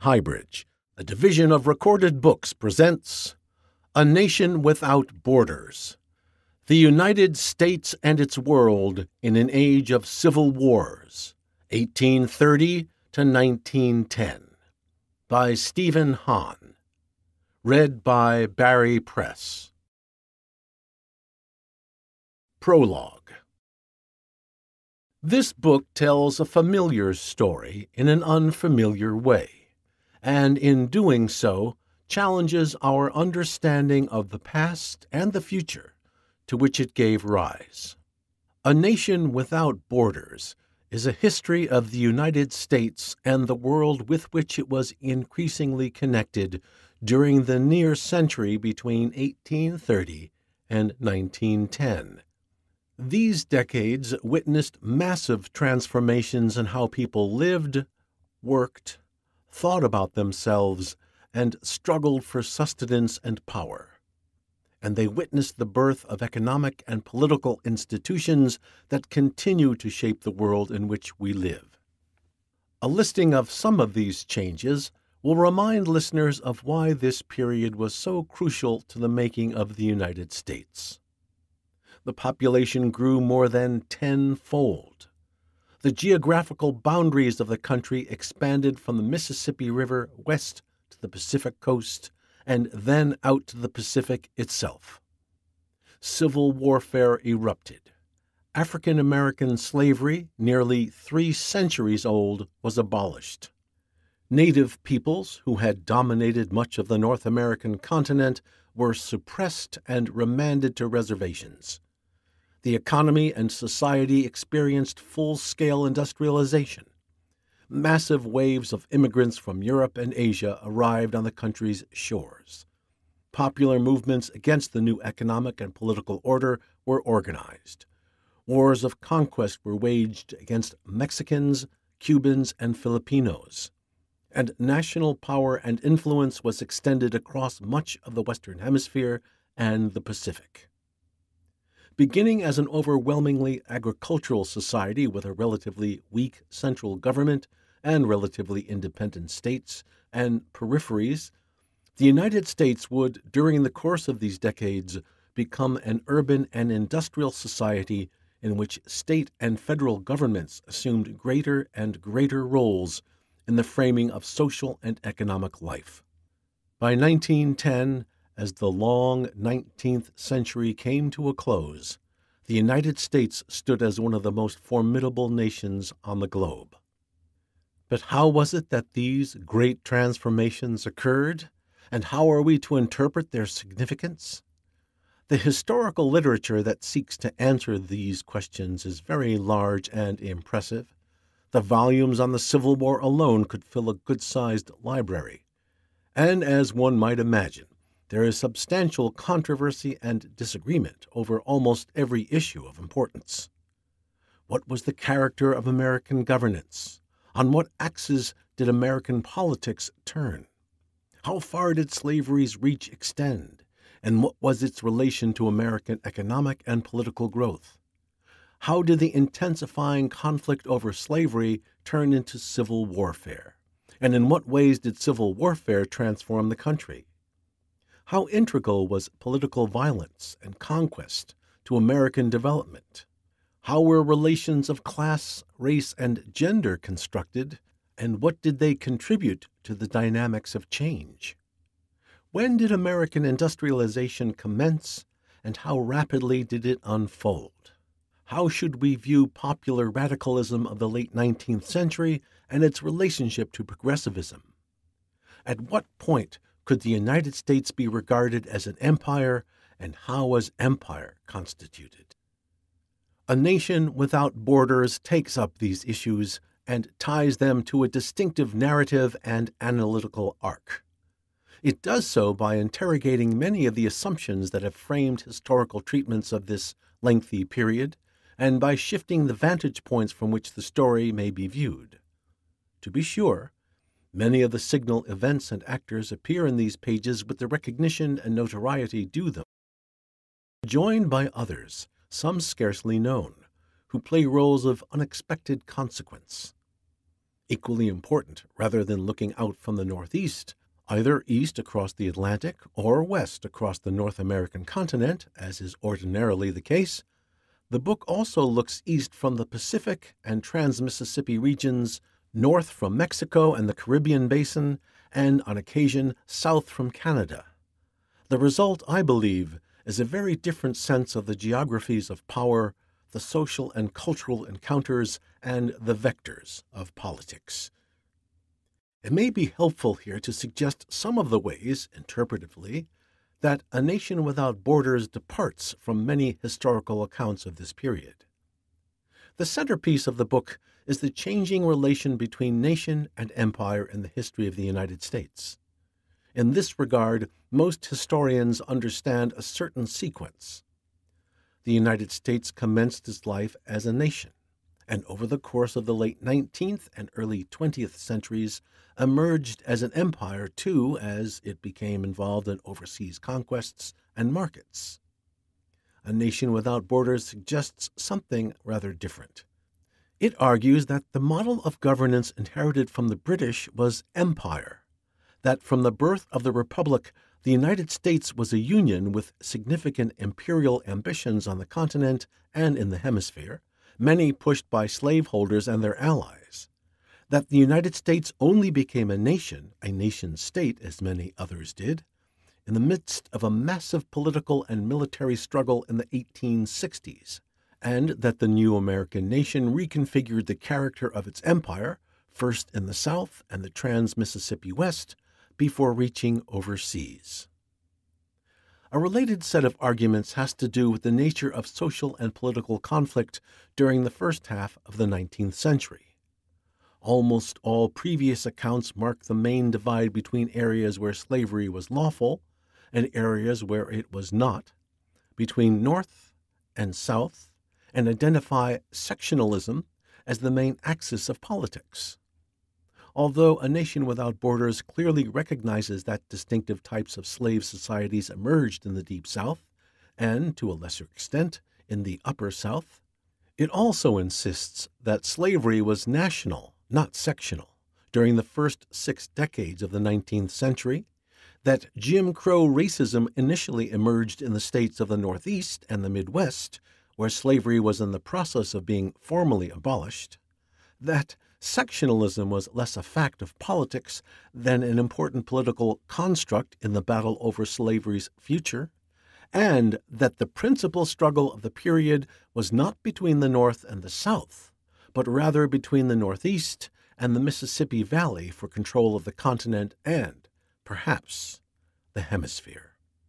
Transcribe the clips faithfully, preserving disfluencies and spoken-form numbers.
Highbridge, a division of Recorded Books, presents A Nation Without Borders, The United States and Its World in an Age of Civil Wars, eighteen thirty to nineteen ten, by Steven Hahn, read by Barry Press. Prologue. This book tells a familiar story in an unfamiliar way, and in doing so challenges our understanding of the past and the future to which it gave rise. A Nation Without Borders is a history of the United States and the world with which it was increasingly connected during the near century between eighteen thirty and nineteen ten. These decades witnessed massive transformations in how people lived, worked, thought about themselves, and struggled for sustenance and power. And they witnessed the birth of economic and political institutions that continue to shape the world in which we live. A listing of some of these changes will remind listeners of why this period was so crucial to the making of the United States. The population grew more than tenfold. The geographical boundaries of the country expanded from the Mississippi River west to the Pacific coast and then out to the Pacific itself. Civil warfare erupted. African American slavery, nearly three centuries old, was abolished. Native peoples, who had dominated much of the North American continent, were suppressed and remanded to reservations. The economy and society experienced full-scale industrialization. Massive waves of immigrants from Europe and Asia arrived on the country's shores. Popular movements against the new economic and political order were organized. Wars of conquest were waged against Mexicans, Cubans, and Filipinos, and national power and influence was extended across much of the Western Hemisphere and the Pacific. Beginning as an overwhelmingly agricultural society with a relatively weak central government and relatively independent states and peripheries, the United States would, during the course of these decades, become an urban and industrial society in which state and federal governments assumed greater and greater roles in the framing of social and economic life. By nineteen ten, as the long nineteenth century came to a close, the United States stood as one of the most formidable nations on the globe. But how was it that these great transformations occurred, and how are we to interpret their significance? The historical literature that seeks to answer these questions is very large and impressive. The volumes on the Civil War alone could fill a good-sized library. And as one might imagine, there is substantial controversy and disagreement over almost every issue of importance. What was the character of American governance? On what axis did American politics turn? How far did slavery's reach extend? And what was its relation to American economic and political growth? How did the intensifying conflict over slavery turn into civil warfare? And in what ways did civil warfare transform the country? How integral was political violence and conquest to American development? How were relations of class, race, and gender constructed, and what did they contribute to the dynamics of change? When did American industrialization commence, and how rapidly did it unfold? How should we view popular radicalism of the late nineteenth century and its relationship to progressivism? At what point could the United States be regarded as an empire, and how was empire constituted? A Nation Without Borders takes up these issues and ties them to a distinctive narrative and analytical arc. It does so by interrogating many of the assumptions that have framed historical treatments of this lengthy period, and by shifting the vantage points from which the story may be viewed. To be sure, many of the signal events and actors appear in these pages with the recognition and notoriety due them, joined by others, some scarcely known, who play roles of unexpected consequence. equally important rather than looking out from the northeast, either east across the Atlantic or west across the North American continent, as is ordinarily the case. The book also looks east from the Pacific and Trans-Mississippi regions, north from Mexico and the Caribbean basin, and on occasion south from Canada. The result, I believe, is a very different sense of the geographies of power, the social and cultural encounters, and the vectors of politics. It may be helpful here to suggest some of the ways, interpretively, that A Nation Without Borders departs from many historical accounts of this period. The centerpiece of the book is the changing relation between nation and empire in the history of the United States. In this regard, most historians understand a certain sequence. The United States commenced its life as a nation, and over the course of the late nineteenth and early twentieth centuries emerged as an empire too as it became involved in overseas conquests and markets. A Nation Without Borders suggests something rather different. It argues that the model of governance inherited from the British was empire, that from the birth of the Republic, the United States was a union with significant imperial ambitions on the continent and in the hemisphere, many pushed by slaveholders and their allies, that the United States only became a nation, a nation-state as many others did, in the midst of a massive political and military struggle in the eighteen sixties, and that the new American nation reconfigured the character of its empire, first in the South and the Trans-Mississippi West, before reaching overseas. A related set of arguments has to do with the nature of social and political conflict during the first half of the nineteenth century. Almost all previous accounts mark the main divide between areas where slavery was lawful and areas where it was not, between North and South, and identify sectionalism as the main axis of politics. Although A Nation Without Borders clearly recognizes that distinctive types of slave societies emerged in the Deep South, and, to a lesser extent, in the Upper South, it also insists that slavery was national, not sectional, during the first six decades of the nineteenth century, that Jim Crow racism initially emerged in the states of the Northeast and the Midwest, where slavery was in the process of being formally abolished, that sectionalism was less a fact of politics than an important political construct in the battle over slavery's future, and that the principal struggle of the period was not between the North and the South, but rather between the Northeast and the Mississippi Valley for control of the continent and, perhaps, the hemisphere.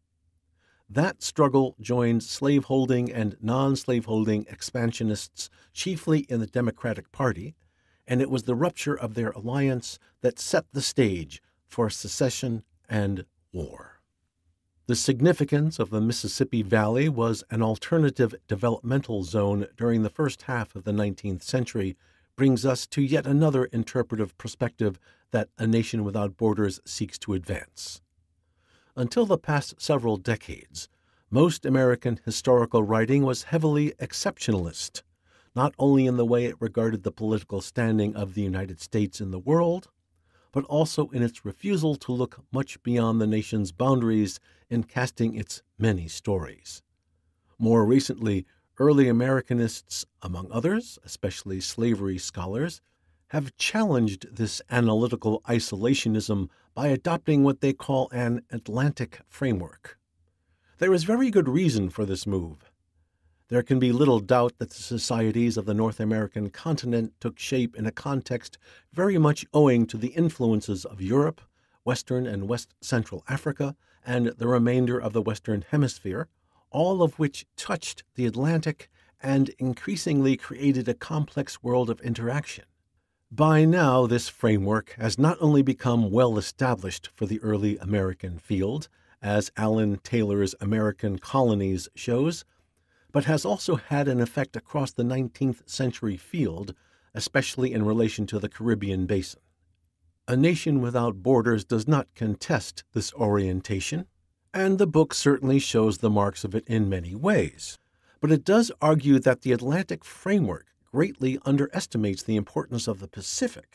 That struggle joined slaveholding and non-slaveholding expansionists chiefly in the Democratic Party, and it was the rupture of their alliance that set the stage for secession and war. The significance of the Mississippi Valley was an alternative developmental zone during the first half of the nineteenth century, brings us to yet another interpretive perspective that A Nation Without Borders seeks to advance. Until the past several decades, most American historical writing was heavily exceptionalist, not only in the way it regarded the political standing of the United States in the world, but also in its refusal to look much beyond the nation's boundaries in casting its many stories. More recently, early Americanists, among others, especially slavery scholars, have challenged this analytical isolationism by adopting what they call an Atlantic framework. There is very good reason for this move. There can be little doubt that the societies of the North American continent took shape in a context very much owing to the influences of Europe, Western and West Central Africa, and the remainder of the Western Hemisphere, all of which touched the Atlantic and increasingly created a complex world of interaction. By now, this framework has not only become well established for the early American field, as Alan Taylor's American Colonies shows, but has also had an effect across the nineteenth century field, especially in relation to the Caribbean basin. A Nation Without Borders does not contest this orientation, and the book certainly shows the marks of it in many ways, but it does argue that the Atlantic framework greatly underestimates the importance of the Pacific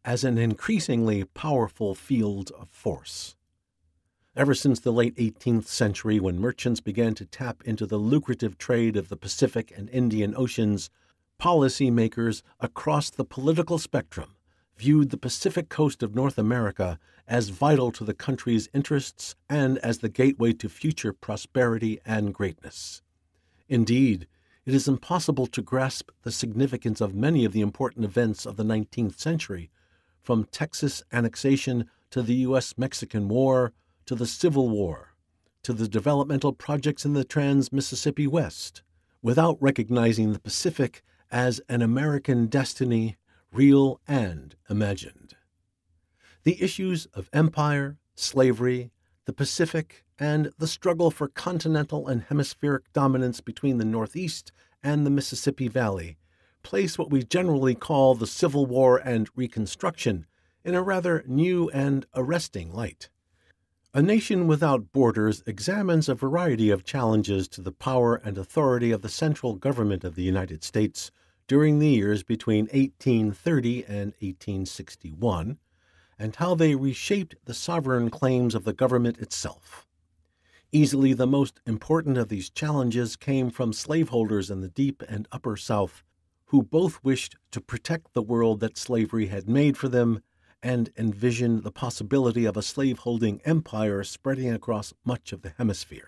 as an increasingly powerful field of force. Ever since the late eighteenth century, when merchants began to tap into the lucrative trade of the Pacific and Indian Oceans, policymakers across the political spectrum viewed the Pacific coast of North America as vital to the country's interests and as the gateway to future prosperity and greatness. Indeed, it is impossible to grasp the significance of many of the important events of the nineteenth century, from Texas annexation to the U S Mexican War, to the Civil War, to the developmental projects in the Trans-Mississippi West, without recognizing the Pacific as an American destiny, real and imagined. The issues of empire, slavery, the Pacific, and the struggle for continental and hemispheric dominance between the Northeast and the Mississippi Valley place what we generally call the Civil War and Reconstruction in a rather new and arresting light. A Nation Without Borders examines a variety of challenges to the power and authority of the central government of the United States during the years between eighteen thirty and eighteen sixty-one, and how they reshaped the sovereign claims of the government itself. Easily the most important of these challenges came from slaveholders in the Deep and Upper South, who both wished to protect the world that slavery had made for them and envisioned the possibility of a slaveholding empire spreading across much of the hemisphere.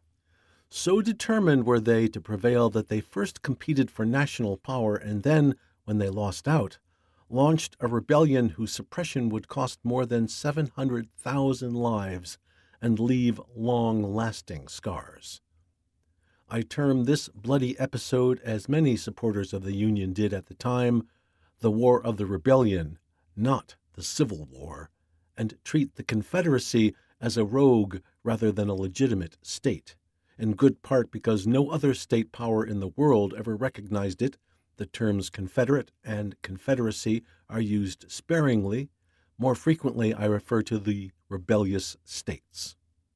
So determined were they to prevail that they first competed for national power and then, when they lost out, launched a rebellion whose suppression would cost more than seven hundred thousand lives and leave long-lasting scars. I term this bloody episode, as many supporters of the Union did at the time, the War of the Rebellion, not the Civil War, and treat the Confederacy as a rogue rather than a legitimate state, in good part because no other state power in the world ever recognized it. The terms Confederate and Confederacy are used sparingly. More frequently, I refer to the rebellious states.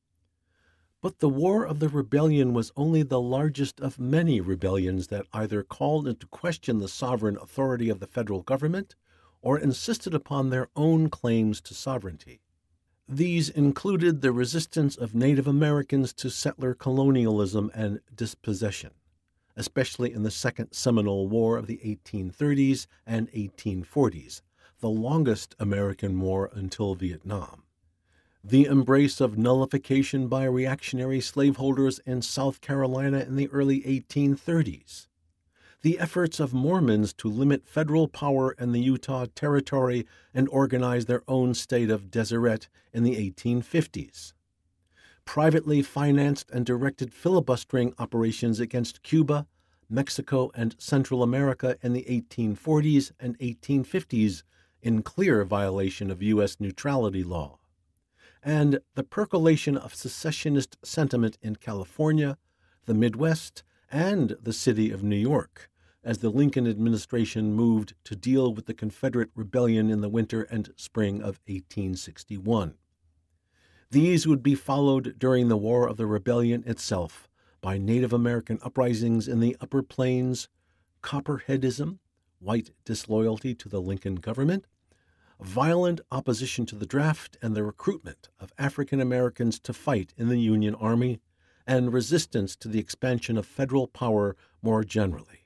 But the War of the Rebellion was only the largest of many rebellions that either called into question the sovereign authority of the federal government or insisted upon their own claims to sovereignty. These included the resistance of Native Americans to settler colonialism and dispossession, especially in the Second Seminole War of the eighteen thirties and eighteen forties, the longest American war until Vietnam. The embrace of nullification by reactionary slaveholders in South Carolina in the early eighteen thirties. The efforts of Mormons to limit federal power in the Utah Territory and organize their own state of Deseret in the eighteen fifties. Privately financed and directed filibustering operations against Cuba, Mexico, and Central America in the eighteen forties and eighteen fifties in clear violation of U S neutrality law. And the percolation of secessionist sentiment in California, the Midwest, and the city of New York, as the Lincoln administration moved to deal with the Confederate rebellion in the winter and spring of eighteen sixty-one. These would be followed during the War of the Rebellion itself by Native American uprisings in the Upper Plains, Copperheadism, white disloyalty to the Lincoln government, violent opposition to the draft and the recruitment of African Americans to fight in the Union Army, and resistance to the expansion of federal power more generally.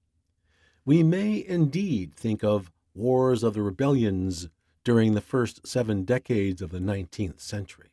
We may indeed think of wars of the rebellions during the first seven decades of the nineteenth century.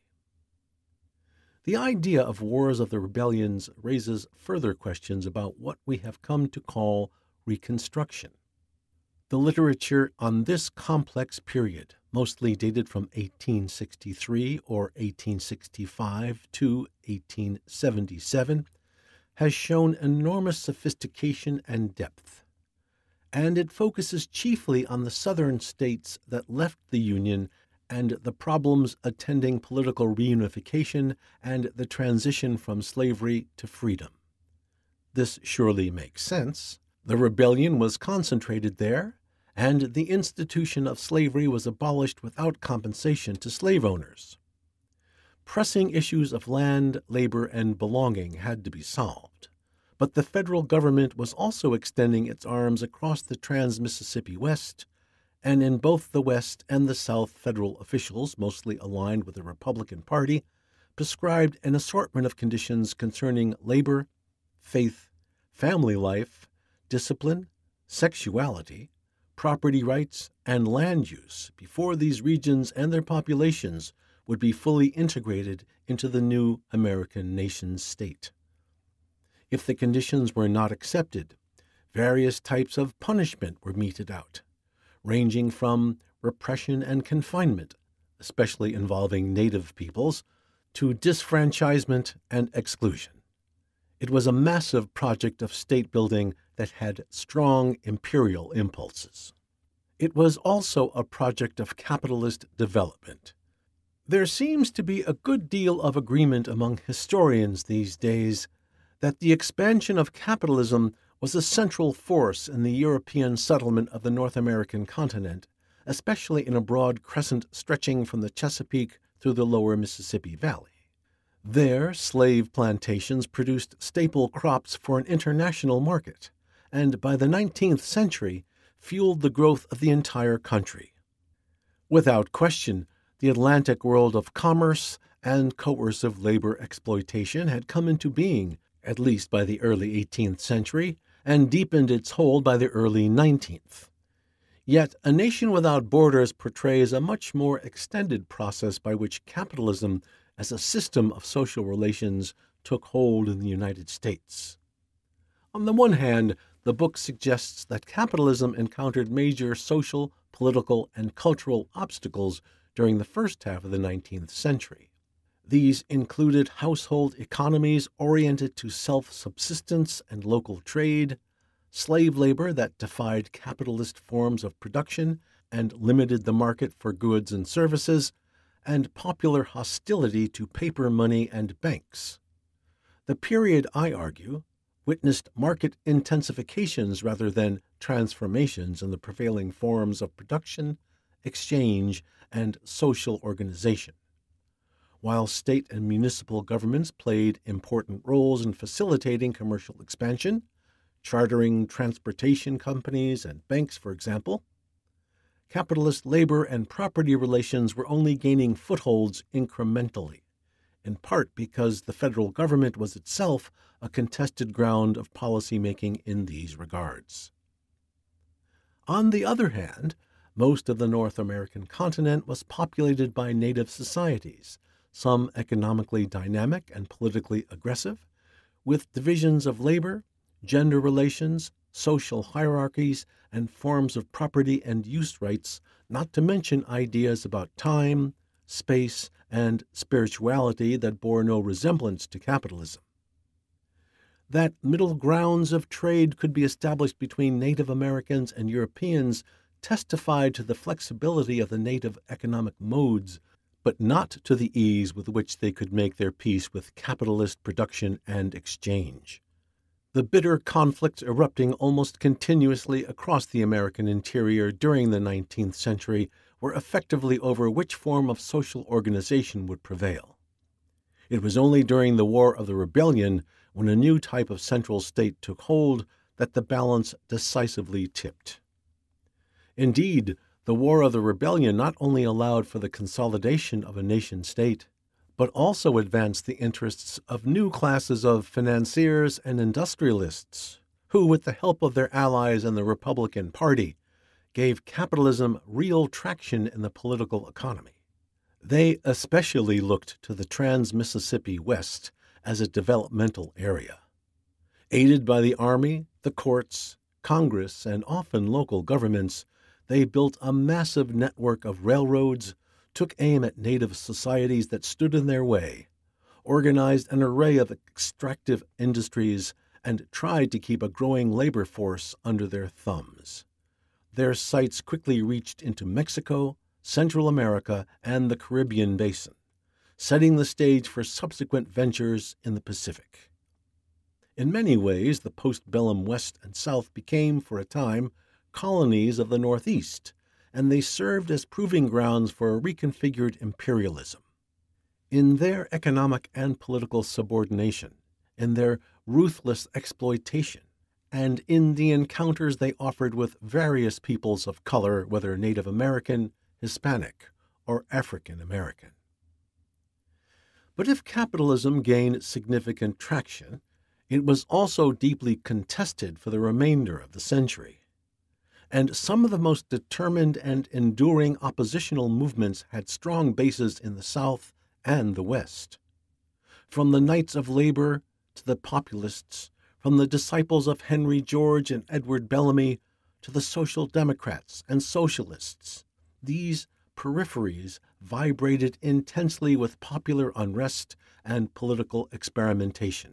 The idea of wars of the rebellions raises further questions about what we have come to call Reconstruction. The literature on this complex period, mostly dated from eighteen sixty-three or eighteen sixty-five to eighteen seventy-seven, has shown enormous sophistication and depth, and it focuses chiefly on the southern states that left the Union and the problems attending political reunification and the transition from slavery to freedom. This surely makes sense. The rebellion was concentrated there, and the institution of slavery was abolished without compensation to slave owners. Pressing issues of land, labor, and belonging had to be solved, but the federal government was also extending its arms across the Trans-Mississippi West and in both the West and the South federal officials, mostly aligned with the Republican Party, prescribed an assortment of conditions concerning labor, faith, family life, discipline, sexuality, property rights, and land use before these regions and their populations would be fully integrated into the new American nation-state. If the conditions were not accepted, various types of punishment were meted out, ranging from repression and confinement, especially involving native peoples, to disfranchisement and exclusion. It was a massive project of state building that had strong imperial impulses. It was also a project of capitalist development. There seems to be a good deal of agreement among historians these days that the expansion of capitalism was a central force in the European settlement of the North American continent, especially in a broad crescent stretching from the Chesapeake through the lower Mississippi Valley. There, slave plantations produced staple crops for an international market, and by the nineteenth century fueled the growth of the entire country. Without question, the Atlantic world of commerce and coercive labor exploitation had come into being, at least by the early eighteenth century, and deepened its hold by the early nineteenth. Yet A Nation Without Borders portrays a much more extended process by which capitalism as a system of social relations took hold in the United States. On the one hand, the book suggests that capitalism encountered major social, political, and cultural obstacles during the first half of the nineteenth century. These included household economies oriented to self-subsistence and local trade, slave labor that defied capitalist forms of production and limited the market for goods and services, and popular hostility to paper money and banks. The period, I argue, witnessed market intensifications rather than transformations in the prevailing forms of production, exchange, and social organization. While state and municipal governments played important roles in facilitating commercial expansion, chartering transportation companies and banks, for example, capitalist labor and property relations were only gaining footholds incrementally, in part because the federal government was itself a contested ground of policymaking in these regards. On the other hand, most of the North American continent was populated by native societies, some economically dynamic and politically aggressive, with divisions of labor, gender relations, social hierarchies, and forms of property and use rights, not to mention ideas about time, space, and spirituality that bore no resemblance to capitalism. That middle grounds of trade could be established between Native Americans and Europeans testified to the flexibility of the native economic modes, but not to the ease with which they could make their peace with capitalist production and exchange. The bitter conflicts erupting almost continuously across the American interior during the nineteenth century were effectively over which form of social organization would prevail. It was only during the War of the Rebellion, when a new type of central state took hold, that the balance decisively tipped. Indeed, the War of the Rebellion not only allowed for the consolidation of a nation-state, but also advanced the interests of new classes of financiers and industrialists, who, with the help of their allies in the Republican Party, gave capitalism real traction in the political economy. They especially looked to the trans-Mississippi West as a developmental area. Aided by the Army, the courts, Congress, and often local governments, they built a massive network of railroads, took aim at native societies that stood in their way, organized an array of extractive industries, and tried to keep a growing labor force under their thumbs. Their sights quickly reached into Mexico, Central America, and the Caribbean basin, setting the stage for subsequent ventures in the Pacific. In many ways, the postbellum West and South became, for a time, colonies of the Northeast, and they served as proving grounds for a reconfigured imperialism. In their economic and political subordination, in their ruthless exploitation, and in the encounters they offered with various peoples of color, whether Native American, Hispanic, or African American. But if capitalism gained significant traction, it was also deeply contested for the remainder of the century. And some of the most determined and enduring oppositional movements had strong bases in the South and the West. From the Knights of Labor to the Populists, from the disciples of Henry George and Edward Bellamy to the Social Democrats and Socialists, these peripheries vibrated intensely with popular unrest and political experimentation.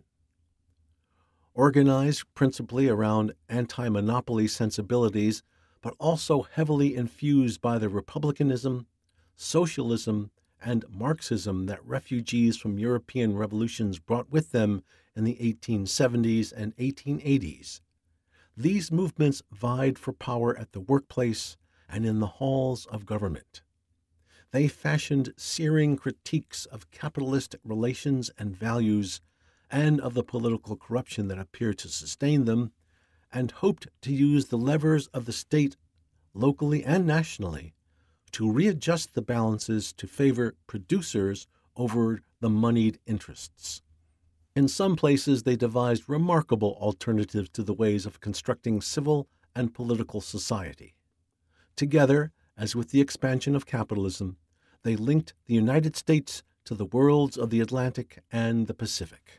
Organized principally around anti-monopoly sensibilities, but also heavily infused by the republicanism, socialism, and Marxism that refugees from European revolutions brought with them in the eighteen seventies and eighteen eighties, these movements vied for power at the workplace and in the halls of government. They fashioned searing critiques of capitalist relations and values and of the political corruption that appeared to sustain them, and hoped to use the levers of the state, locally and nationally, to readjust the balances to favor producers over the moneyed interests. In some places, they devised remarkable alternatives to the ways of constructing civil and political society. Together, as with the expansion of capitalism, they linked the United States to the worlds of the Atlantic and the Pacific.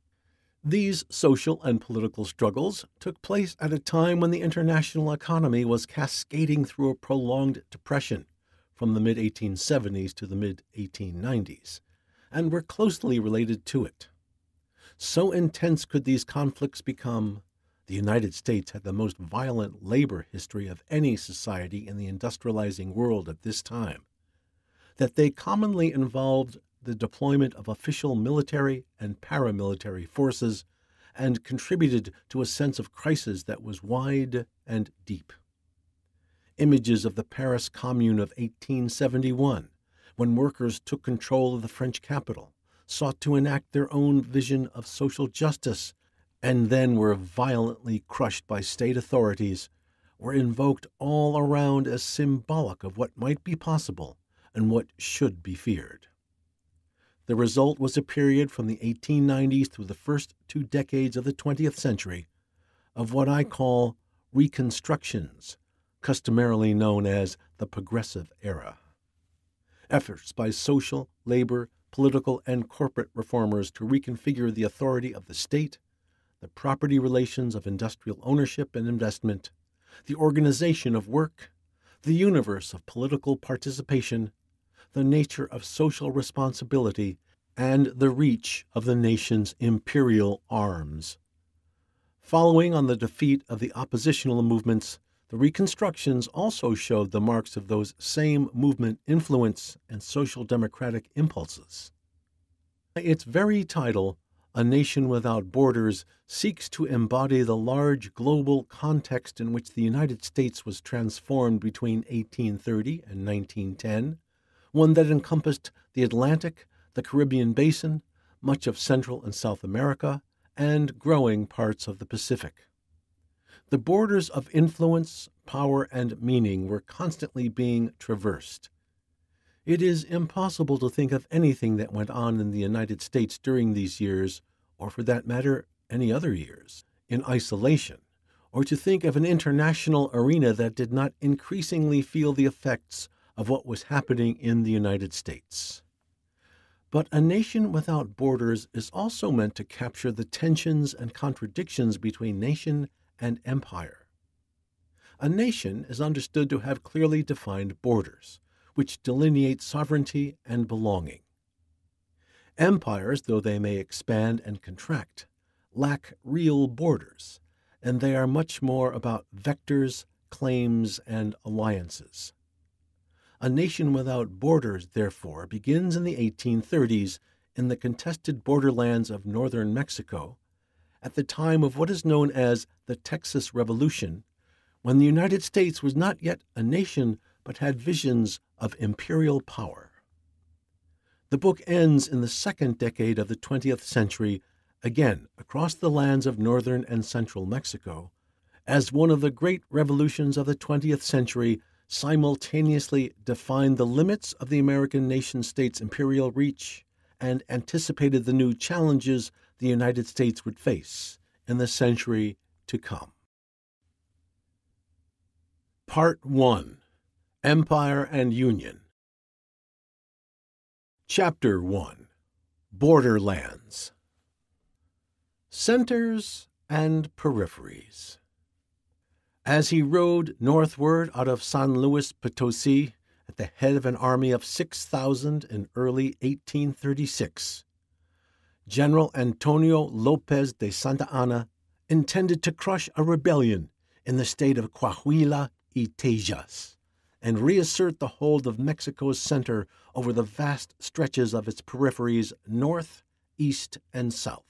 These social and political struggles took place at a time when the international economy was cascading through a prolonged depression from the mid eighteen seventies to the mid eighteen nineties, and were closely related to it. So intense could these conflicts become, the United States had the most violent labor history of any society in the industrializing world at this time, that they commonly involved the deployment of official military and paramilitary forces and contributed to a sense of crisis that was wide and deep. Images of the Paris Commune of eighteen seventy-one, when workers took control of the French capital, sought to enact their own vision of social justice, and then were violently crushed by state authorities, were invoked all around as symbolic of what might be possible and what should be feared. The result was a period from the eighteen nineties through the first two decades of the twentieth century of what I call reconstructions, customarily known as the Progressive Era. Efforts by social, labor, political, and corporate reformers to reconfigure the authority of the state, the property relations of industrial ownership and investment, the organization of work, the universe of political participation, the nature of social responsibility, and the reach of the nation's imperial arms. Following on the defeat of the oppositional movements, the reconstructions also showed the marks of those same movement influence and social democratic impulses. Its very title, A Nation Without Borders, seeks to embody the large global context in which the United States was transformed between eighteen thirty and nineteen ten, one that encompassed the Atlantic, the Caribbean Basin, much of Central and South America, and growing parts of the Pacific. The borders of influence, power, and meaning were constantly being traversed. It is impossible to think of anything that went on in the United States during these years, or for that matter, any other years, in isolation, or to think of an international arena that did not increasingly feel the effects of what was happening in the United States. But A Nation Without Borders is also meant to capture the tensions and contradictions between nation and empire. A nation is understood to have clearly defined borders, which delineate sovereignty and belonging. Empires, though they may expand and contract, lack real borders, and they are much more about vectors, claims, and alliances. A Nation Without Borders, therefore, begins in the eighteen thirties in the contested borderlands of northern Mexico, at the time of what is known as the Texas Revolution, when the United States was not yet a nation but had visions of imperial power. The book ends in the second decade of the twentieth century again across the lands of northern and central Mexico, as one of the great revolutions of the twentieth century simultaneously defined the limits of the American nation-state's imperial reach and anticipated the new challenges the United States would face in the century to come. Part one. Empire and Union. Chapter one. Borderlands. Centers and Peripheries. As he rode northward out of San Luis Potosi at the head of an army of six thousand in early eighteen thirty-six, General Antonio López de Santa Anna intended to crush a rebellion in the state of Coahuila y Tejas and reassert the hold of Mexico's center over the vast stretches of its peripheries north, east, and south.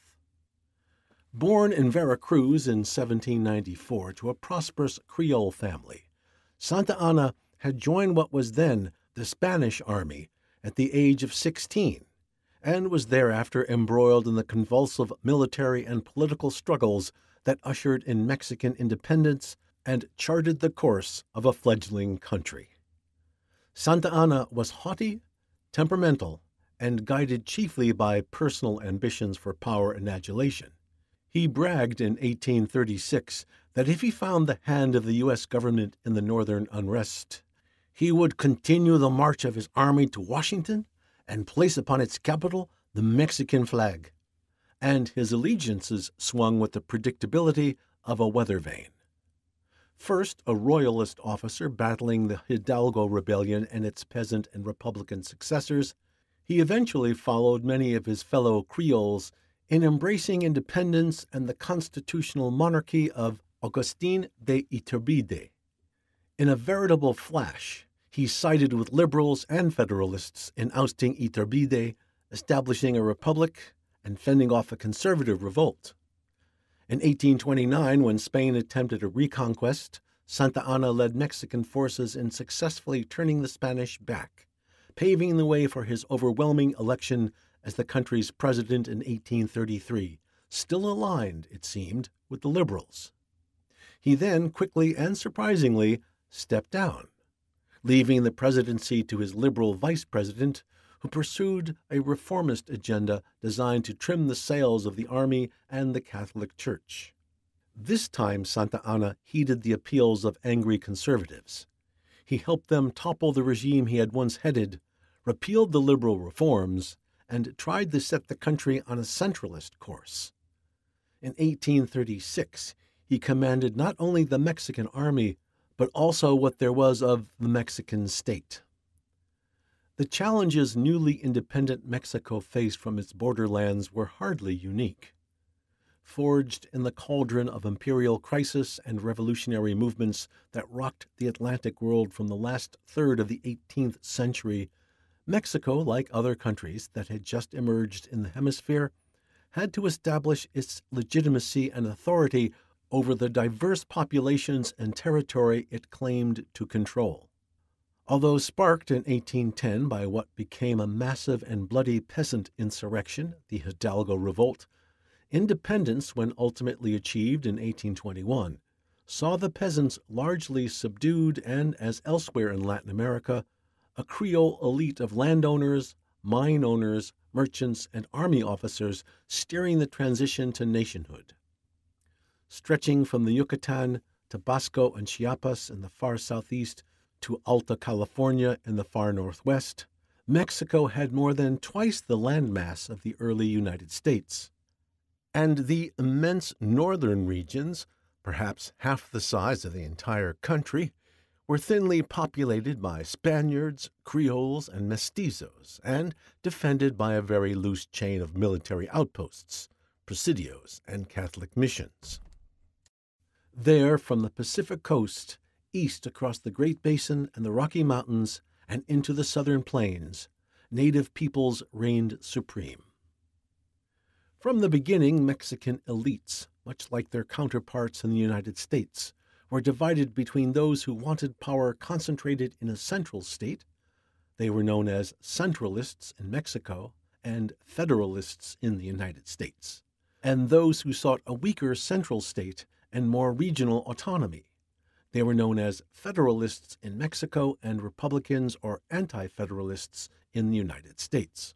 Born in Veracruz in seventeen ninety-four to a prosperous Creole family, Santa Anna had joined what was then the Spanish Army at the age of sixteen, and was thereafter embroiled in the convulsive military and political struggles that ushered in Mexican independence and charted the course of a fledgling country. Santa Anna was haughty, temperamental, and guided chiefly by personal ambitions for power and adulation. He bragged in eighteen thirty-six that if he found the hand of the U S government in the northern unrest, he would continue the march of his army to Washington and place upon its capital the Mexican flag, and his allegiances swung with the predictability of a weather vane. First a royalist officer battling the Hidalgo rebellion and its peasant and republican successors, he eventually followed many of his fellow Creoles in embracing independence and the constitutional monarchy of Agustín de Iturbide. In a veritable flash, he sided with liberals and federalists in ousting Iturbide, establishing a republic, and fending off a conservative revolt. In eighteen twenty-nine, when Spain attempted a reconquest, Santa Anna led Mexican forces in successfully turning the Spanish back, paving the way for his overwhelming election as the country's president in eighteen thirty-three, still aligned, it seemed, with the liberals. He then, quickly and surprisingly, stepped down, leaving the presidency to his liberal vice president, who pursued a reformist agenda designed to trim the sails of the army and the Catholic Church. This time Santa Anna heeded the appeals of angry conservatives. He helped them topple the regime he had once headed, repealed the liberal reforms, and tried to set the country on a centralist course. In eighteen thirty-six, he commanded not only the Mexican army, but also what there was of the Mexican state. The challenges newly independent Mexico faced from its borderlands were hardly unique. Forged in the cauldron of imperial crisis and revolutionary movements that rocked the Atlantic world from the last third of the eighteenth century, Mexico, like other countries that had just emerged in the hemisphere, had to establish its legitimacy and authority over the diverse populations and territory it claimed to control. Although sparked in eighteen ten by what became a massive and bloody peasant insurrection, the Hidalgo Revolt, independence, when ultimately achieved in eighteen twenty-one, saw the peasants largely subdued and, as elsewhere in Latin America, a Creole elite of landowners, mine owners, merchants, and army officers steering the transition to nationhood. Stretching from the Yucatan, Tabasco, and Chiapas in the far southeast to Alta California in the far northwest, Mexico had more than twice the landmass of the early United States. And the immense northern regions, perhaps half the size of the entire country, were thinly populated by Spaniards, Creoles, and mestizos, and defended by a very loose chain of military outposts, presidios, and Catholic missions. There, from the Pacific coast, east across the Great Basin and the Rocky Mountains, and into the southern plains, native peoples reigned supreme. From the beginning, Mexican elites, much like their counterparts in the United States, were divided between those who wanted power concentrated in a central state — they were known as centralists in Mexico — and federalists in the United States, and those who sought a weaker central state and more regional autonomy. They were known as Federalists in Mexico and Republicans or Anti-Federalists in the United States.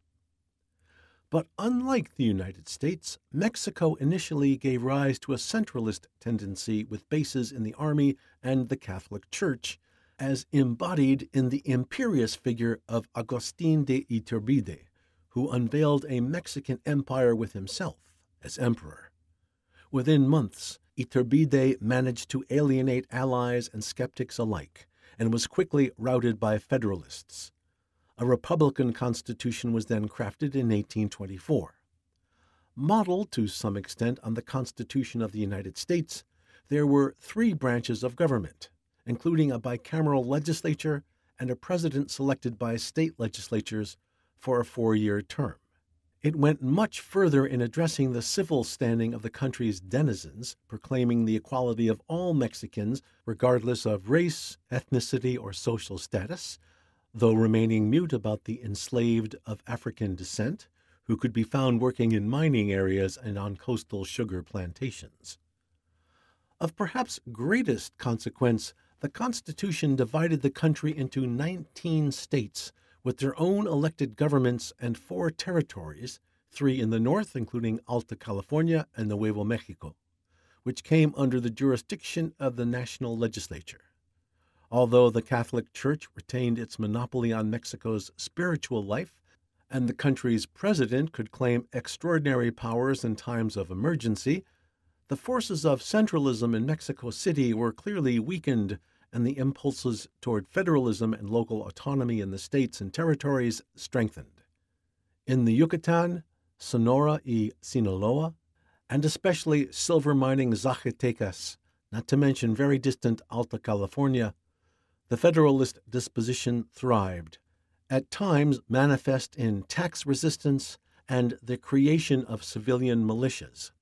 But unlike the United States, Mexico initially gave rise to a centralist tendency with bases in the army and the Catholic Church, as embodied in the imperious figure of Agustín de Iturbide, who unveiled a Mexican empire with himself as emperor. Within months, Iturbide managed to alienate allies and skeptics alike, and was quickly routed by Federalists. A republican constitution was then crafted in eighteen twenty-four. Modeled to some extent on the Constitution of the United States, there were three branches of government, including a bicameral legislature and a president selected by state legislatures for a four-year term. It went much further in addressing the civil standing of the country's denizens, proclaiming the equality of all Mexicans regardless of race, ethnicity, or social status, though remaining mute about the enslaved of African descent, who could be found working in mining areas and on coastal sugar plantations. Of perhaps greatest consequence, the Constitution divided the country into nineteen states with their own elected governments and four territories, three in the north, including Alta California and Nuevo Mexico, which came under the jurisdiction of the national legislature. Although the Catholic Church retained its monopoly on Mexico's spiritual life, and the country's president could claim extraordinary powers in times of emergency, the forces of centralism in Mexico City were clearly weakened, and the impulses toward federalism and local autonomy in the states and territories strengthened. In the Yucatan, Sonora y Sinaloa, and especially silver mining Zacatecas, not to mention very distant Alta California, the federalist disposition thrived, at times manifest in tax resistance and the creation of civilian militias.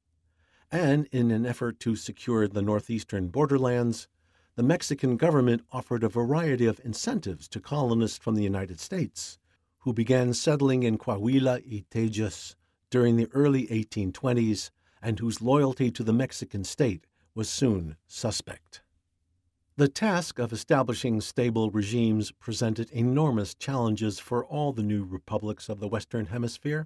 And in an effort to secure the northeastern borderlands, the Mexican government offered a variety of incentives to colonists from the United States, who began settling in Coahuila y Tejas during the early eighteen twenties, and whose loyalty to the Mexican state was soon suspect. The task of establishing stable regimes presented enormous challenges for all the new republics of the Western Hemisphere.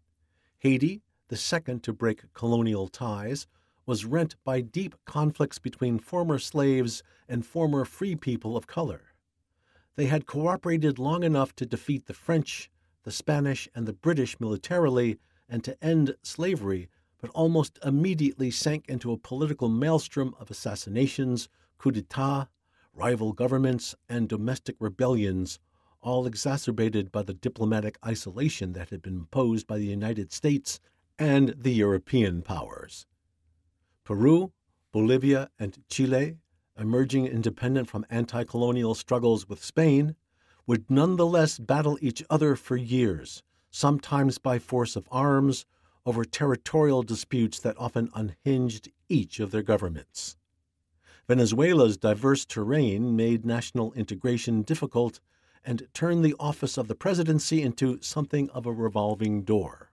Haiti, the second to break colonial ties, was rent by deep conflicts between former slaves and former free people of color. They had cooperated long enough to defeat the French, the Spanish, and the British militarily and to end slavery, but almost immediately sank into a political maelstrom of assassinations, coups d'etat, rival governments, and domestic rebellions, all exacerbated by the diplomatic isolation that had been imposed by the United States and the European powers. Peru, Bolivia, and Chile, emerging independent from anti-colonial struggles with Spain, would nonetheless battle each other for years, sometimes by force of arms, over territorial disputes that often unhinged each of their governments. Venezuela's diverse terrain made national integration difficult and turned the office of the presidency into something of a revolving door.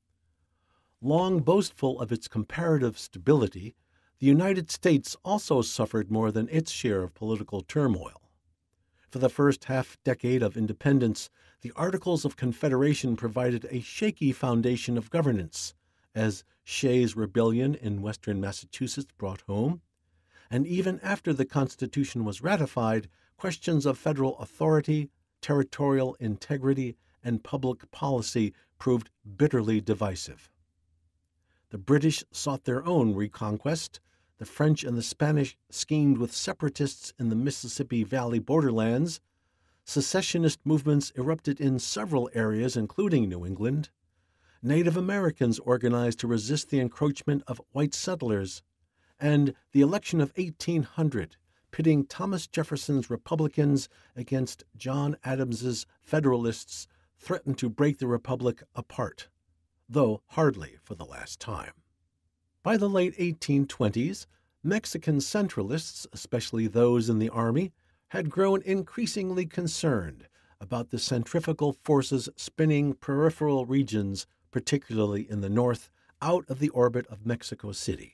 Long boastful of its comparative stability, the United States also suffered more than its share of political turmoil. For the first half-decade of independence, the Articles of Confederation provided a shaky foundation of governance, as Shays' Rebellion in western Massachusetts brought home, and even after the Constitution was ratified, questions of federal authority, territorial integrity, and public policy proved bitterly divisive. The British sought their own reconquest, the French and the Spanish schemed with separatists in the Mississippi Valley borderlands, secessionist movements erupted in several areas, including New England, Native Americans organized to resist the encroachment of white settlers, and the election of eighteen hundred, pitting Thomas Jefferson's Republicans against John Adams's Federalists, threatened to break the Republic apart, though hardly for the last time. By the late eighteen twenties, Mexican centralists, especially those in the army, had grown increasingly concerned about the centrifugal forces spinning peripheral regions, particularly in the north, out of the orbit of Mexico City.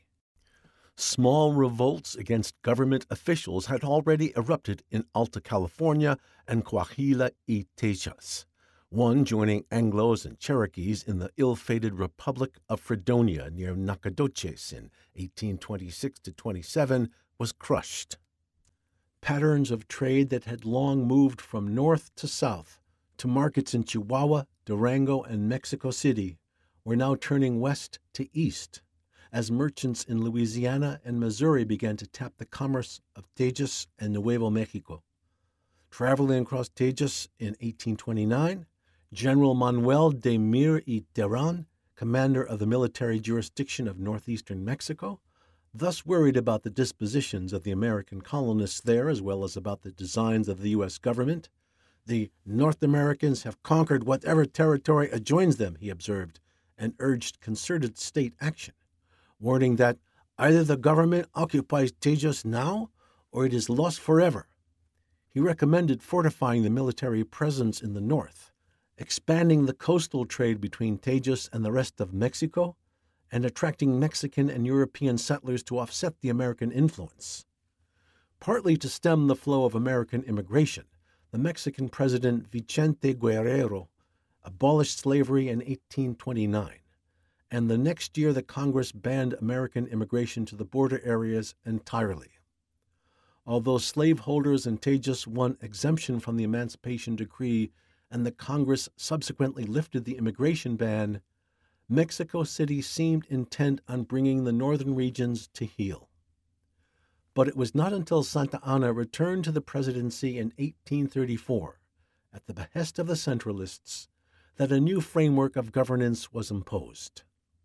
Small revolts against government officials had already erupted in Alta California and Coahuila y Texas, one joining Anglos and Cherokees in the ill-fated Republic of Fredonia near Nacogdoches in eighteen twenty-six to twenty-seven was crushed. Patterns of trade that had long moved from north to south to markets in Chihuahua, Durango, and Mexico City were now turning west to east, as merchants in Louisiana and Missouri began to tap the commerce of Tejas and Nuevo Mexico. Traveling across Tejas in eighteen twenty-nine, General Manuel de Mir y Terán, commander of the military jurisdiction of northeastern Mexico, thus worried about the dispositions of the American colonists there as well as about the designs of the U S government. "The North Americans have conquered whatever territory adjoins them," he observed, and urged concerted state action, warning that either the government occupies Tejas now or it is lost forever. He recommended fortifying the military presence in the north, expanding the coastal trade between Tejas and the rest of Mexico, and attracting Mexican and European settlers to offset the American influence. Partly to stem the flow of American immigration, the Mexican president Vicente Guerrero abolished slavery in eighteen twenty-nine, and the next year the Congress banned American immigration to the border areas entirely. Although slaveholders in Tejas won exemption from the Emancipation Decree and the Congress subsequently lifted the immigration ban, Mexico City seemed intent on bringing the northern regions to heel. But it was not until Santa Anna returned to the presidency in eighteen thirty-four, at the behest of the centralists, that a new framework of governance was imposed.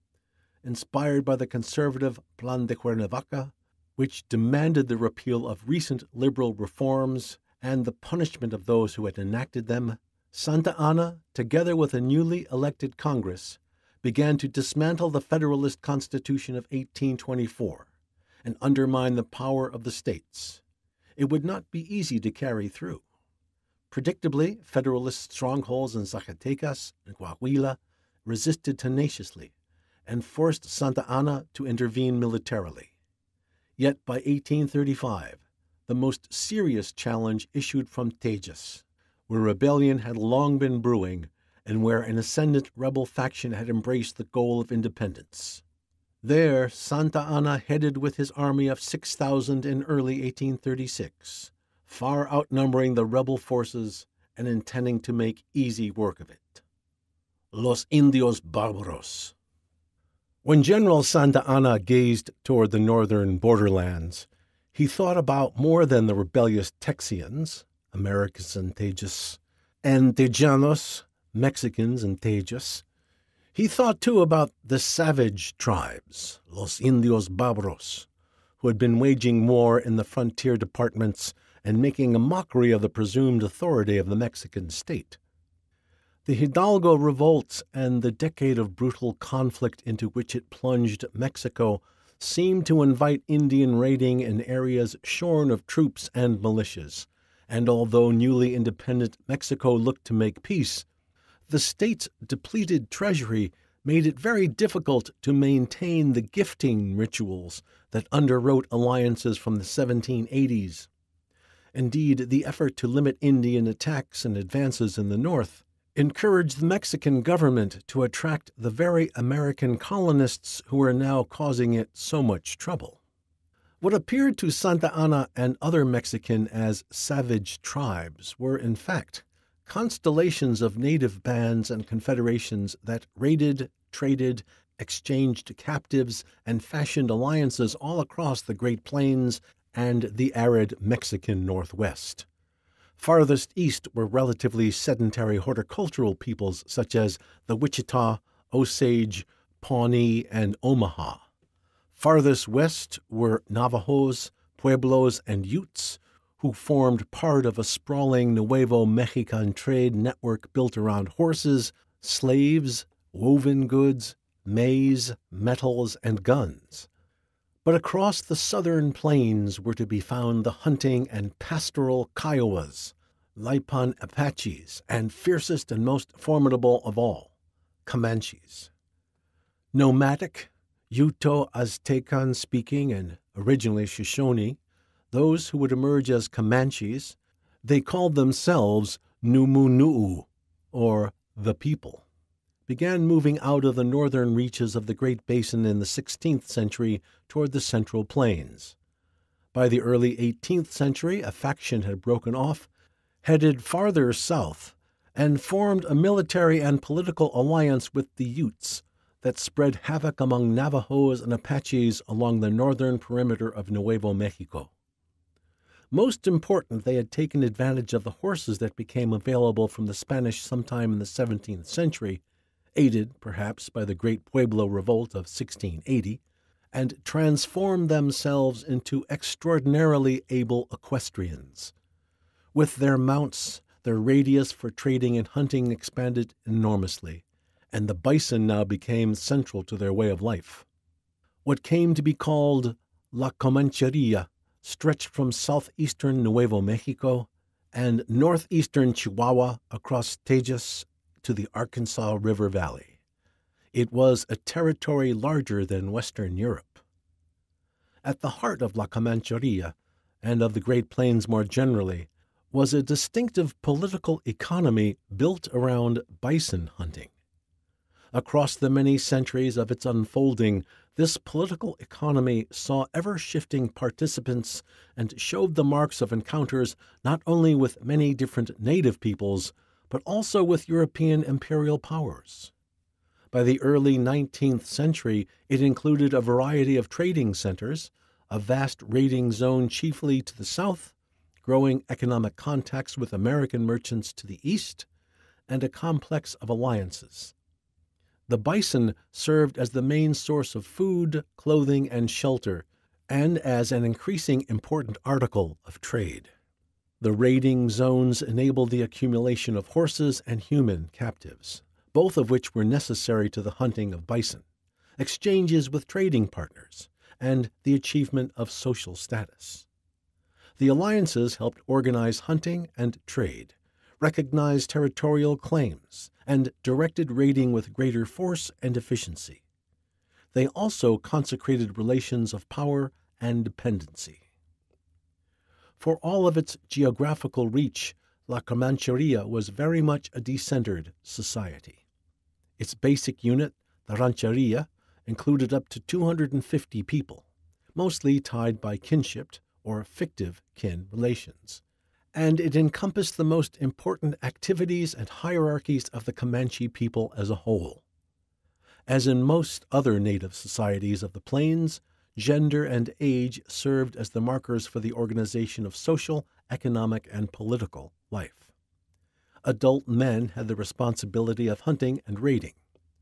Inspired by the conservative Plan de Cuernavaca, which demanded the repeal of recent liberal reforms and the punishment of those who had enacted them, Santa Anna, together with a newly elected Congress, began to dismantle the Federalist Constitution of eighteen twenty-four and undermine the power of the states. It would not be easy to carry through. Predictably, Federalist strongholds in Zacatecas and Coahuila resisted tenaciously and forced Santa Anna to intervene militarily. Yet by eighteen thirty-five, the most serious challenge issued from Tejas, where rebellion had long been brewing and where an ascendant rebel faction had embraced the goal of independence. There, Santa Anna headed with his army of six thousand in early eighteen thirty-six, far outnumbering the rebel forces and intending to make easy work of it. Los Indios Barbaros. When General Santa Anna gazed toward the northern borderlands, he thought about more than the rebellious Texians, Americans in Tejas, and Tejanos, Mexicans in Tejas. He thought, too, about the savage tribes, Los Indios Barbaros, who had been waging war in the frontier departments and making a mockery of the presumed authority of the Mexican state. The Hidalgo revolts and the decade of brutal conflict into which it plunged Mexico seemed to invite Indian raiding in areas shorn of troops and militias, and although newly independent Mexico looked to make peace, the state's depleted treasury made it very difficult to maintain the gifting rituals that underwrote alliances from the seventeen eighties. Indeed, the effort to limit Indian attacks and advances in the north encouraged the Mexican government to attract the very American colonists who were now causing it so much trouble. What appeared to Santa Anna and other Mexican as savage tribes were, in fact, constellations of native bands and confederations that raided, traded, exchanged captives, and fashioned alliances all across the Great Plains and the arid Mexican Northwest. Farthest east were relatively sedentary horticultural peoples such as the Wichita, Osage, Pawnee, and Omaha. Farthest west were Navajos, Pueblos, and Utes, who formed part of a sprawling Nuevo Mexican trade network built around horses, slaves, woven goods, maize, metals, and guns. But across the southern plains were to be found the hunting and pastoral Kiowas, Lipan Apaches, and fiercest and most formidable of all, Comanches. Nomadic, Uto-Aztecan-speaking and originally Shoshone, those who would emerge as Comanches, they called themselves Numunuu, or the people, began moving out of the northern reaches of the Great Basin in the sixteenth century toward the Central Plains. By the early eighteenth century, a faction had broken off, headed farther south, and formed a military and political alliance with the Utes that spread havoc among Navajos and Apaches along the northern perimeter of Nuevo Mexico. Most important, they had taken advantage of the horses that became available from the Spanish sometime in the seventeenth century, aided perhaps by the Great Pueblo Revolt of sixteen eighty, and transformed themselves into extraordinarily able equestrians. With their mounts, their radius for trading and hunting expanded enormously, and the bison now became central to their way of life. What came to be called La Comancheria stretched from southeastern Nuevo Mexico and northeastern Chihuahua across Tejas to the Arkansas River Valley. It was a territory larger than Western Europe. At the heart of La Comancheria, and of the Great Plains more generally, was a distinctive political economy built around bison hunting. Across the many centuries of its unfolding, this political economy saw ever-shifting participants and showed the marks of encounters not only with many different native peoples, but also with European imperial powers. By the early nineteenth century, it included a variety of trading centers, a vast raiding zone chiefly to the south, growing economic contacts with American merchants to the east, and a complex of alliances. The bison served as the main source of food, clothing, and shelter, and as an increasing important article of trade. The raiding zones enabled the accumulation of horses and human captives, both of which were necessary to the hunting of bison, exchanges with trading partners, and the achievement of social status. The alliances helped organize hunting and trade, recognized territorial claims, and directed raiding with greater force and efficiency. They also consecrated relations of power and dependency. For all of its geographical reach, La Comancheria was very much a decentered society. Its basic unit, the rancheria, included up to two hundred fifty people, mostly tied by kinship or fictive kin relations, and it encompassed the most important activities and hierarchies of the Comanche people as a whole. As in most other native societies of the plains, gender and age served as the markers for the organization of social, economic, and political life. Adult men had the responsibility of hunting and raiding.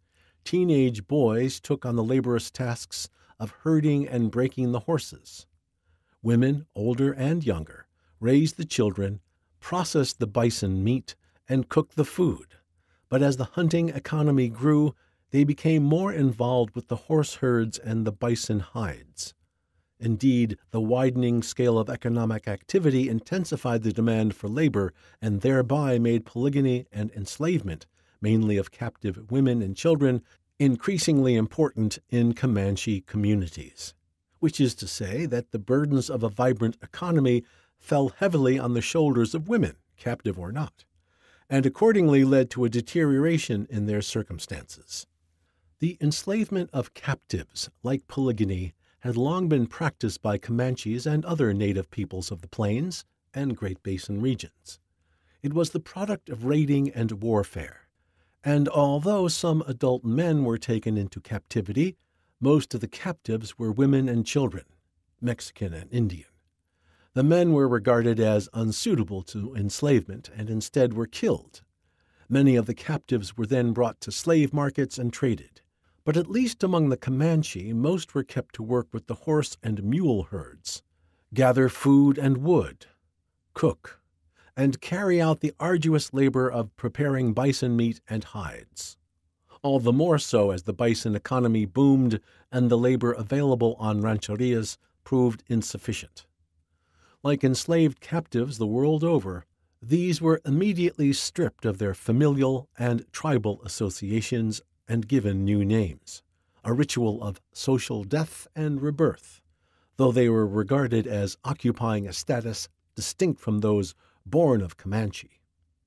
Teenage boys took on the laborious tasks of herding and breaking the horses. Women, older and younger, raised the children, processed the bison meat, and cooked the food. But as the hunting economy grew, they became more involved with the horse herds and the bison hides. Indeed, the widening scale of economic activity intensified the demand for labor and thereby made polygamy and enslavement, mainly of captive women and children, increasingly important in Comanche communities, which is to say that the burdens of a vibrant economy fell heavily on the shoulders of women, captive or not, and accordingly led to a deterioration in their circumstances. The enslavement of captives, like polygamy, had long been practiced by Comanches and other native peoples of the plains and Great Basin regions. It was the product of raiding and warfare, and although some adult men were taken into captivity, most of the captives were women and children, Mexican and Indian. The men were regarded as unsuitable to enslavement and instead were killed. Many of the captives were then brought to slave markets and traded. But at least among the Comanche, most were kept to work with the horse and mule herds, gather food and wood, cook, and carry out the arduous labor of preparing bison meat and hides. All the more so as the bison economy boomed and the labor available on rancherias proved insufficient. Like enslaved captives the world over, these were immediately stripped of their familial and tribal associations and given new names, a ritual of social death and rebirth, though they were regarded as occupying a status distinct from those born of Comanche.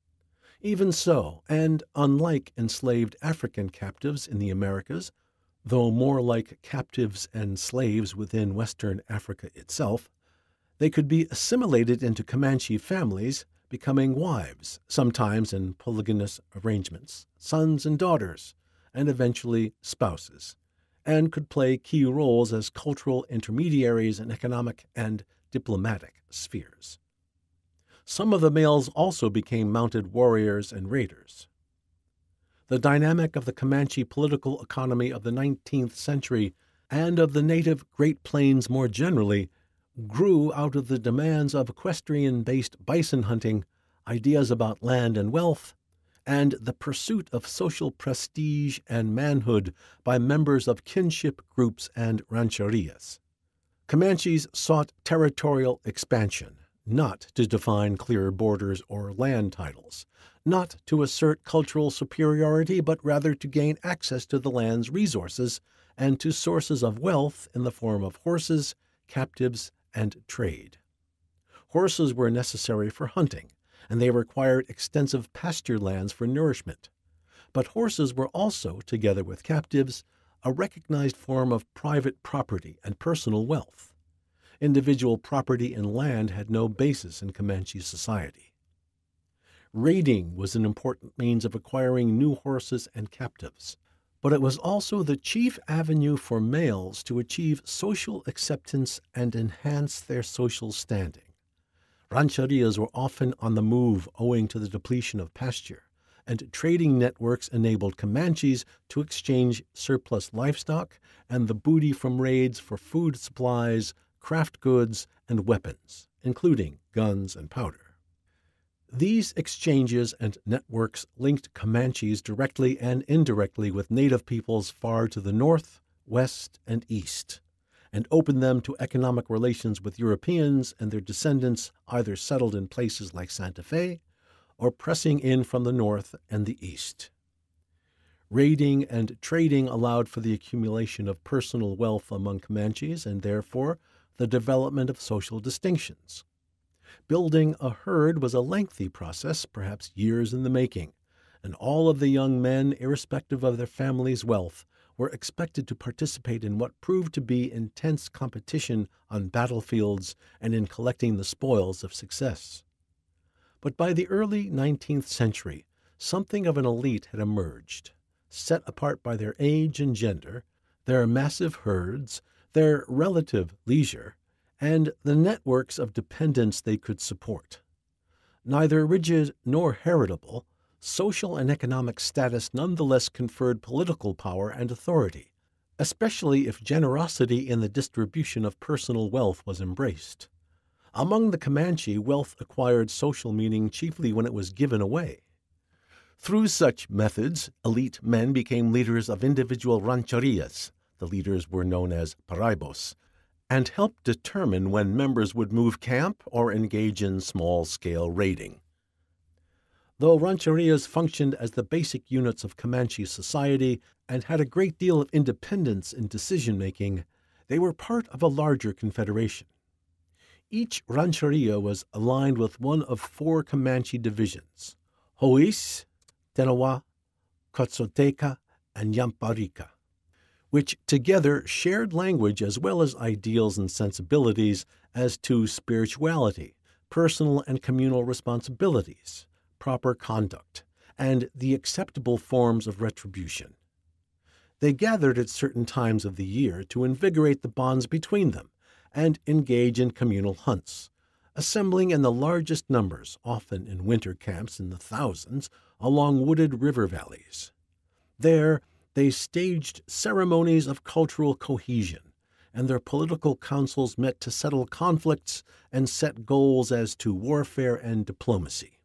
Even so, and unlike enslaved African captives in the Americas, though more like captives and slaves within Western Africa itself, they could be assimilated into Comanche families, becoming wives, sometimes in polygynous arrangements, sons and daughters, and eventually spouses, and could play key roles as cultural intermediaries in economic and diplomatic spheres. Some of the males also became mounted warriors and raiders. The dynamic of the Comanche political economy of the nineteenth century and of the native Great Plains more generally grew out of the demands of equestrian-based bison hunting, ideas about land and wealth, and the pursuit of social prestige and manhood by members of kinship groups and rancherias. Comanches sought territorial expansion, not to define clear borders or land titles, not to assert cultural superiority, but rather to gain access to the land's resources and to sources of wealth in the form of horses, captives, and trade. Horses were necessary for hunting, and they required extensive pasture lands for nourishment. But horses were also, together with captives, a recognized form of private property and personal wealth. Individual property in land had no basis in Comanche society. Raiding was an important means of acquiring new horses and captives, but it was also the chief avenue for males to achieve social acceptance and enhance their social standing. Rancherias were often on the move owing to the depletion of pasture, and trading networks enabled Comanches to exchange surplus livestock and the booty from raids for food supplies, craft goods, and weapons, including guns and powder. These exchanges and networks linked Comanches directly and indirectly with native peoples far to the north, west, and east, and opened them to economic relations with Europeans and their descendants either settled in places like Santa Fe or pressing in from the north and the east. Raiding and trading allowed for the accumulation of personal wealth among Comanches and therefore the development of social distinctions. Building a herd was a lengthy process, perhaps years in the making, and all of the young men, irrespective of their family's wealth, were expected to participate in what proved to be intense competition on battlefields and in collecting the spoils of success. But by the early nineteenth century, something of an elite had emerged, set apart by their age and gender, their massive herds, their relative leisure, and the networks of dependence they could support. Neither rigid nor heritable, social and economic status nonetheless conferred political power and authority, especially if generosity in the distribution of personal wealth was embraced. Among the Comanche, wealth acquired social meaning chiefly when it was given away. Through such methods, elite men became leaders of individual rancherias. The leaders were known as paraibos, and helped determine when members would move camp or engage in small-scale raiding. Though rancherias functioned as the basic units of Comanche society and had a great deal of independence in decision-making, they were part of a larger confederation. Each rancheria was aligned with one of four Comanche divisions: Hois, Tenawa, Cotzoteca, and Yamparica, which together shared language as well as ideals and sensibilities as to spirituality, personal and communal responsibilities, proper conduct, and the acceptable forms of retribution. They gathered at certain times of the year to invigorate the bonds between them and engage in communal hunts, assembling in the largest numbers, often in winter camps in the thousands, along wooded river valleys. There, they staged ceremonies of cultural cohesion, and their political councils met to settle conflicts and set goals as to warfare and diplomacy.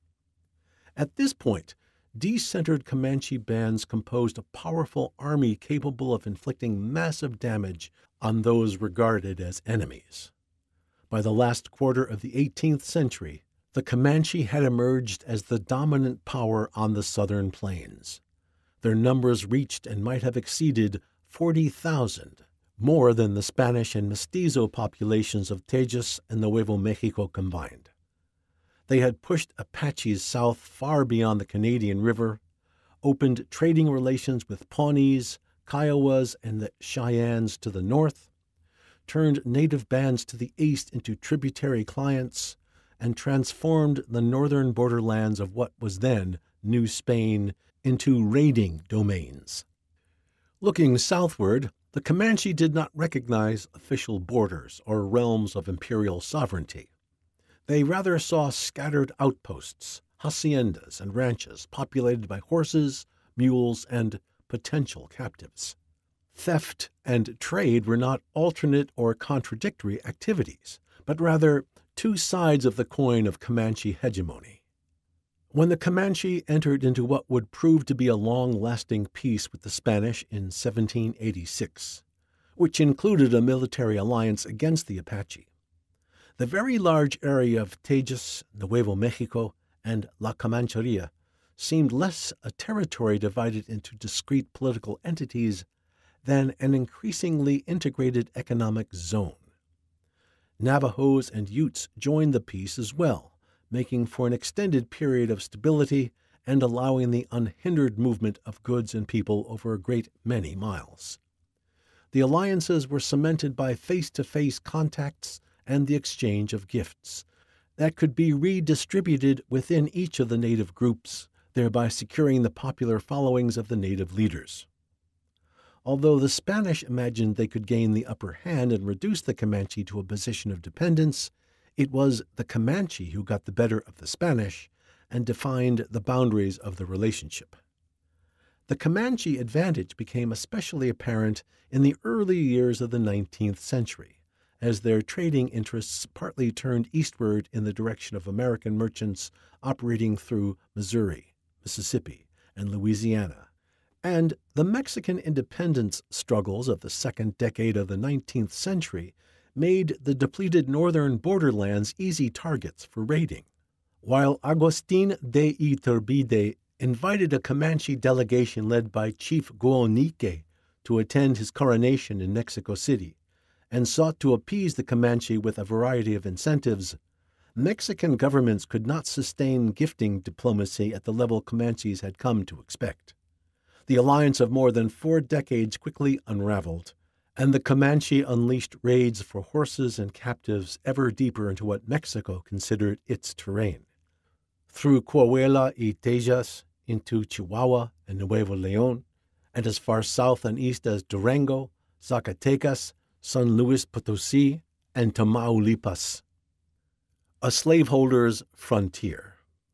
At this point, decentered Comanche bands composed a powerful army capable of inflicting massive damage on those regarded as enemies. By the last quarter of the eighteenth century, the Comanche had emerged as the dominant power on the southern plains. Their numbers reached and might have exceeded forty thousand, more than the Spanish and Mestizo populations of Tejas and Nuevo Mexico combined. They had pushed Apaches south far beyond the Canadian River, opened trading relations with Pawnees, Kiowas, and the Cheyennes to the north, turned native bands to the east into tributary clients, and transformed the northern borderlands of what was then New Spain into raiding domains. Looking southward, the Comanche did not recognize official borders or realms of imperial sovereignty. They rather saw scattered outposts, haciendas, and ranches populated by horses, mules, and potential captives. Theft and trade were not alternate or contradictory activities, but rather two sides of the coin of Comanche hegemony. When the Comanche entered into what would prove to be a long-lasting peace with the Spanish in seventeen eighty-six, which included a military alliance against the Apache, the very large area of Tejas, Nuevo Mexico, and La Comancheria seemed less a territory divided into discrete political entities than an increasingly integrated economic zone. Navajos and Utes joined the peace as well, making for an extended period of stability and allowing the unhindered movement of goods and people over a great many miles. The alliances were cemented by face-to-face contacts and the exchange of gifts that could be redistributed within each of the native groups, thereby securing the popular followings of the native leaders. Although the Spanish imagined they could gain the upper hand and reduce the Comanche to a position of dependence, it was the Comanche who got the better of the Spanish and defined the boundaries of the relationship. The Comanche advantage became especially apparent in the early years of the nineteenth century, as their trading interests partly turned eastward in the direction of American merchants operating through Missouri, Mississippi, and Louisiana, and the Mexican independence struggles of the second decade of the nineteenth century made the depleted northern borderlands easy targets for raiding. While Agustin de Iturbide invited a Comanche delegation led by Chief Guonique to attend his coronation in Mexico City, and sought to appease the Comanche with a variety of incentives, Mexican governments could not sustain gifting diplomacy at the level Comanches had come to expect. The alliance of more than four decades quickly unraveled, and the Comanche unleashed raids for horses and captives ever deeper into what Mexico considered its terrain. Through Coahuila y Tejas, into Chihuahua and Nuevo León, and as far south and east as Durango, Zacatecas, San Luis Potosí, and Tamaulipas. A slaveholder's frontier.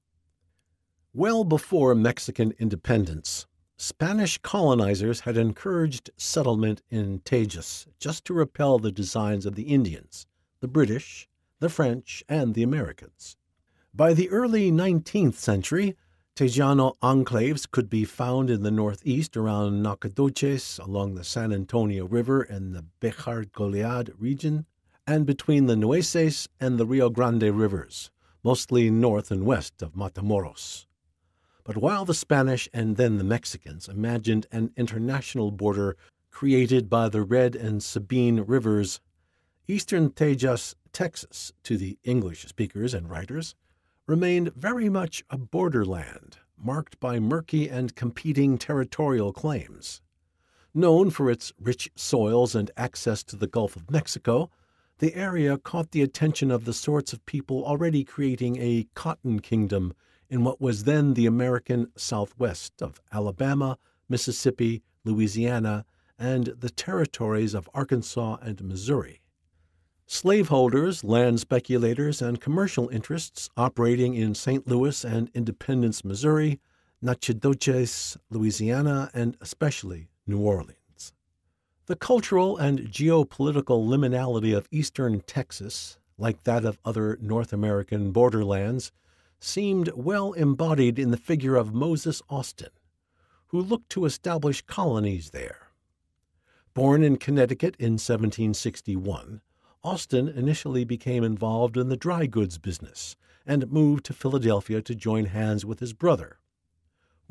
Well before Mexican independence, Spanish colonizers had encouraged settlement in Tejas just to repel the designs of the Indians, the British, the French, and the Americans. By the early nineteenth century, Tejano enclaves could be found in the northeast around Nacogdoches, along the San Antonio River and the Bejar Goliad region, and between the Nueces and the Rio Grande rivers, mostly north and west of Matamoros. But while the Spanish and then the Mexicans imagined an international border created by the Red and Sabine rivers, eastern Tejas, Texas, to the English speakers and writers, remained very much a borderland, marked by murky and competing territorial claims. Known for its rich soils and access to the Gulf of Mexico, the area caught the attention of the sorts of people already creating a cotton kingdom in what was then the American Southwest of Alabama, Mississippi, Louisiana, and the territories of Arkansas and Missouri. Slaveholders, land speculators, and commercial interests operating in Saint Louis and Independence, Missouri, Nacogdoches, Louisiana, and especially New Orleans. The cultural and geopolitical liminality of eastern Texas, like that of other North American borderlands, seemed well embodied in the figure of Moses Austin, who looked to establish colonies there. Born in Connecticut in seventeen sixty-one, Austin initially became involved in the dry goods business and moved to Philadelphia to join hands with his brother.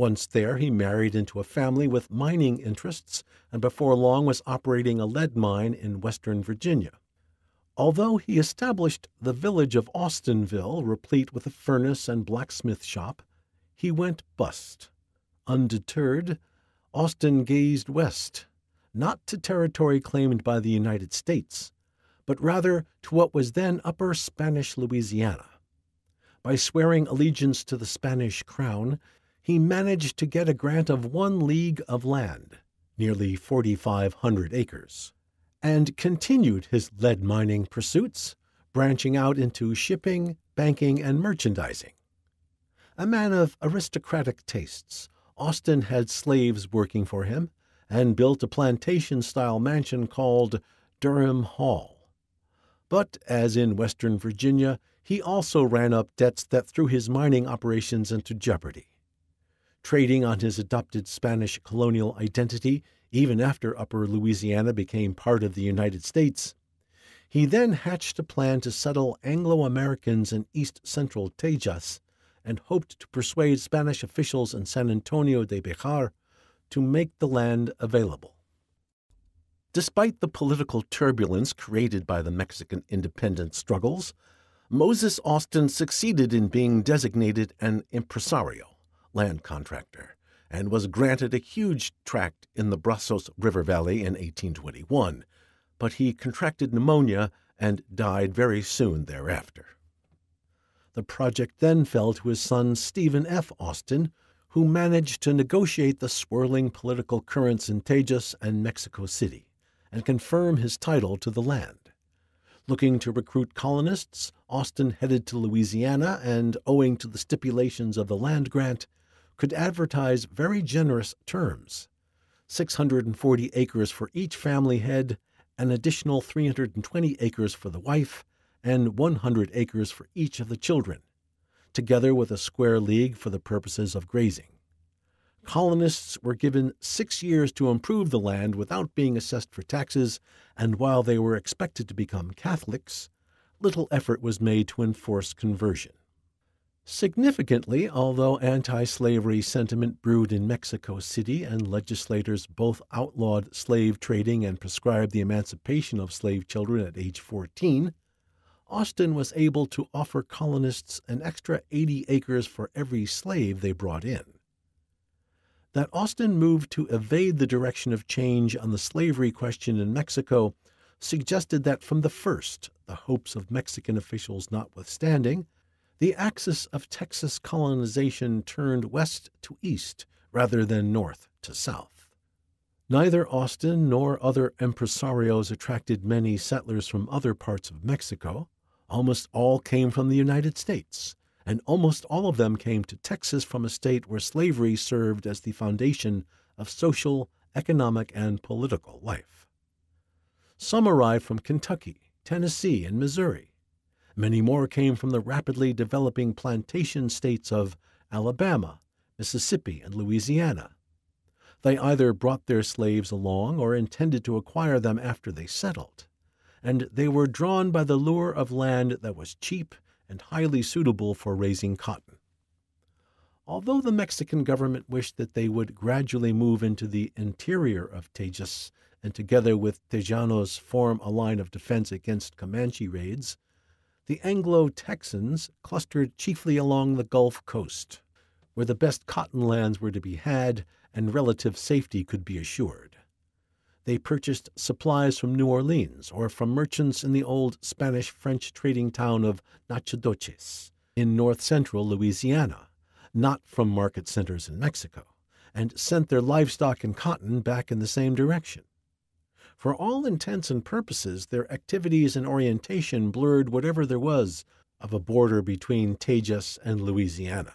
Once there, he married into a family with mining interests and before long was operating a lead mine in western Virginia. Although he established the village of Austinville, replete with a furnace and blacksmith shop, he went bust. Undeterred, Austin gazed west, not to territory claimed by the United States, but rather to what was then Upper Spanish Louisiana. By swearing allegiance to the Spanish crown, he managed to get a grant of one league of land, nearly forty-five hundred acres, and continued his lead mining pursuits, branching out into shipping, banking, and merchandising. A man of aristocratic tastes, Austin had slaves working for him and built a plantation-style mansion called Durham Hall. But, as in western Virginia, he also ran up debts that threw his mining operations into jeopardy. Trading on his adopted Spanish colonial identity, even after Upper Louisiana became part of the United States, he then hatched a plan to settle Anglo-Americans in east-central Tejas and hoped to persuade Spanish officials in San Antonio de Bejar to make the land available. Despite the political turbulence created by the Mexican independence struggles, Moses Austin succeeded in being designated an impresario, land contractor, and was granted a huge tract in the Brazos River Valley in eighteen twenty-one, but he contracted pneumonia and died very soon thereafter. The project then fell to his son Steven F. Austin, who managed to negotiate the swirling political currents in Tejas and Mexico City and confirm his title to the land. Looking to recruit colonists, Austin headed to Louisiana and, owing to the stipulations of the land grant, could advertise very generous terms: six hundred forty acres for each family head, an additional three hundred twenty acres for the wife, and one hundred acres for each of the children, together with a square league for the purposes of grazing. Colonists were given six years to improve the land without being assessed for taxes, and while they were expected to become Catholics, little effort was made to enforce conversion. Significantly, although anti-slavery sentiment brewed in Mexico City and legislators both outlawed slave trading and prescribed the emancipation of slave children at age fourteen, Austin was able to offer colonists an extra eighty acres for every slave they brought in. That Austin moved to evade the direction of change on the slavery question in Mexico suggested that from the first, the hopes of Mexican officials notwithstanding, the axis of Texas colonization turned west to east rather than north to south. Neither Austin nor other impresarios attracted many settlers from other parts of Mexico. Almost all came from the United States, and almost all of them came to Texas from a state where slavery served as the foundation of social, economic, and political life. Some arrived from Kentucky, Tennessee, and Missouri. Many more came from the rapidly developing plantation states of Alabama, Mississippi, and Louisiana. They either brought their slaves along or intended to acquire them after they settled, and they were drawn by the lure of land that was cheap and highly suitable for raising cotton. Although the Mexican government wished that they would gradually move into the interior of Tejas and together with Tejanos form a line of defense against Comanche raids, the Anglo-Texans clustered chiefly along the Gulf Coast, where the best cotton lands were to be had and relative safety could be assured. They purchased supplies from New Orleans or from merchants in the old Spanish-French trading town of Natchitoches in north-central Louisiana, not from market centers in Mexico, and sent their livestock and cotton back in the same direction. For all intents and purposes, their activities and orientation blurred whatever there was of a border between Tejas and Louisiana.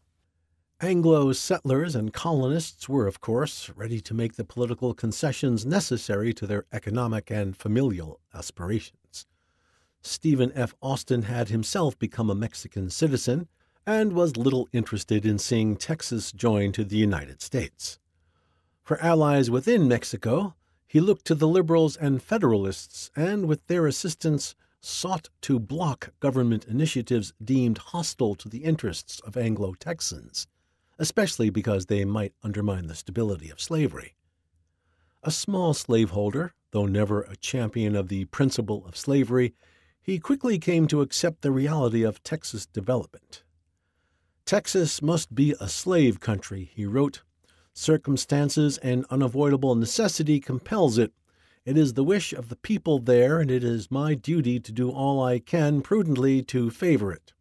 Anglo settlers and colonists were, of course, ready to make the political concessions necessary to their economic and familial aspirations. Steven F. Austin had himself become a Mexican citizen and was little interested in seeing Texas join to the United States. For allies within Mexico, he looked to the Liberals and Federalists and, with their assistance, sought to block government initiatives deemed hostile to the interests of Anglo-Texans, especially because they might undermine the stability of slavery. A small slaveholder, though never a champion of the principle of slavery, he quickly came to accept the reality of Texas development. "Texas must be a slave country," he wrote. "Circumstances and unavoidable necessity compels it. It is the wish of the people there, and it is my duty to do all I can prudently to favor it."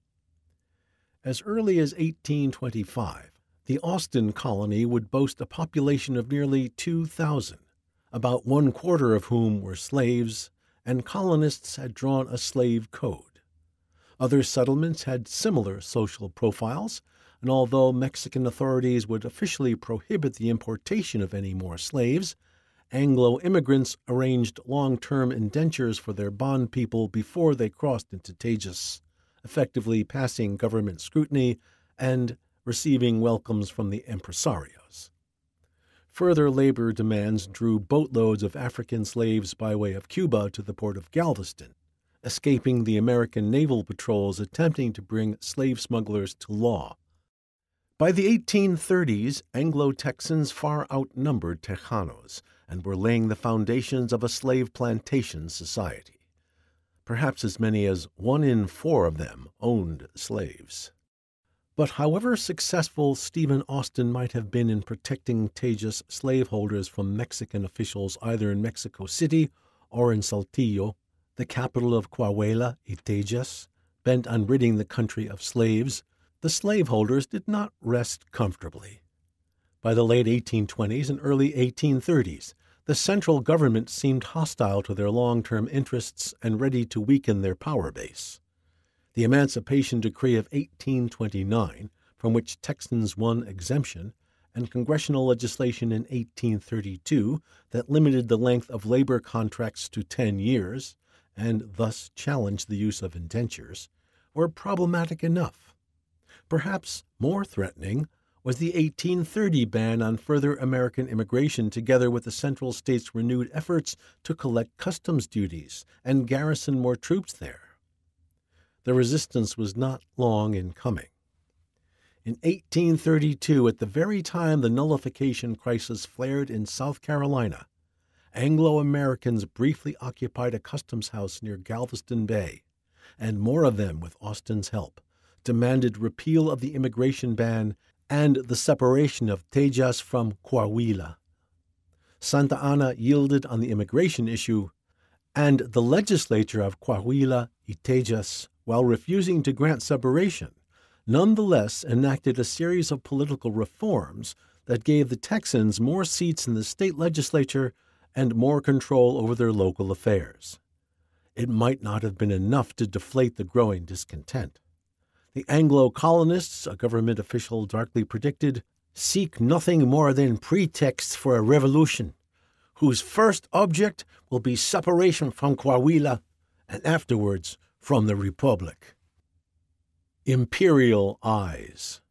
As early as eighteen twenty-five, the Austin colony would boast a population of nearly two thousand, about one quarter of whom were slaves, and colonists had drawn a slave code. Other settlements had similar social profiles, and although Mexican authorities would officially prohibit the importation of any more slaves, Anglo immigrants arranged long-term indentures for their bond people before they crossed into Tejas, effectively passing government scrutiny and receiving welcomes from the impresarios. Further labor demands drew boatloads of African slaves by way of Cuba to the port of Galveston, escaping the American naval patrols attempting to bring slave smugglers to law. By the eighteen thirties, Anglo-Texans far outnumbered Tejanos and were laying the foundations of a slave plantation society. Perhaps as many as one in four of them owned slaves. But however successful Stephen Austin might have been in protecting Tejas slaveholders from Mexican officials either in Mexico City or in Saltillo, the capital of Coahuila y Tejas, bent on ridding the country of slaves, the slaveholders did not rest comfortably. By the late eighteen twenties and early eighteen thirties, the central government seemed hostile to their long-term interests and ready to weaken their power base. The Emancipation Decree of eighteen twenty-nine, from which Texans won exemption, and congressional legislation in eighteen thirty-two that limited the length of labor contracts to ten years, and thus challenged the use of indentures, were problematic enough. Perhaps more threatening was the eighteen thirty ban on further American immigration, together with the central state's renewed efforts to collect customs duties and garrison more troops there. The resistance was not long in coming. In eighteen thirty-two, at the very time the nullification crisis flared in South Carolina, Anglo-Americans briefly occupied a customs house near Galveston Bay, and more of them, with Austin's help, demanded repeal of the immigration ban and the separation of Tejas from Coahuila. Santa Anna yielded on the immigration issue, and the legislature of Coahuila y Tejas, while refusing to grant separation, nonetheless enacted a series of political reforms that gave the Texans more seats in the state legislature and more control over their local affairs. It might not have been enough to deflate the growing discontent. The Anglo-colonists, a government official darkly predicted, seek nothing more than pretexts for a revolution, whose first object will be separation from Coahuila and afterwards from the Republic. Imperial eyes.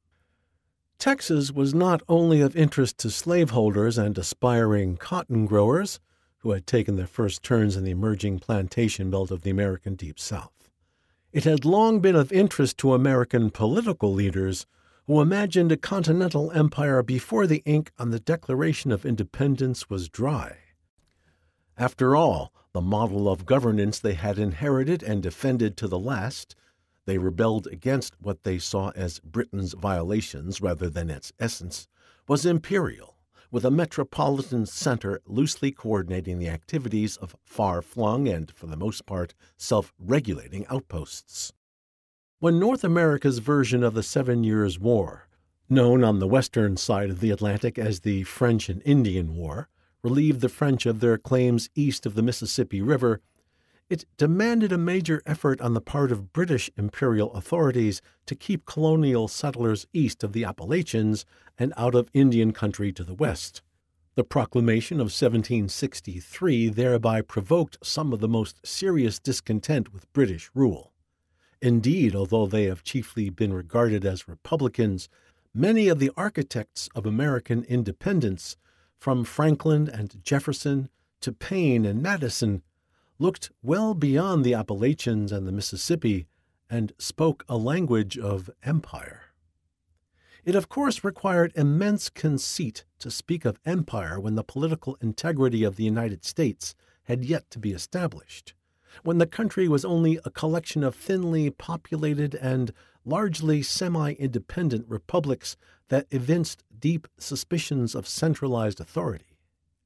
Texas was not only of interest to slaveholders and aspiring cotton growers, who had taken their first turns in the emerging plantation belt of the American Deep South. It had long been of interest to American political leaders who imagined a continental empire before the ink on the Declaration of Independence was dry. After all, the model of governance they had inherited and defended to the last, they rebelled against what they saw as Britain's violations rather than its essence, was imperial, with a metropolitan center loosely coordinating the activities of far-flung and, for the most part, self-regulating outposts. When North America's version of the Seven Years' War, known on the western side of the Atlantic as the French and Indian War, relieved the French of their claims east of the Mississippi River, it demanded a major effort on the part of British imperial authorities to keep colonial settlers east of the Appalachians and out of Indian country to the west. The proclamation of seventeen sixty-three thereby provoked some of the most serious discontent with British rule. Indeed, although they have chiefly been regarded as Republicans, many of the architects of American independence, from Franklin and Jefferson to Payne and Madison, looked well beyond the Appalachians and the Mississippi and spoke a language of empire. It of course required immense conceit to speak of empire when the political integrity of the United States had yet to be established, when the country was only a collection of thinly populated and largely semi-independent republics that evinced deep suspicions of centralized authority.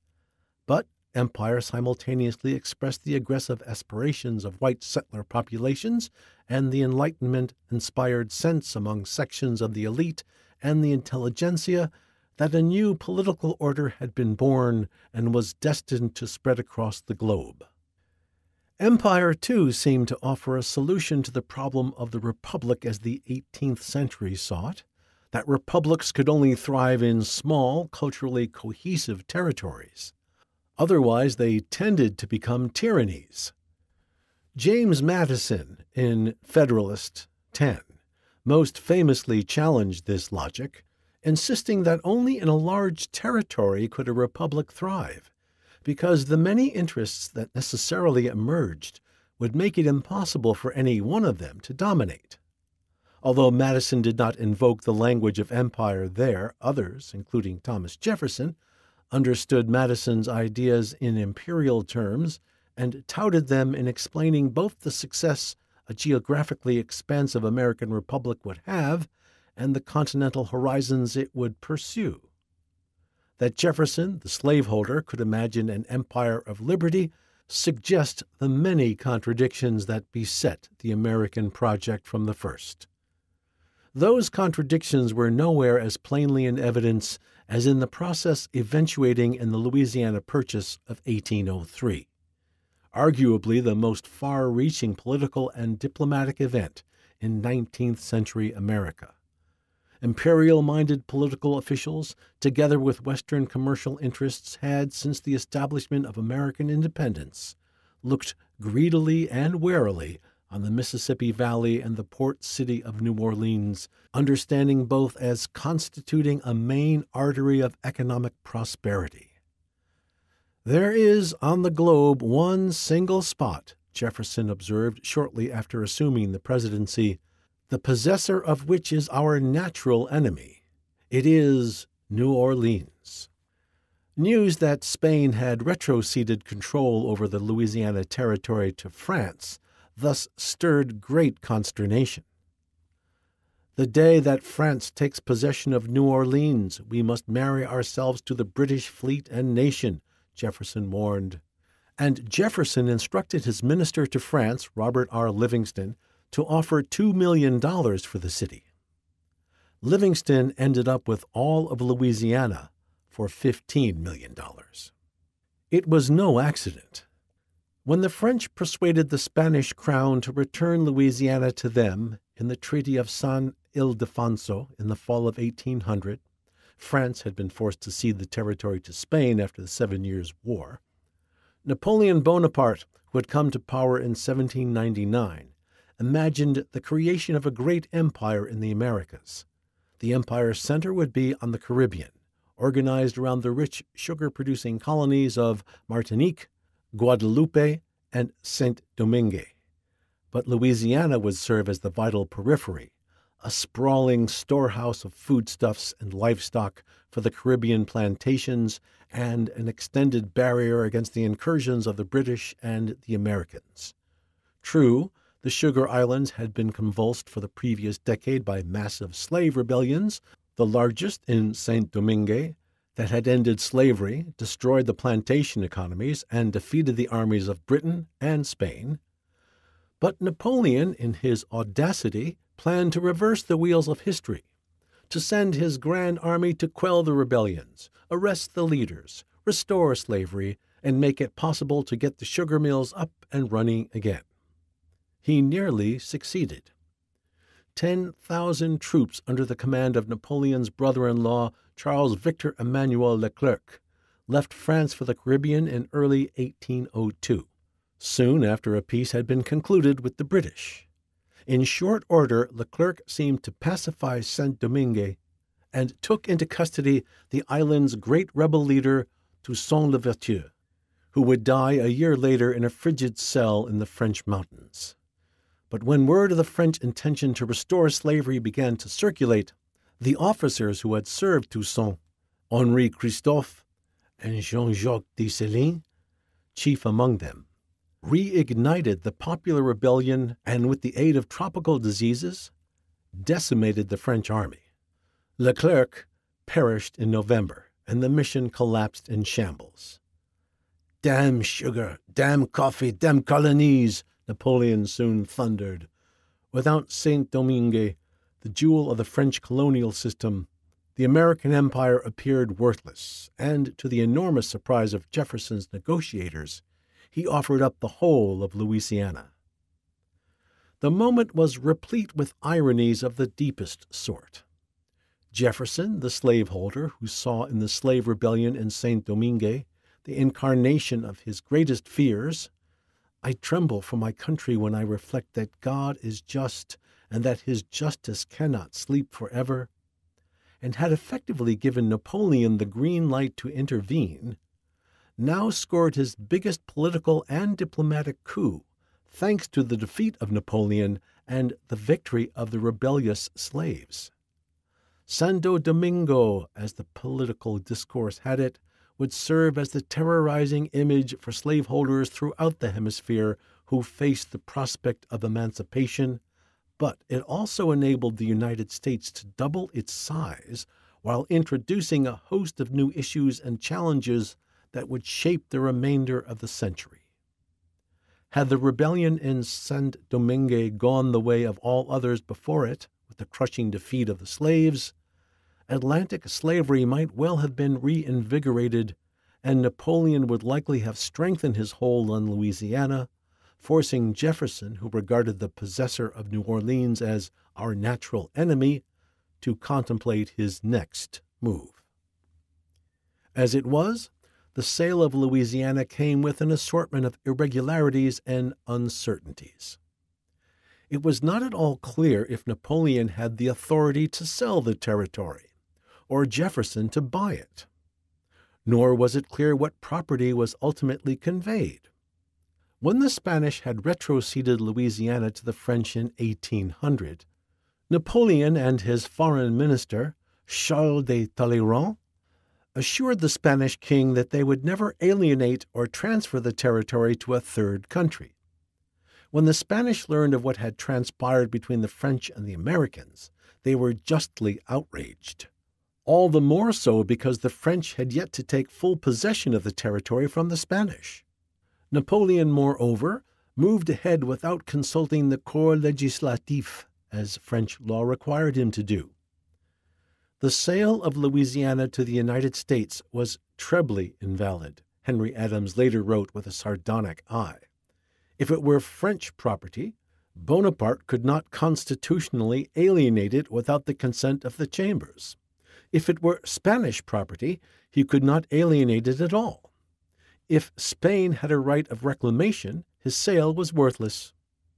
But empire simultaneously expressed the aggressive aspirations of white settler populations and the Enlightenment-inspired sense among sections of the elite and the intelligentsia that a new political order had been born and was destined to spread across the globe. Empire, too, seemed to offer a solution to the problem of the republic as the eighteenth century saw it, that republics could only thrive in small, culturally cohesive territories. Otherwise, they tended to become tyrannies. James Madison, in Federalist ten, most famously challenged this logic, insisting that only in a large territory could a republic thrive, because the many interests that necessarily emerged would make it impossible for any one of them to dominate. Although Madison did not invoke the language of empire there, others, including Thomas Jefferson, understood Madison's ideas in imperial terms and touted them in explaining both the success a geographically expansive American republic would have and the continental horizons it would pursue. That Jefferson, the slaveholder, could imagine an empire of liberty suggests the many contradictions that beset the American project from the first. Those contradictions were nowhere as plainly in evidence as in the process eventuating in the Louisiana Purchase of eighteen oh three, arguably the most far-reaching political and diplomatic event in nineteenth century America. Imperial-minded political officials, together with Western commercial interests, had, since the establishment of American independence, looked greedily and warily on the Mississippi Valley and the port city of New Orleans, understanding both as constituting a main artery of economic prosperity. There is on the globe one single spot, Jefferson observed shortly after assuming the presidency, the possessor of which is our natural enemy. It is New Orleans. News that Spain had retroceded control over the Louisiana Territory to France thus stirred great consternation. The day that France takes possession of New Orleans, we must marry ourselves to the British fleet and nation, Jefferson warned. And Jefferson instructed his minister to France, Robert R. Livingston, to offer two million dollars for the city. Livingston ended up with all of Louisiana for fifteen million dollars. It was no accident. When the French persuaded the Spanish crown to return Louisiana to them in the Treaty of San Ildefonso in the fall of eighteen hundred, France had been forced to cede the territory to Spain after the Seven Years' War, Napoleon Bonaparte, who had come to power in seventeen ninety-nine, imagined the creation of a great empire in the Americas. The empire's center would be on the Caribbean, organized around the rich sugar-producing colonies of Martinique, Guadeloupe, and Saint-Domingue. But Louisiana would serve as the vital periphery, a sprawling storehouse of foodstuffs and livestock for the Caribbean plantations and an extended barrier against the incursions of the British and the Americans. True, the Sugar Islands had been convulsed for the previous decade by massive slave rebellions, the largest in Saint-Domingue, that had ended slavery, destroyed the plantation economies, and defeated the armies of Britain and Spain. But Napoleon, in his audacity, planned to reverse the wheels of history, to send his grand army to quell the rebellions, arrest the leaders, restore slavery, and make it possible to get the sugar mills up and running again. He nearly succeeded. Ten thousand troops under the command of Napoleon's brother-in-law, Charles Victor Emmanuel Leclerc, left France for the Caribbean in early eighteen oh two, soon after a peace had been concluded with the British. In short order, Leclerc seemed to pacify Saint-Domingue and took into custody the island's great rebel leader, Toussaint Louverture, who would die a year later in a frigid cell in the French mountains. But when word of the French intention to restore slavery began to circulate, The officers who had served Toussaint, Henri Christophe and Jean-Jacques Dessalines, chief among them, reignited the popular rebellion and, with the aid of tropical diseases, decimated the French army. Leclerc perished in November, and the mission collapsed in shambles. "Damn sugar, damn coffee, damn colonies," Napoleon soon thundered. Without Saint-Domingue, the jewel of the French colonial system, the American empire appeared worthless, and to the enormous surprise of Jefferson's negotiators, he offered up the whole of Louisiana. The moment was replete with ironies of the deepest sort. Jefferson, the slaveholder who saw in the slave rebellion in Saint-Domingue the incarnation of his greatest fears, "I tremble for my country when I reflect that God is just and that his justice cannot sleep forever," and had effectively given Napoleon the green light to intervene, now scored his biggest political and diplomatic coup, thanks to the defeat of Napoleon and the victory of the rebellious slaves. Santo Domingo, as the political discourse had it, would serve as the terrorizing image for slaveholders throughout the hemisphere who faced the prospect of emancipation, but it also enabled the United States to double its size while introducing a host of new issues and challenges that would shape the remainder of the century. Had the rebellion in Saint-Domingue gone the way of all others before it, with the crushing defeat of the slaves, Atlantic slavery might well have been reinvigorated, and Napoleon would likely have strengthened his hold on Louisiana, forcing Jefferson, who regarded the possessor of New Orleans as our natural enemy, to contemplate his next move. As it was, the sale of Louisiana came with an assortment of irregularities and uncertainties. It was not at all clear if Napoleon had the authority to sell the territory, or Jefferson to buy it. Nor was it clear what property was ultimately conveyed. When the Spanish had retroceded Louisiana to the French in eighteen hundred, Napoleon and his foreign minister, Charles de Talleyrand, assured the Spanish king that they would never alienate or transfer the territory to a third country. When the Spanish learned of what had transpired between the French and the Americans, they were justly outraged. All the more so because the French had yet to take full possession of the territory from the Spanish. Napoleon, moreover, moved ahead without consulting the corps législatif, as French law required him to do. The sale of Louisiana to the United States was trebly invalid, Henry Adams later wrote with a sardonic eye. If it were French property, Bonaparte could not constitutionally alienate it without the consent of the Chambers. If it were Spanish property, he could not alienate it at all. If Spain had a right of reclamation, his sale was worthless.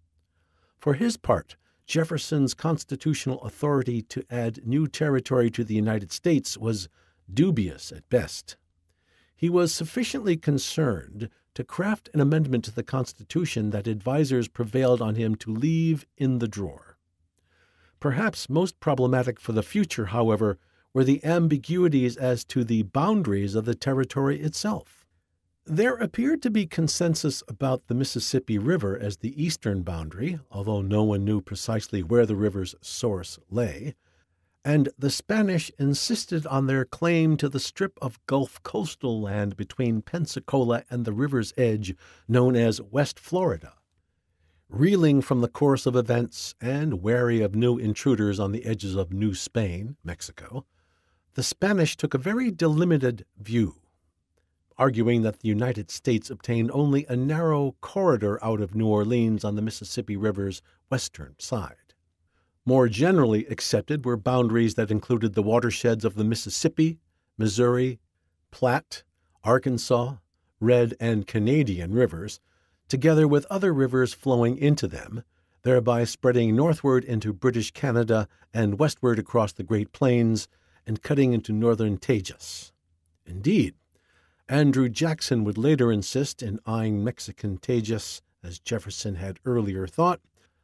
For his part, Jefferson's constitutional authority to add new territory to the United States was dubious at best. He was sufficiently concerned to craft an amendment to the Constitution that advisers prevailed on him to leave in the drawer. Perhaps most problematic for the future, however, were the ambiguities as to the boundaries of the territory itself. There appeared to be consensus about the Mississippi River as the eastern boundary, although no one knew precisely where the river's source lay, and the Spanish insisted on their claim to the strip of Gulf coastal land between Pensacola and the river's edge known as West Florida. Reeling from the course of events and wary of new intruders on the edges of New Spain, Mexico, the Spanish took a very delimited view, arguing that the United States obtained only a narrow corridor out of New Orleans on the Mississippi River's western side. More generally accepted were boundaries that included the watersheds of the Mississippi, Missouri, Platte, Arkansas, Red, and Canadian rivers, together with other rivers flowing into them, thereby spreading northward into British Canada and westward across the Great Plains and cutting into northern Tejas. Indeed, Andrew Jackson would later insist, in eyeing Mexican Tejas, as Jefferson had earlier thought,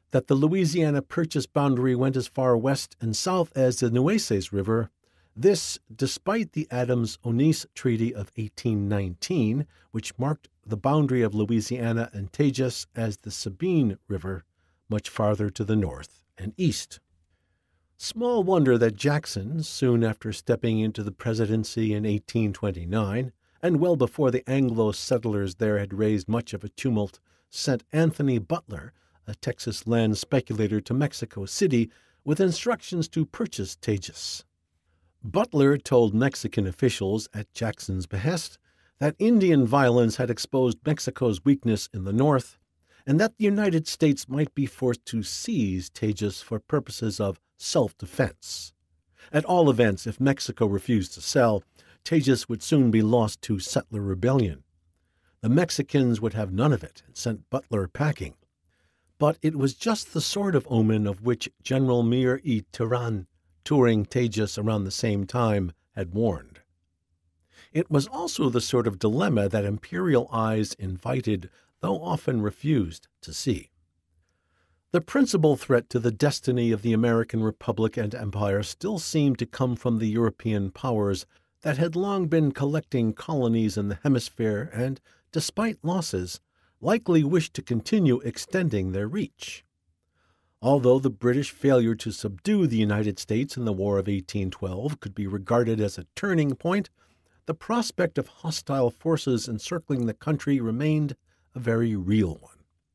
that the Louisiana Purchase boundary went as far west and south as the Nueces River, this despite the Adams-Onis Treaty of eighteen nineteen, which marked the boundary of Louisiana and Tagus as the Sabine River, much farther to the north and east. Small wonder that Jackson, soon after stepping into the presidency in eighteen twenty-nine, and well before the Anglo settlers there had raised much of a tumult, sent Anthony Butler, a Texas land speculator, to Mexico City with instructions to purchase Tagus. Butler told Mexican officials, at Jackson's behest, that Indian violence had exposed Mexico's weakness in the north, and that the United States might be forced to seize Tagus for purposes of self-defense. At all events, if Mexico refused to sell, Tagus would soon be lost to settler rebellion. The Mexicans would have none of it and sent Butler packing. But it was just the sort of omen of which General Mir y Terán, touring Tagus around the same time, had warned. It was also the sort of dilemma that imperial eyes invited, though often refused, to see. The principal threat to the destiny of the American Republic and Empire still seemed to come from the European powers that had long been collecting colonies in the hemisphere and, despite losses, likely wished to continue extending their reach. Although the British failure to subdue the United States in the War of eighteen twelve could be regarded as a turning point, the prospect of hostile forces encircling the country remained a very real one.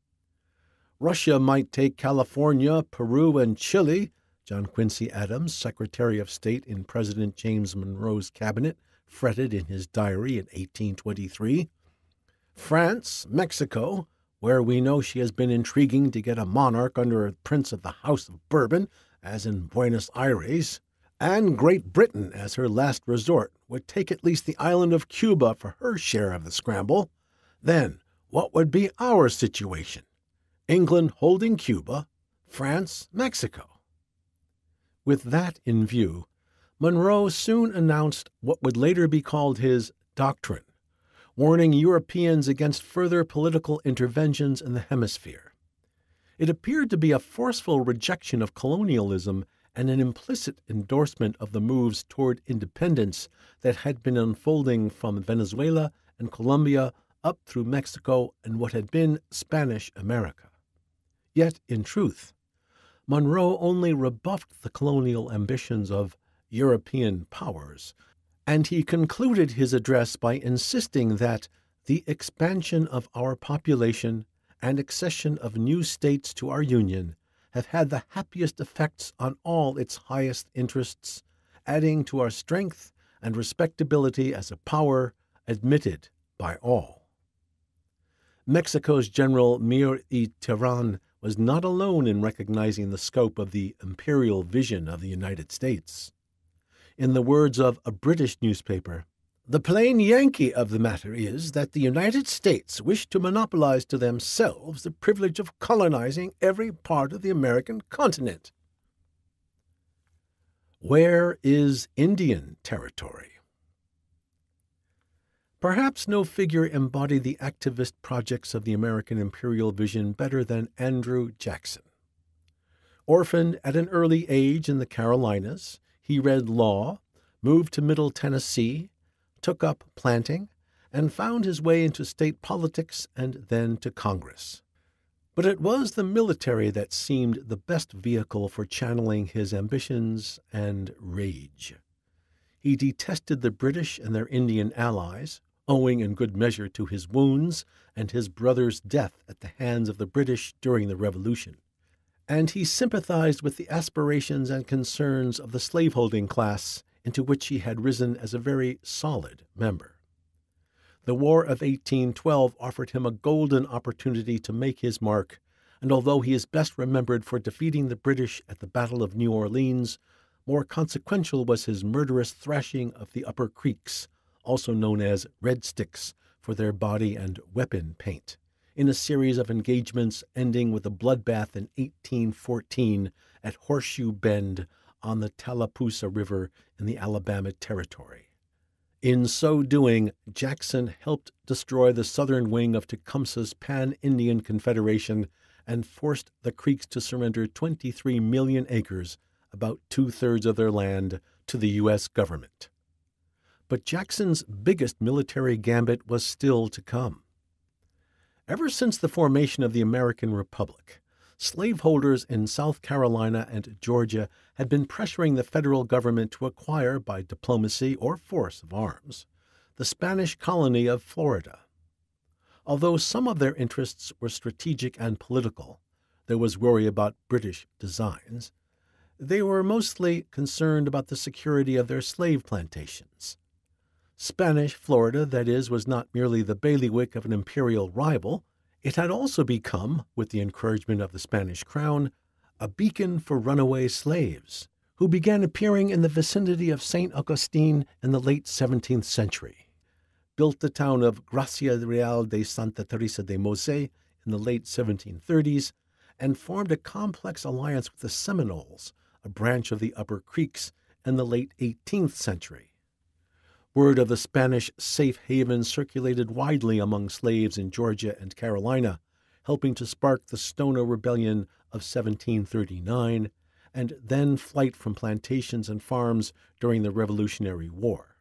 Russia might take California, Peru, and Chile, John Quincy Adams, Secretary of State in President James Monroe's cabinet, fretted in his diary in eighteen twenty-three. France, Mexico, where we know she has been intriguing to get a monarch under a prince of the House of Bourbon, as in Buenos Aires, and Great Britain as her last resort, would take at least the island of Cuba for her share of the scramble. Then, what would be our situation? England holding Cuba, France, Mexico. With that in view, Monroe soon announced what would later be called his doctrine, warning Europeans against further political interventions in the hemisphere. It appeared to be a forceful rejection of colonialism and an implicit endorsement of the moves toward independence that had been unfolding from Venezuela and Colombia up through Mexico and what had been Spanish America. Yet, in truth, Monroe only rebuffed the colonial ambitions of European powers, and he concluded his address by insisting that the expansion of our population and accession of new states to our Union have had the happiest effects on all its highest interests, adding to our strength and respectability as a power admitted by all. Mexico's General Mir y Terán was not alone in recognizing the scope of the imperial vision of the United States. In the words of a British newspaper, "The plain Yankee of the matter is that the United States wish to monopolize to themselves the privilege of colonizing every part of the American continent." Where is Indian territory? Perhaps no figure embodied the activist projects of the American imperial vision better than Andrew Jackson. Orphaned at an early age in the Carolinas, he read law, moved to Middle Tennessee, took up planting, and found his way into state politics and then to Congress. But it was the military that seemed the best vehicle for channeling his ambitions and rage. He detested the British and their Indian allies, owing in good measure to his wounds and his brother's death at the hands of the British during the Revolution. And he sympathized with the aspirations and concerns of the slaveholding class, into which he had risen as a very solid member. The War of eighteen twelve offered him a golden opportunity to make his mark, and although he is best remembered for defeating the British at the Battle of New Orleans, more consequential was his murderous thrashing of the Upper Creeks, also known as Red Sticks for their body and weapon paint, in a series of engagements ending with a bloodbath in eighteen fourteen at Horseshoe Bend on the Tallapoosa River in the Alabama Territory. In so doing, Jackson helped destroy the southern wing of Tecumseh's Pan-Indian Confederation and forced the Creeks to surrender twenty-three million acres, about two-thirds of their land, to the U S government. But Jackson's biggest military gambit was still to come. Ever since the formation of the American Republic, slaveholders in South Carolina and Georgia had been pressuring the federal government to acquire, by diplomacy or force of arms, the Spanish colony of Florida. Although some of their interests were strategic and political, there was worry about British designs, they were mostly concerned about the security of their slave plantations. Spanish Florida, that is, was not merely the bailiwick of an imperial rival, it had also become, with the encouragement of the Spanish crown, a beacon for runaway slaves, who began appearing in the vicinity of Saint Augustine in the late seventeenth century, built the town of Gracia Real de Santa Teresa de Mose in the late seventeen thirties, and formed a complex alliance with the Seminoles, a branch of the Upper Creeks, in the late eighteenth century. Word of the Spanish safe haven circulated widely among slaves in Georgia and Carolina, helping to spark the Stono Rebellion of seventeen thirty-nine, and then flight from plantations and farms during the Revolutionary War.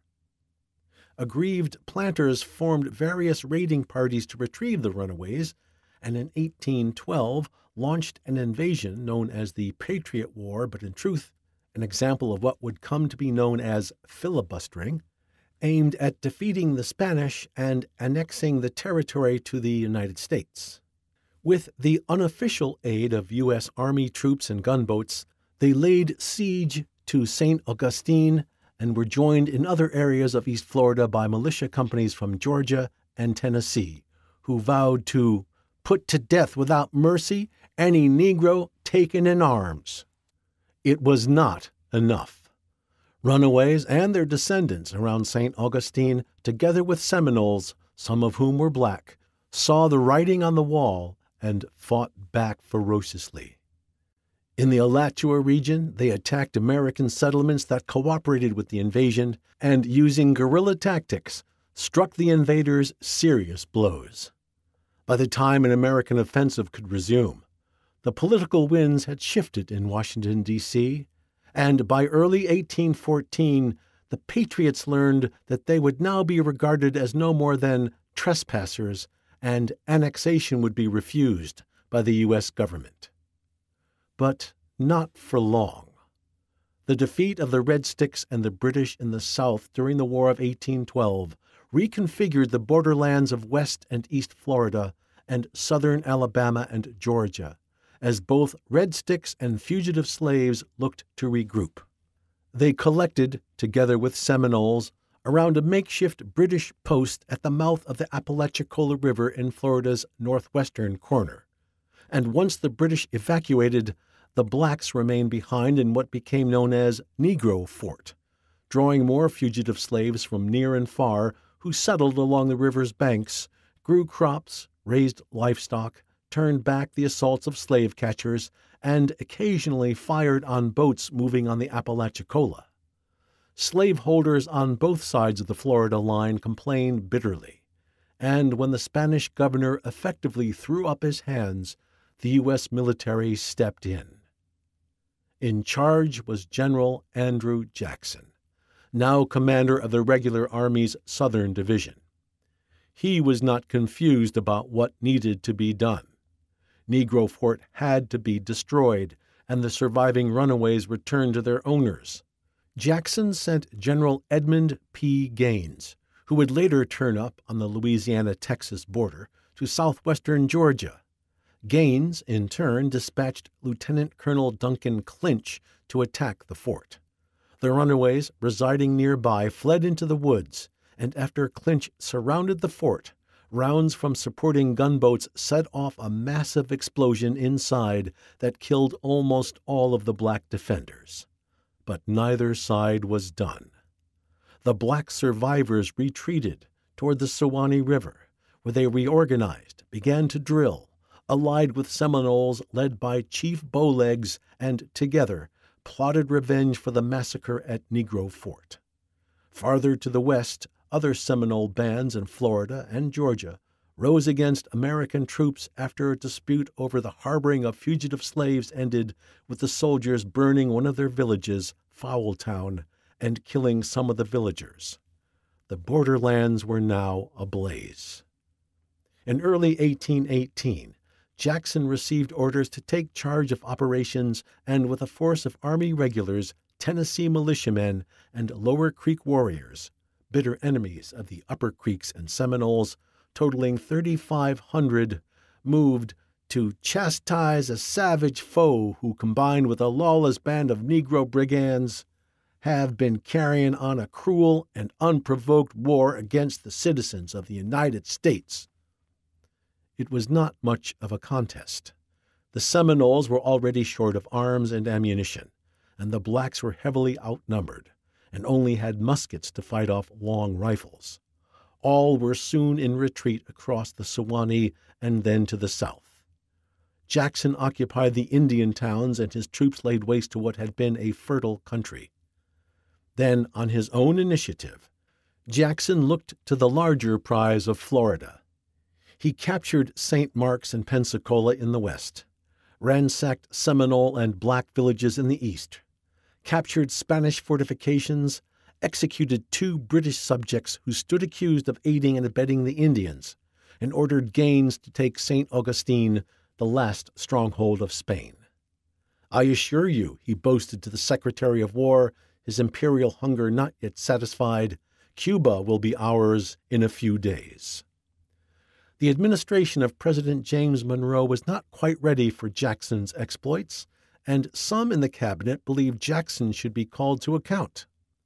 Aggrieved planters formed various raiding parties to retrieve the runaways, and in eighteen twelve launched an invasion known as the Patriot War, but in truth an example of what would come to be known as filibustering, aimed at defeating the Spanish and annexing the territory to the United States. With the unofficial aid of U S Army troops and gunboats, they laid siege to Saint Augustine and were joined in other areas of East Florida by militia companies from Georgia and Tennessee, who vowed to put to death without mercy any Negro taken in arms. It was not enough. Runaways and their descendants around Saint Augustine, together with Seminoles, some of whom were black, saw the writing on the wall and fought back ferociously. In the Alachua region, they attacked American settlements that cooperated with the invasion and, using guerrilla tactics, struck the invaders serious blows. By the time an American offensive could resume, the political winds had shifted in Washington, D C, and by early eighteen fourteen, the Patriots learned that they would now be regarded as no more than trespassers, and annexation would be refused by the U S government. But not for long. The defeat of the Red Sticks and the British in the South during the War of eighteen twelve reconfigured the borderlands of West and East Florida and southern Alabama and Georgia, as both Red Sticks and fugitive slaves looked to regroup. They collected, together with Seminoles, around a makeshift British post at the mouth of the Apalachicola River in Florida's northwestern corner, and once the British evacuated, the blacks remained behind in what became known as Negro Fort, drawing more fugitive slaves from near and far who settled along the river's banks, grew crops, raised livestock, turned back the assaults of slave catchers, and occasionally fired on boats moving on the Apalachicola. Slaveholders on both sides of the Florida line complained bitterly, and when the Spanish governor effectively threw up his hands, the U S military stepped in. In charge was General Andrew Jackson, now commander of the Regular Army's Southern Division. He was not confused about what needed to be done. Negro Fort had to be destroyed, and the surviving runaways returned to their owners. Jackson sent General Edmund P. Gaines, who would later turn up on the Louisiana-Texas border, to southwestern Georgia. Gaines, in turn, dispatched Lieutenant Colonel Duncan Clinch to attack the fort. The runaways, residing nearby, fled into the woods, and after Clinch surrounded the fort, rounds from supporting gunboats set off a massive explosion inside that killed almost all of the black defenders. But neither side was done. The black survivors retreated toward the Suwannee River, where they reorganized, began to drill, allied with Seminoles led by Chief Bowlegs, and together plotted revenge for the massacre at Negro Fort. Farther to the west, other Seminole bands in Florida and Georgia rose against American troops after a dispute over the harboring of fugitive slaves ended with the soldiers burning one of their villages, Foultown, and killing some of the villagers. The borderlands were now ablaze. In early eighteen eighteen, Jackson received orders to take charge of operations, and with a force of Army regulars, Tennessee militiamen, and Lower Creek warriors, bitter enemies of the Upper Creeks and Seminoles, totaling thirty-five hundred, moved to chastise a savage foe who, combined with a lawless band of Negro brigands, have been carrying on a cruel and unprovoked war against the citizens of the United States. It was not much of a contest. The Seminoles were already short of arms and ammunition, and the blacks were heavily outnumbered, and only had muskets to fight off long rifles. All were soon in retreat across the Suwannee and then to the south. Jackson occupied the Indian towns, and his troops laid waste to what had been a fertile country. Then, on his own initiative, Jackson looked to the larger prize of Florida. He captured Saint Mark's and Pensacola in the west, ransacked Seminole and black villages in the east, captured Spanish fortifications, executed two British subjects who stood accused of aiding and abetting the Indians, and ordered Gaines to take Saint Augustine, the last stronghold of Spain. "I assure you," he boasted to the Secretary of War, his imperial hunger not yet satisfied, "Cuba will be ours in a few days." The administration of President James Monroe was not quite ready for Jackson's exploits, and some in the cabinet believed Jackson should be called to account.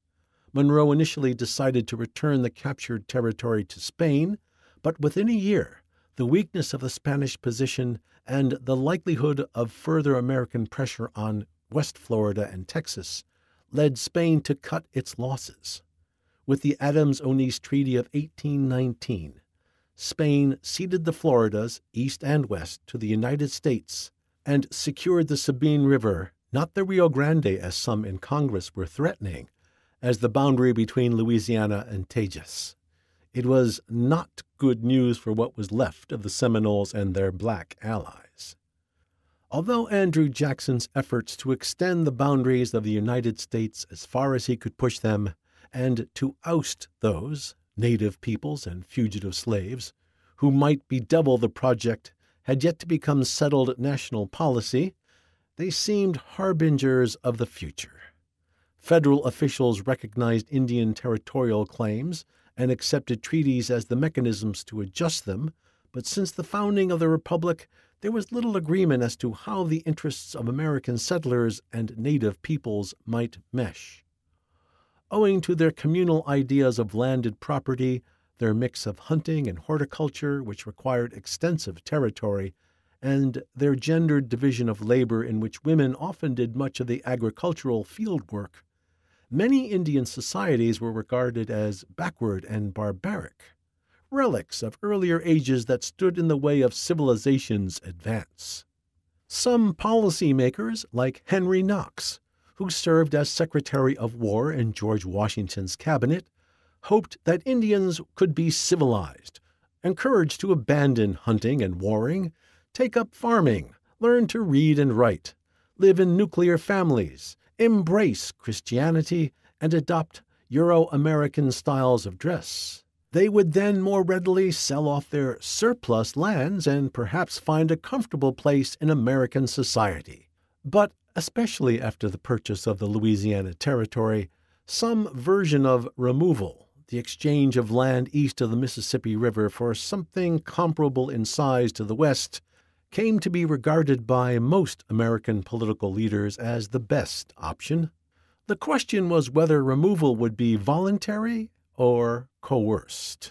Monroe initially decided to return the captured territory to Spain, but within a year, the weakness of the Spanish position and the likelihood of further American pressure on West Florida and Texas led Spain to cut its losses. With the Adams-Onis Treaty of eighteen nineteen, Spain ceded the Floridas, east and west, to the United States and secured the Sabine River, not the Rio Grande as some in Congress were threatening, as the boundary between Louisiana and Tejas. It was not good news for what was left of the Seminoles and their black allies. Although Andrew Jackson's efforts to extend the boundaries of the United States as far as he could push them, and to oust those, native peoples and fugitive slaves, who might bedevil the project, had yet to become settled national policy, they seemed harbingers of the future. Federal officials recognized Indian territorial claims and accepted treaties as the mechanisms to adjust them, but since the founding of the Republic, there was little agreement as to how the interests of American settlers and native peoples might mesh. Owing to their communal ideas of landed property, their mix of hunting and horticulture, which required extensive territory, and their gendered division of labor in which women often did much of the agricultural field work, many Indian societies were regarded as backward and barbaric, relics of earlier ages that stood in the way of civilization's advance. Some policymakers, like Henry Knox, who served as Secretary of War in George Washington's cabinet, hoped that Indians could be civilized, encouraged to abandon hunting and warring, take up farming, learn to read and write, live in nuclear families, embrace Christianity, and adopt Euro-American styles of dress. They would then more readily sell off their surplus lands and perhaps find a comfortable place in American society. But especially after the purchase of the Louisiana Territory, some version of removal, the exchange of land east of the Mississippi River for something comparable in size to the west, came to be regarded by most American political leaders as the best option. The question was whether removal would be voluntary or coerced.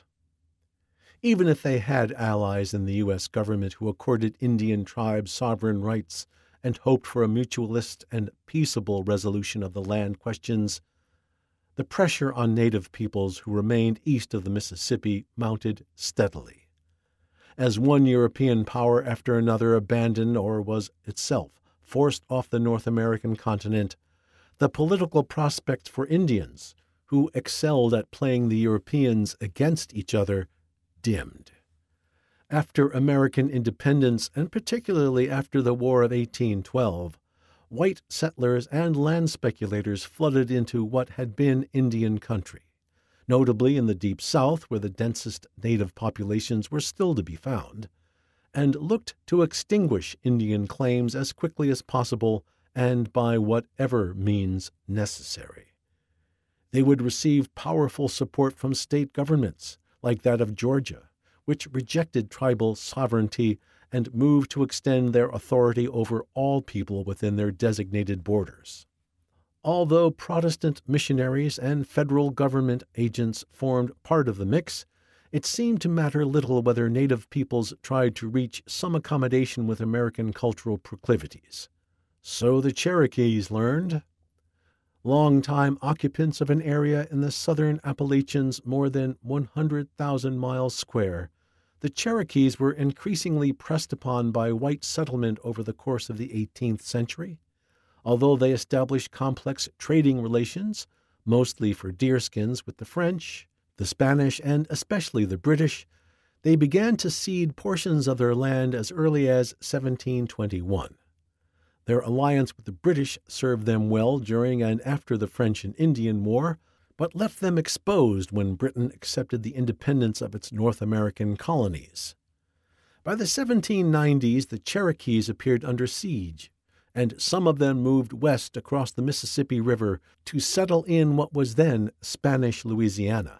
Even if they had allies in the U S government who accorded Indian tribes sovereign rights and hoped for a mutualist and peaceable resolution of the land questions, the pressure on native peoples who remained east of the Mississippi mounted steadily. As one European power after another abandoned or was itself forced off the North American continent, the political prospects for Indians, who excelled at playing the Europeans against each other, dimmed. After American independence, and particularly after the War of eighteen twelve, white settlers and land speculators flooded into what had been Indian country, notably in the Deep South where the densest native populations were still to be found, and looked to extinguish Indian claims as quickly as possible and by whatever means necessary. They would receive powerful support from state governments, like that of Georgia, which rejected tribal sovereignty and moved to extend their authority over all people within their designated borders. Although Protestant missionaries and federal government agents formed part of the mix, it seemed to matter little whether native peoples tried to reach some accommodation with American cultural proclivities. So the Cherokees learned. Long-time occupants of an area in the southern Appalachians more than one hundred thousand miles square, the Cherokees were increasingly pressed upon by white settlement over the course of the eighteenth century. Although they established complex trading relations, mostly for deerskins, with the French, the Spanish, and especially the British, they began to cede portions of their land as early as seventeen twenty-one. Their alliance with the British served them well during and after the French and Indian War, but left them exposed when Britain accepted the independence of its North American colonies. By the seventeen nineties, the Cherokees appeared under siege, and some of them moved west across the Mississippi River to settle in what was then Spanish Louisiana.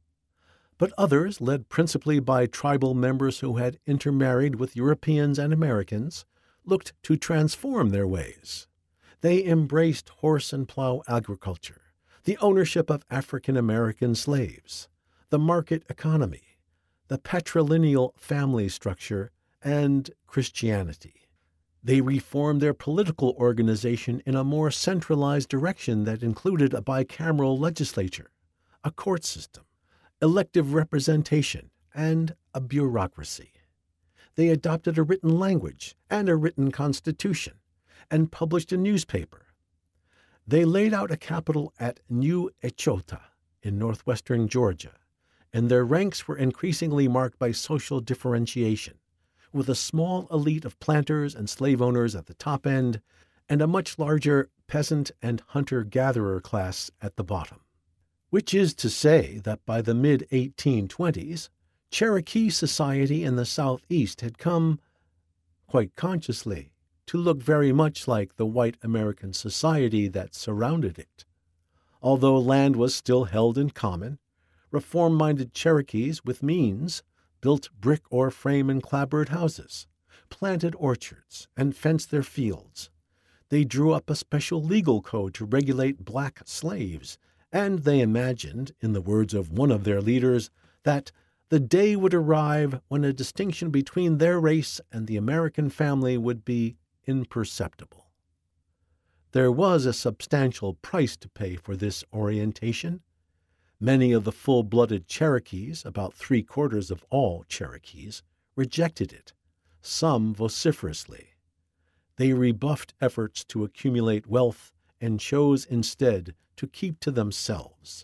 But others, led principally by tribal members who had intermarried with Europeans and Americans, looked to transform their ways. They embraced horse and plow agriculture, the ownership of African American slaves, the market economy, the patrilineal family structure, and Christianity. They reformed their political organization in a more centralized direction that included a bicameral legislature, a court system, elective representation, and a bureaucracy. They adopted a written language and a written constitution, and published a newspaper. They laid out a capital at New Echota in northwestern Georgia, and their ranks were increasingly marked by social differentiation, with a small elite of planters and slave owners at the top end, and a much larger peasant and hunter-gatherer class at the bottom. Which is to say that by the mid eighteen twenties, Cherokee society in the Southeast had come, quite consciously, to look very much like the white American society that surrounded it. Although land was still held in common, reform-minded Cherokees with means built brick or frame and clapboard houses, planted orchards, and fenced their fields. They drew up a special legal code to regulate black slaves, and they imagined, in the words of one of their leaders, that the day would arrive when a distinction between their race and the American family would be imperceptible. There was a substantial price to pay for this orientation. Many of the full-blooded Cherokees, about three-quarters of all Cherokees, rejected it, some vociferously. They rebuffed efforts to accumulate wealth and chose instead to keep to themselves.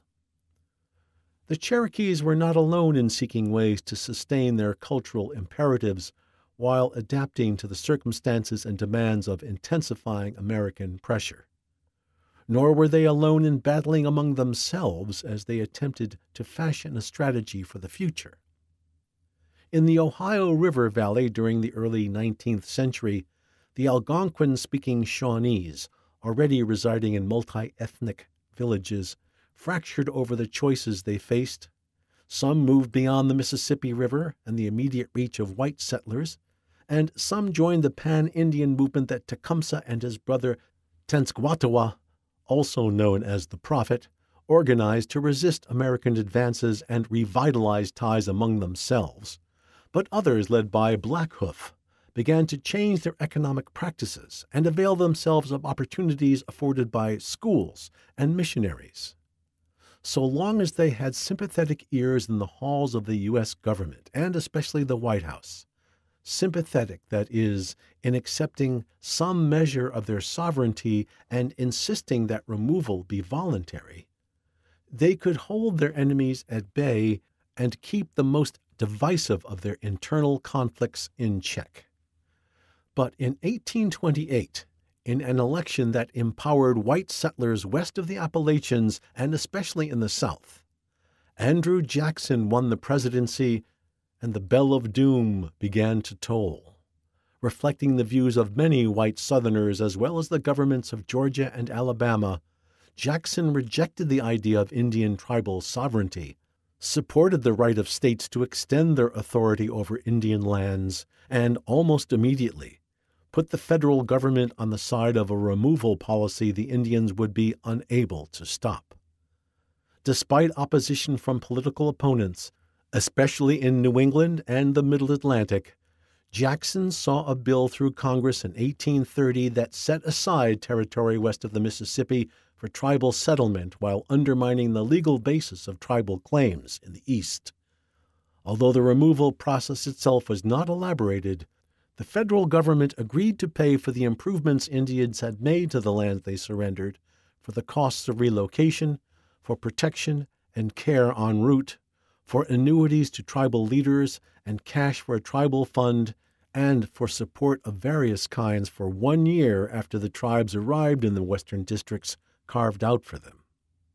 The Cherokees were not alone in seeking ways to sustain their cultural imperatives while adapting to the circumstances and demands of intensifying American pressure. Nor were they alone in battling among themselves as they attempted to fashion a strategy for the future. In the Ohio River Valley during the early nineteenth century, the Algonquin-speaking Shawnees, already residing in multi-ethnic villages, fractured over the choices they faced. Some moved beyond the Mississippi River and the immediate reach of white settlers, and some joined the pan-Indian movement that Tecumseh and his brother Tenskwatawa, also known as the Prophet, organized to resist American advances and revitalize ties among themselves. But others, led by Blackhoof, began to change their economic practices and avail themselves of opportunities afforded by schools and missionaries. So long as they had sympathetic ears in the halls of the U S government, and especially the White House, sympathetic, that is, in accepting some measure of their sovereignty and insisting that removal be voluntary, they could hold their enemies at bay and keep the most divisive of their internal conflicts in check. But in eighteen twenty-eight, in an election that empowered white settlers west of the Appalachians and especially in the South, Andrew Jackson won the presidency, and the bell of doom began to toll. Reflecting the views of many white Southerners as well as the governments of Georgia and Alabama, Jackson rejected the idea of Indian tribal sovereignty, supported the right of states to extend their authority over Indian lands, and almost immediately put the federal government on the side of a removal policy the Indians would be unable to stop. Despite opposition from political opponents, especially in New England and the Middle Atlantic, Jackson saw a bill through Congress in eighteen thirty that set aside territory west of the Mississippi for tribal settlement while undermining the legal basis of tribal claims in the East. Although the removal process itself was not elaborated, the federal government agreed to pay for the improvements Indians had made to the lands they surrendered, for the costs of relocation, for protection and care en route, for annuities to tribal leaders and cash for a tribal fund, and for support of various kinds for one year after the tribes arrived in the western districts carved out for them.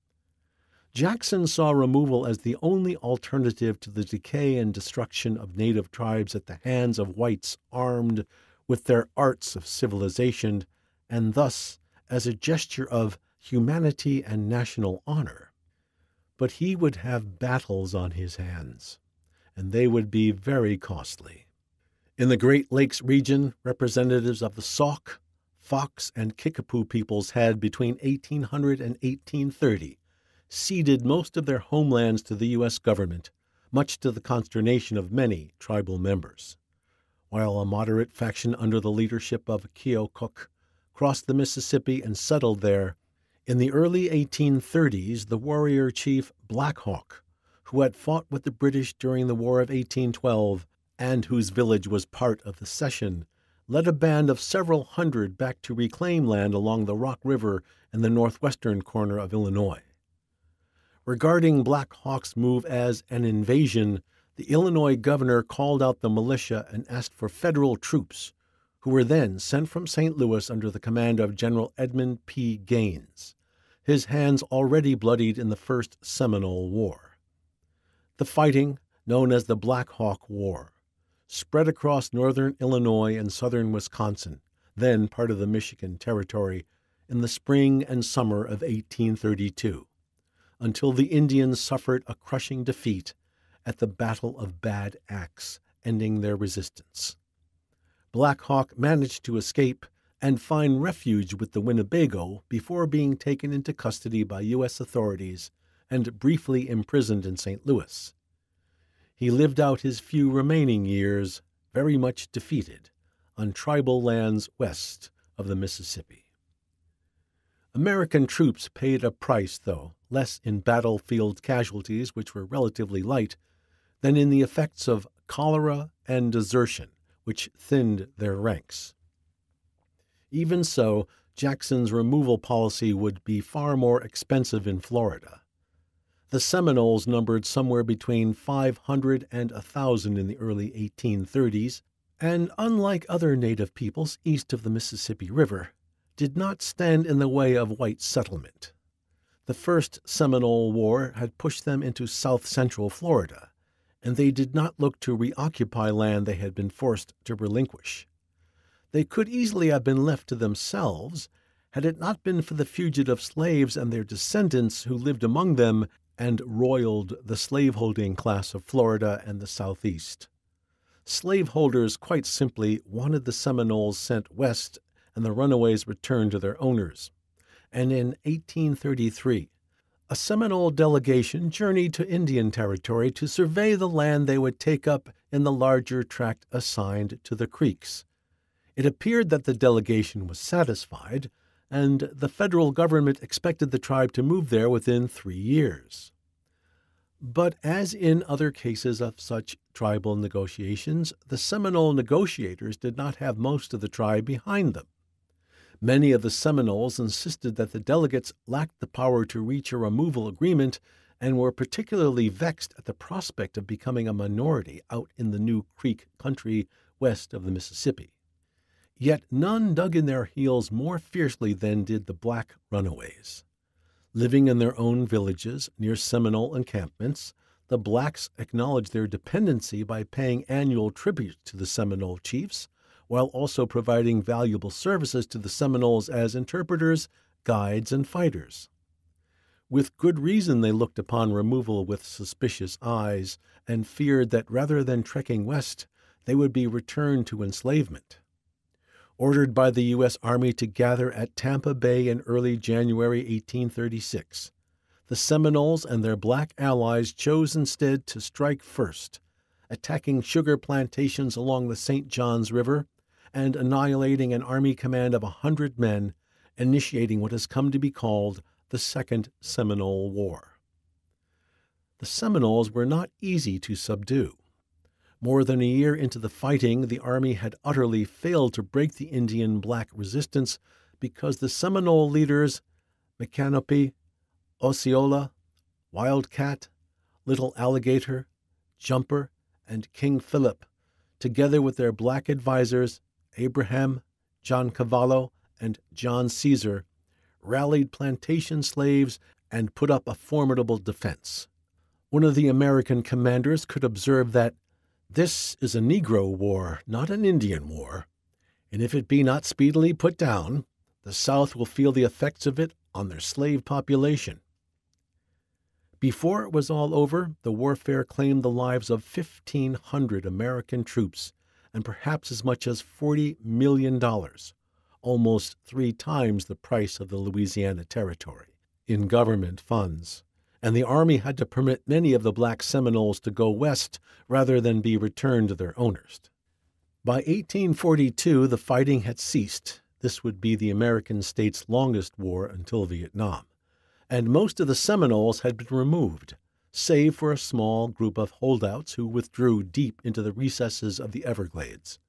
Jackson saw removal as the only alternative to the decay and destruction of native tribes at the hands of whites armed with their arts of civilization, and thus as a gesture of humanity and national honor. But he would have battles on his hands, and they would be very costly. In the Great Lakes region, representatives of the Sauk, Fox, and Kickapoo peoples had, between eighteen hundred and eighteen thirty, ceded most of their homelands to the U S government, much to the consternation of many tribal members. While a moderate faction under the leadership of Keokuk crossed the Mississippi and settled there, in the early eighteen thirties the warrior chief Black Hawk, who had fought with the British during the War of eighteen twelve and whose village was part of the cession, led a band of several hundred back to reclaim land along the Rock River in the northwestern corner of Illinois. Regarding Black Hawk's move as an invasion, the Illinois governor called out the militia and asked for federal troops, who were then sent from Saint Louis under the command of General Edmund P. Gaines, his hands already bloodied in the First Seminole War. The fighting, known as the Black Hawk War, spread across northern Illinois and southern Wisconsin, then part of the Michigan Territory, in the spring and summer of eighteen thirty-two, until the Indians suffered a crushing defeat at the Battle of Bad Axe, ending their resistance. Black Hawk managed to escape and find refuge with the Winnebago before being taken into custody by U S authorities and briefly imprisoned in Saint Louis. He lived out his few remaining years, very much defeated, on tribal lands west of the Mississippi. American troops paid a price, though, less in battlefield casualties, which were relatively light, than in the effects of cholera and desertion, which thinned their ranks. Even so, Jackson's removal policy would be far more expensive in Florida. The Seminoles numbered somewhere between five hundred and one thousand in the early eighteen thirties, and unlike other native peoples east of the Mississippi River, did not stand in the way of white settlement. The First Seminole War had pushed them into south-central Florida, and they did not look to reoccupy land they had been forced to relinquish. They could easily have been left to themselves had it not been for the fugitive slaves and their descendants who lived among them and roiled the slaveholding class of Florida and the Southeast. Slaveholders quite simply wanted the Seminoles sent west and the runaways returned to their owners. And in eighteen thirty-three, a Seminole delegation journeyed to Indian Territory to survey the land they would take up in the larger tract assigned to the Creeks. It appeared that the delegation was satisfied, and the federal government expected the tribe to move there within three years. But as in other cases of such tribal negotiations, the Seminole negotiators did not have most of the tribe behind them. Many of the Seminoles insisted that the delegates lacked the power to reach a removal agreement and were particularly vexed at the prospect of becoming a minority out in the new Creek country west of the Mississippi. Yet none dug in their heels more fiercely than did the black runaways. Living in their own villages near Seminole encampments, the blacks acknowledged their dependency by paying annual tribute to the Seminole chiefs, while also providing valuable services to the Seminoles as interpreters, guides, and fighters. With good reason they looked upon removal with suspicious eyes, and feared that rather than trekking west, they would be returned to enslavement. Ordered by the U S Army to gather at Tampa Bay in early January eighteen thirty-six, the Seminoles and their black allies chose instead to strike first, attacking sugar plantations along the Saint Johns River and annihilating an army command of a hundred men, initiating what has come to be called the Second Seminole War. The Seminoles were not easy to subdue. More than a year into the fighting, the Army had utterly failed to break the Indian black resistance because the Seminole leaders, Micanopy, Osceola, Wildcat, Little Alligator, Jumper, and King Philip, together with their black advisers, Abraham, John Cavallo, and John Caesar, rallied plantation slaves and put up a formidable defense. One of the American commanders could observe that this is a Negro war, not an Indian war, and if it be not speedily put down, the South will feel the effects of it on their slave population. Before it was all over, the warfare claimed the lives of fifteen hundred American troops and perhaps as much as forty million dollars, almost three times the price of the Louisiana Territory, in government funds, and the Army had to permit many of the black Seminoles to go west rather than be returned to their owners. By eighteen forty-two, the fighting had ceased. This would be the American state's longest war until Vietnam, and most of the Seminoles had been removed, save for a small group of holdouts who withdrew deep into the recesses of the Everglades.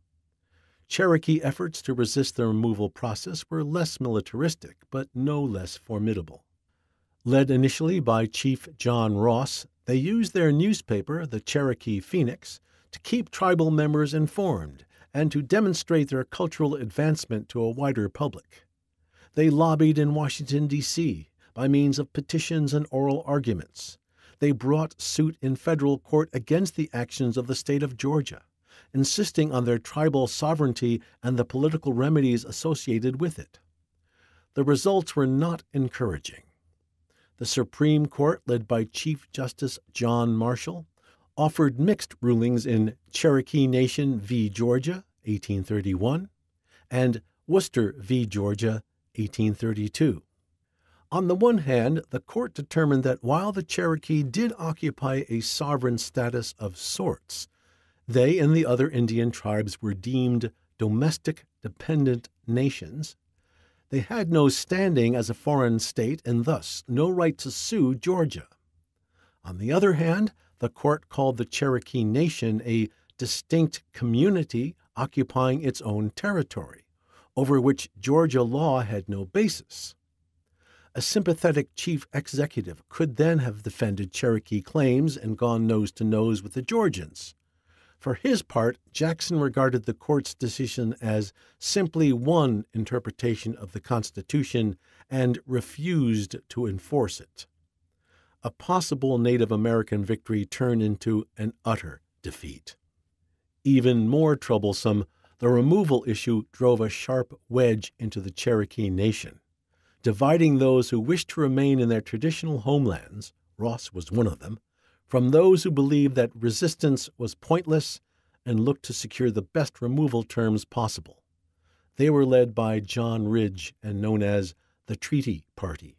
Cherokee efforts to resist the removal process were less militaristic, but no less formidable. Led initially by Chief John Ross, they used their newspaper, the Cherokee Phoenix, to keep tribal members informed and to demonstrate their cultural advancement to a wider public. They lobbied in Washington, D C by means of petitions and oral arguments. They brought suit in federal court against the actions of the state of Georgia, insisting on their tribal sovereignty and the political remedies associated with it. The results were not encouraging. The Supreme Court, led by Chief Justice John Marshall, offered mixed rulings in Cherokee Nation v. Georgia, eighteen thirty-one, and Worcester v. Georgia, eighteen thirty-two. On the one hand, the court determined that while the Cherokee did occupy a sovereign status of sorts, they and the other Indian tribes were deemed domestic dependent nations. They had no standing as a foreign state and thus no right to sue Georgia. On the other hand, the court called the Cherokee Nation a distinct community occupying its own territory, over which Georgia law had no basis. A sympathetic chief executive could then have defended Cherokee claims and gone nose-to-nose with the Georgians. For his part, Jackson regarded the court's decision as simply one interpretation of the Constitution and refused to enforce it. A possible Native American victory turned into an utter defeat. Even more troublesome, the removal issue drove a sharp wedge into the Cherokee Nation, dividing those who wished to remain in their traditional homelands, Ross was one of them, from those who believed that resistance was pointless and looked to secure the best removal terms possible. They were led by John Ridge and known as the Treaty Party.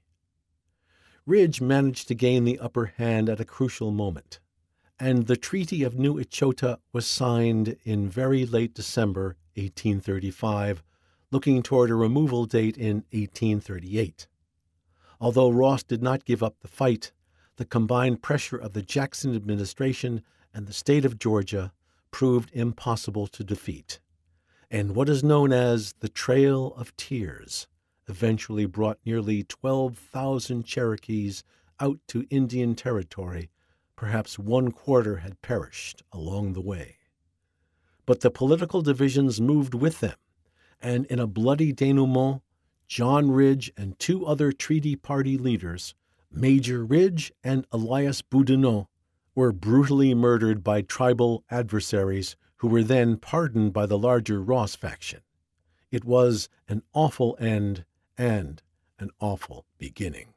Ridge managed to gain the upper hand at a crucial moment, and the Treaty of New Echota was signed in very late December eighteen thirty-five, looking toward a removal date in eighteen thirty-eight. Although Ross did not give up the fight, the combined pressure of the Jackson administration and the state of Georgia proved impossible to defeat, and what is known as the Trail of Tears eventually brought nearly twelve thousand Cherokees out to Indian Territory, perhaps one quarter had perished along the way. But the political divisions moved with them, and in a bloody denouement, John Ridge and two other Treaty Party leaders, Major Ridge and Elias Boudinot, were brutally murdered by tribal adversaries who were then pardoned by the larger Ross faction. It was an awful end and an awful beginning.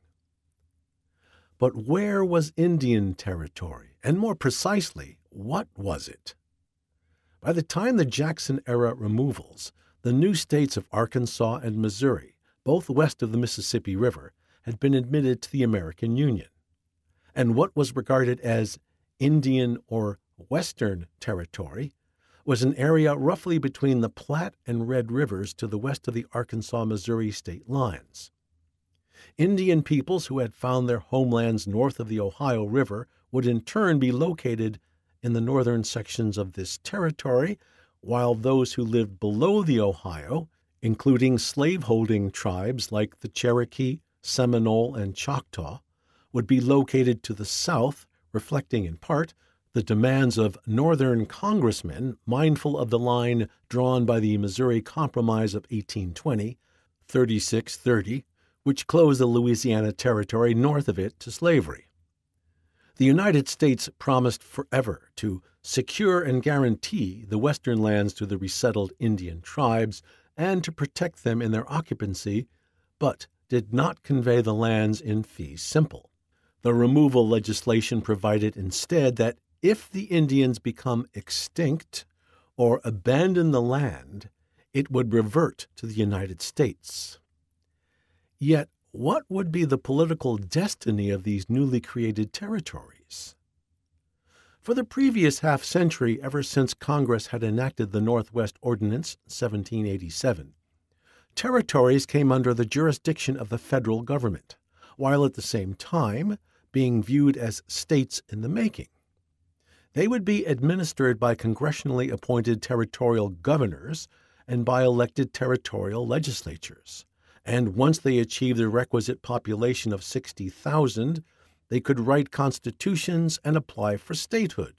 But where was Indian Territory, and more precisely, what was it? By the time the Jackson-era removals, the new states of Arkansas and Missouri, both west of the Mississippi River, had been admitted to the American Union. And what was regarded as Indian or Western Territory was an area roughly between the Platte and Red Rivers to the west of the Arkansas-Missouri state lines. Indian peoples who had found their homelands north of the Ohio River would in turn be located in the northern sections of this territory, while those who lived below the Ohio, including slaveholding tribes like the Cherokee, Seminole, and Choctaw, would be located to the south, reflecting in part the demands of Northern congressmen mindful of the line drawn by the Missouri Compromise of eighteen twenty, thirty-six thirty, which closed the Louisiana Territory north of it to slavery. The United States promised forever to secure and guarantee the western lands to the resettled Indian tribes and to protect them in their occupancy, but did not convey the lands in fee simple. The removal legislation provided instead that if the Indians become extinct or abandon the land, it would revert to the United States. Yet, what would be the political destiny of these newly created territories? For the previous half-century, ever since Congress had enacted the Northwest Ordinance, seventeen eighty-seven, territories came under the jurisdiction of the federal government, while at the same time being viewed as states in the making. They would be administered by congressionally appointed territorial governors and by elected territorial legislatures. And once they achieved the requisite population of sixty thousand, they could write constitutions and apply for statehood.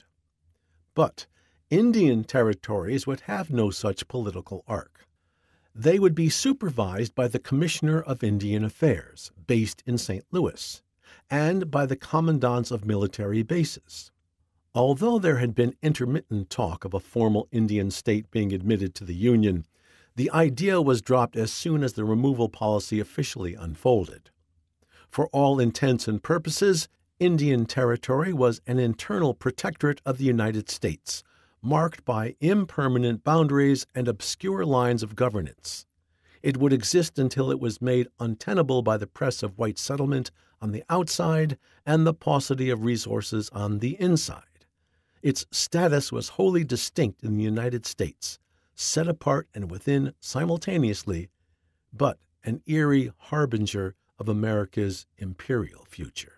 But Indian territories would have no such political arc. They would be supervised by the Commissioner of Indian Affairs, based in Saint Louis, and by the commandants of military bases. Although there had been intermittent talk of a formal Indian state being admitted to the Union, the idea was dropped as soon as the removal policy officially unfolded. For all intents and purposes, Indian Territory was an internal protectorate of the United States, marked by impermanent boundaries and obscure lines of governance. It would exist until it was made untenable by the press of white settlement on the outside and the paucity of resources on the inside. Its status was wholly distinct in the United States, set apart and within simultaneously, but an eerie harbinger of America's imperial future.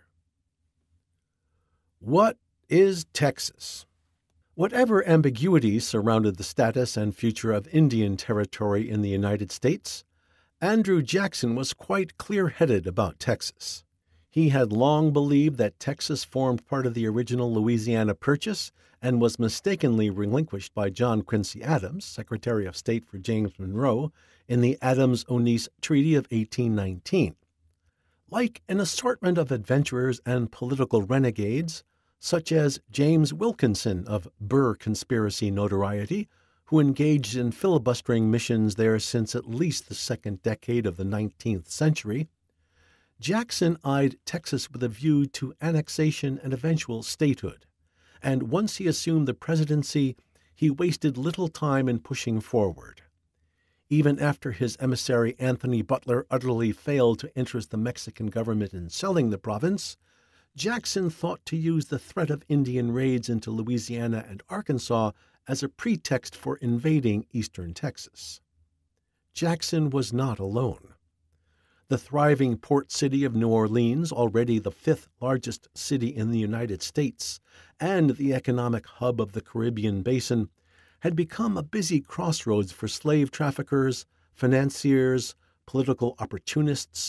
What is Texas? Whatever ambiguities surrounded the status and future of Indian Territory in the United States, Andrew Jackson was quite clear-headed about Texas. He had long believed that Texas formed part of the original Louisiana Purchase and was mistakenly relinquished by John Quincy Adams, Secretary of State for James Monroe, in the Adams-Onis Treaty of eighteen nineteen. Like an assortment of adventurers and political renegades, such as James Wilkinson of Burr conspiracy notoriety, who engaged in filibustering missions there since at least the second decade of the nineteenth century, Jackson eyed Texas with a view to annexation and eventual statehood, and once he assumed the presidency, he wasted little time in pushing forward. Even after his emissary Anthony Butler utterly failed to interest the Mexican government in selling the province, Jackson thought to use the threat of Indian raids into Louisiana and Arkansas as a pretext for invading eastern Texas. Jackson was not alone. The thriving port city of New Orleans, already the fifth largest city in the United States and the economic hub of the Caribbean basin, had become a busy crossroads for slave traffickers, financiers, political opportunists,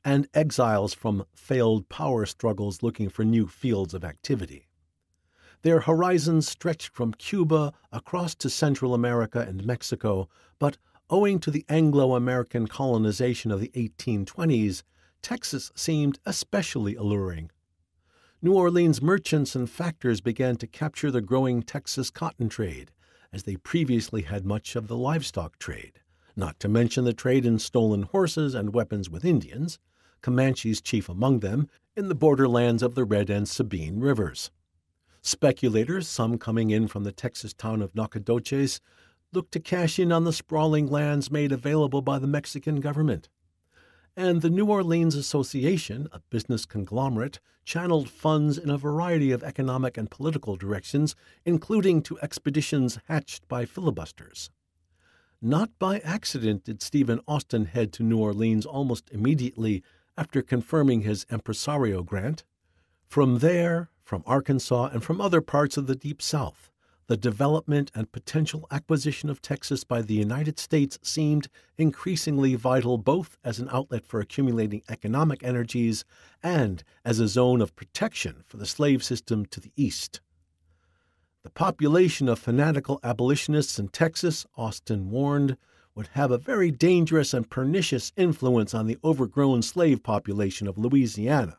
and exiles from failed power struggles looking for new fields of activity. Their horizons stretched from Cuba across to Central America and Mexico, but owing to the Anglo-American colonization of the eighteen twenties, Texas seemed especially alluring. New Orleans merchants and factors began to capture the growing Texas cotton trade, as they previously had much of the livestock trade, not to mention the trade in stolen horses and weapons with Indians, Comanches chief among them, in the borderlands of the Red and Sabine rivers. Speculators, some coming in from the Texas town of Nacogdoches, looked to cash in on the sprawling lands made available by the Mexican government. And the New Orleans Association, a business conglomerate, channeled funds in a variety of economic and political directions, including to expeditions hatched by filibusters. Not by accident did Stephen Austin head to New Orleans almost immediately after confirming his impresario grant. From there, from Arkansas, and from other parts of the Deep South, the development and potential acquisition of Texas by the United States seemed increasingly vital both as an outlet for accumulating economic energies and as a zone of protection for the slave system to the east. The population of fanatical abolitionists in Texas, Austin warned, would have a very dangerous and pernicious influence on the overgrown slave population of Louisiana.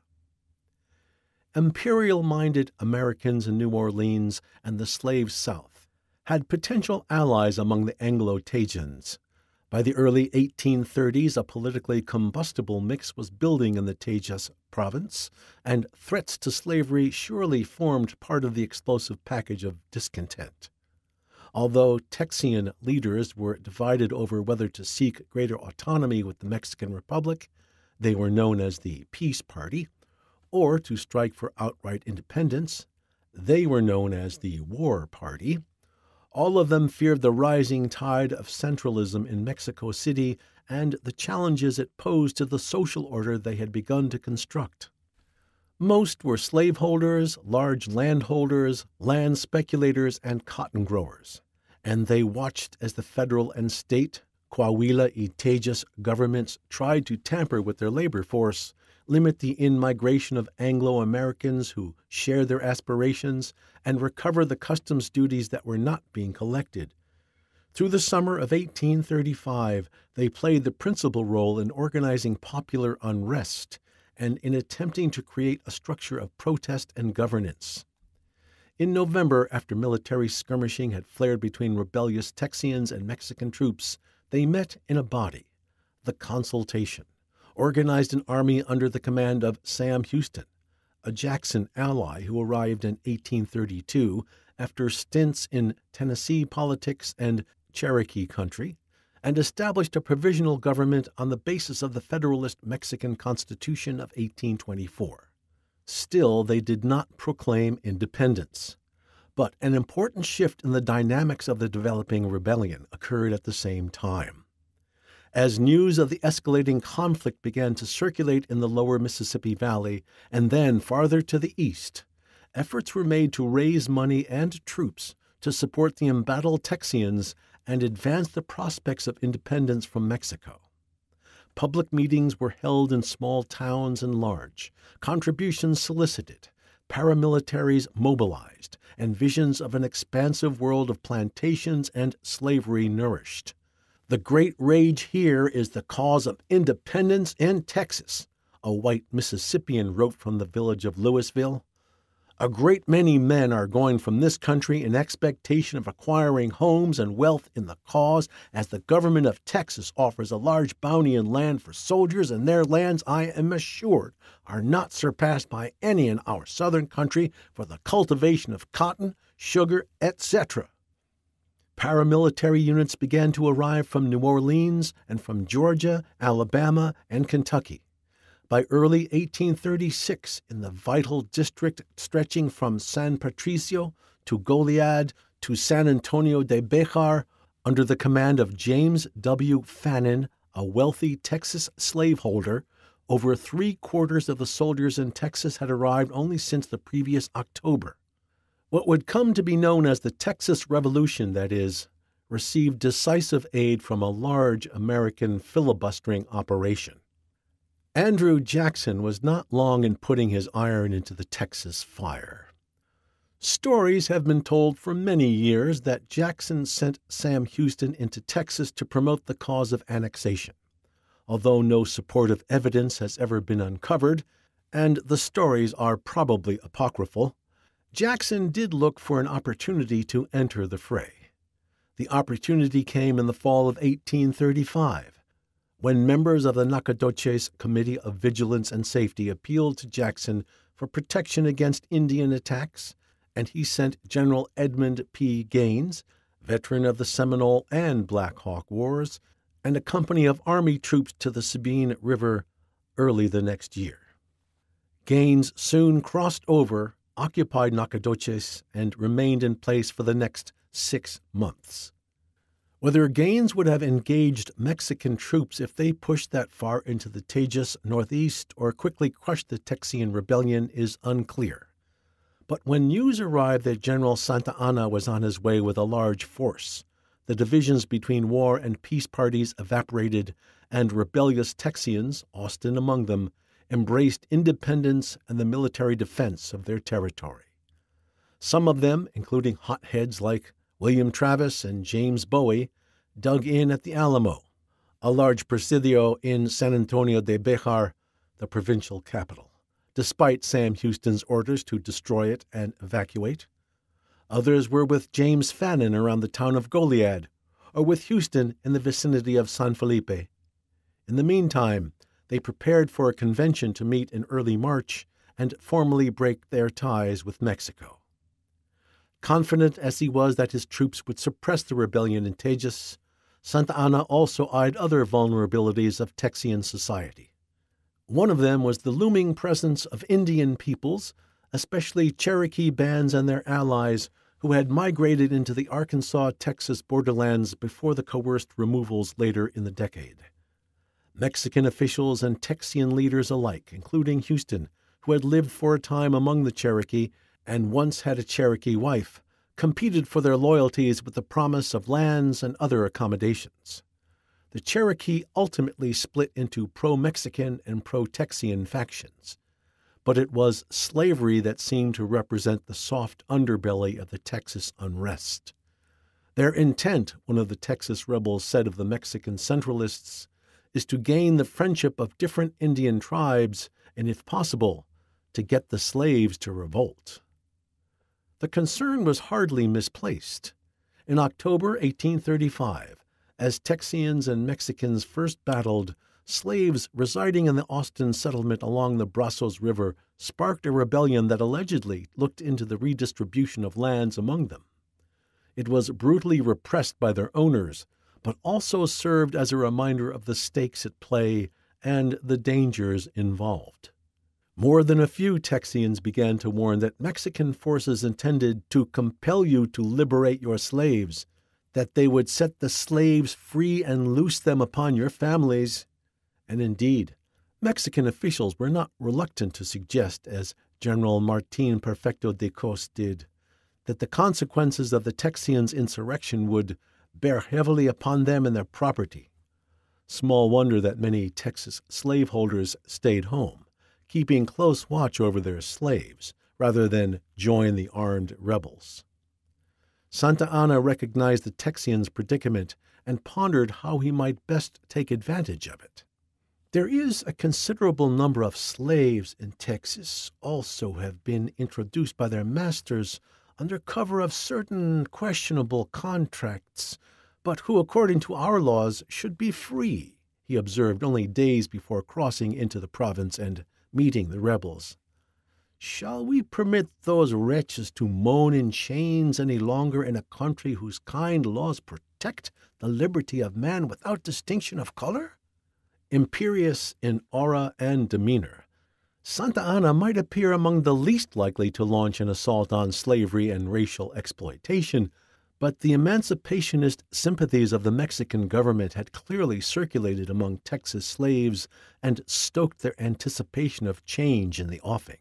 Imperial-minded Americans in New Orleans and the slave South had potential allies among the Anglo-Cajuns. By the early eighteen thirties, a politically combustible mix was building in the Tejas province, and threats to slavery surely formed part of the explosive package of discontent. Although Texian leaders were divided over whether to seek greater autonomy with the Mexican Republic, they were known as the Peace Party, or to strike for outright independence, they were known as the War Party. All of them feared the rising tide of centralism in Mexico City and the challenges it posed to the social order they had begun to construct. Most were slaveholders, large landholders, land speculators, and cotton growers, and they watched as the federal and state, Coahuila y Tejas governments tried to tamper with their labor force, limit the in-migration of Anglo-Americans who share their aspirations, and recover the customs duties that were not being collected. Through the summer of eighteen thirty-five, they played the principal role in organizing popular unrest and in attempting to create a structure of protest and governance. In November, after military skirmishing had flared between rebellious Texians and Mexican troops, they met in a body, the Consultation, organized an army under the command of Sam Houston, a Jackson ally who arrived in eighteen thirty-two after stints in Tennessee politics and Cherokee country, and established a provisional government on the basis of the Federalist Mexican Constitution of eighteen twenty-four. Still, they did not proclaim independence. But an important shift in the dynamics of the developing rebellion occurred at the same time. As news of the escalating conflict began to circulate in the lower Mississippi Valley and then farther to the east, efforts were made to raise money and troops to support the embattled Texians and advance the prospects of independence from Mexico. Public meetings were held in small towns and large, contributions solicited, paramilitaries mobilized, and visions of an expansive world of plantations and slavery nourished. "The great rage here is the cause of independence in Texas," a white Mississippian wrote from the village of Louisville. "A great many men are going from this country in expectation of acquiring homes and wealth in the cause, as the government of Texas offers a large bounty in land for soldiers, and their lands, I am assured, are not surpassed by any in our southern country for the cultivation of cotton, sugar, et cetera" Paramilitary units began to arrive from New Orleans and from Georgia, Alabama, and Kentucky. By early eighteen thirty-six, in the vital district stretching from San Patricio to Goliad to San Antonio de Bejar, under the command of James W. Fannin, a wealthy Texas slaveholder, over three-quarters of the soldiers in Texas had arrived only since the previous October. What would come to be known as the Texas Revolution, that is, received decisive aid from a large American filibustering operation. Andrew Jackson was not long in putting his iron into the Texas fire. Stories have been told for many years that Jackson sent Sam Houston into Texas to promote the cause of annexation. Although no supportive evidence has ever been uncovered, and the stories are probably apocryphal, Jackson did look for an opportunity to enter the fray. The opportunity came in the fall of eighteen thirty-five, when members of the Nacogdoches Committee of Vigilance and Safety appealed to Jackson for protection against Indian attacks, and he sent General Edmund P. Gaines, veteran of the Seminole and Black Hawk Wars, and a company of Army troops to the Sabine River early the next year. Gaines soon crossed over, occupied Nacogdoches, and remained in place for the next six months. Whether Gaines would have engaged Mexican troops if they pushed that far into the Tejas northeast or quickly crushed the Texian rebellion is unclear. But when news arrived that General Santa Anna was on his way with a large force, the divisions between war and peace parties evaporated, and rebellious Texians, Austin among them, embraced independence and the military defense of their territory. Some of them, including hotheads like William Travis and James Bowie, dug in at the Alamo, a large presidio in San Antonio de Bejar, the provincial capital, despite Sam Houston's orders to destroy it and evacuate. Others were with James Fannin around the town of Goliad, or with Houston in the vicinity of San Felipe. In the meantime, they prepared for a convention to meet in early March and formally break their ties with Mexico. Confident as he was that his troops would suppress the rebellion in Tejas, Santa Anna also eyed other vulnerabilities of Texian society. One of them was the looming presence of Indian peoples, especially Cherokee bands and their allies, who had migrated into the Arkansas-Texas borderlands before the coerced removals later in the decade. Mexican officials and Texian leaders alike, including Houston, who had lived for a time among the Cherokee and once had a Cherokee wife, competed for their loyalties with the promise of lands and other accommodations. The Cherokee ultimately split into pro-Mexican and pro-Texian factions, but it was slavery that seemed to represent the soft underbelly of the Texas unrest. Their intent, one of the Texas rebels said of the Mexican centralists, is to gain the friendship of different Indian tribes and, if possible, to get the slaves to revolt. The concern was hardly misplaced. In October eighteen thirty-five, as Texians and Mexicans first battled, slaves residing in the Austin settlement along the Brazos River sparked a rebellion that allegedly looked into the redistribution of lands among them. It was brutally repressed by their owners, but also served as a reminder of the stakes at play and the dangers involved. More than a few Texians began to warn that Mexican forces intended to compel you to liberate your slaves, that they would set the slaves free and loose them upon your families. And indeed, Mexican officials were not reluctant to suggest, as General Martin Perfecto de Cos did, that the consequences of the Texians' insurrection would bear heavily upon them and their property. Small wonder that many Texas slaveholders stayed home, keeping close watch over their slaves, rather than join the armed rebels. Santa Anna recognized the Texians' predicament and pondered how he might best take advantage of it. There is a considerable number of slaves in Texas also have been introduced by their masters under cover of certain questionable contracts, but who, according to our laws, should be free, he observed only days before crossing into the province and meeting the rebels. Shall we permit those wretches to moan in chains any longer in a country whose kind laws protect the liberty of man without distinction of color? Imperious in aura and demeanor, Santa Anna might appear among the least likely to launch an assault on slavery and racial exploitation, but the emancipationist sympathies of the Mexican government had clearly circulated among Texas slaves and stoked their anticipation of change in the offing.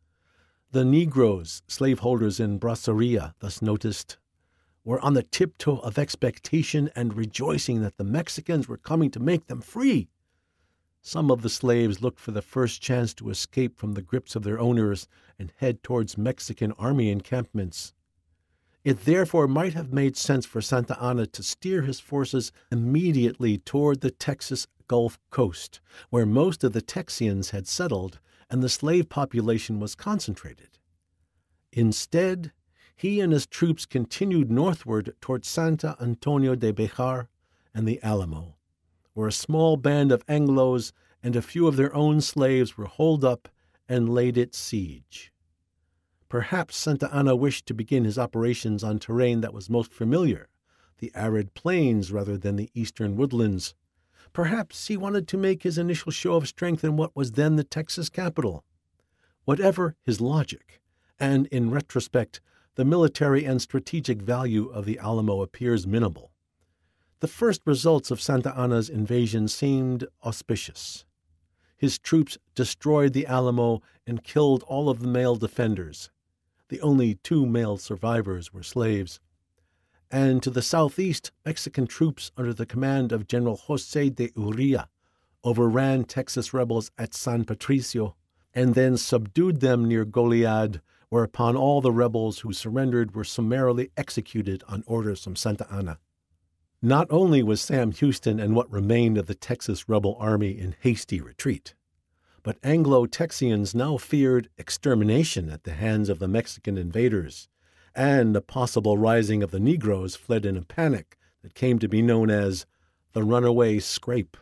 The Negroes, slaveholders in Braceria, thus noticed, were on the tiptoe of expectation and rejoicing that the Mexicans were coming to make them free. Some of the slaves looked for the first chance to escape from the grips of their owners and head towards Mexican army encampments. It therefore might have made sense for Santa Anna to steer his forces immediately toward the Texas Gulf Coast, where most of the Texians had settled and the slave population was concentrated. Instead, he and his troops continued northward toward Santo Antonio de Bejar and the Alamo, where a small band of Anglos and a few of their own slaves were holed up and laid at siege. Perhaps Santa Anna wished to begin his operations on terrain that was most familiar, the arid plains rather than the eastern woodlands. Perhaps he wanted to make his initial show of strength in what was then the Texas capital. Whatever his logic, and in retrospect, the military and strategic value of the Alamo appears minimal. The first results of Santa Anna's invasion seemed auspicious. His troops destroyed the Alamo and killed all of the male defenders. The only two male survivors were slaves. And to the southeast, Mexican troops under the command of General José de Urrea overran Texas rebels at San Patricio and then subdued them near Goliad, whereupon all the rebels who surrendered were summarily executed on orders from Santa Anna. Not only was Sam Houston and what remained of the Texas rebel army in hasty retreat, but Anglo-Texians now feared extermination at the hands of the Mexican invaders, and a possible rising of the Negroes fled in a panic that came to be known as the Runaway Scrape.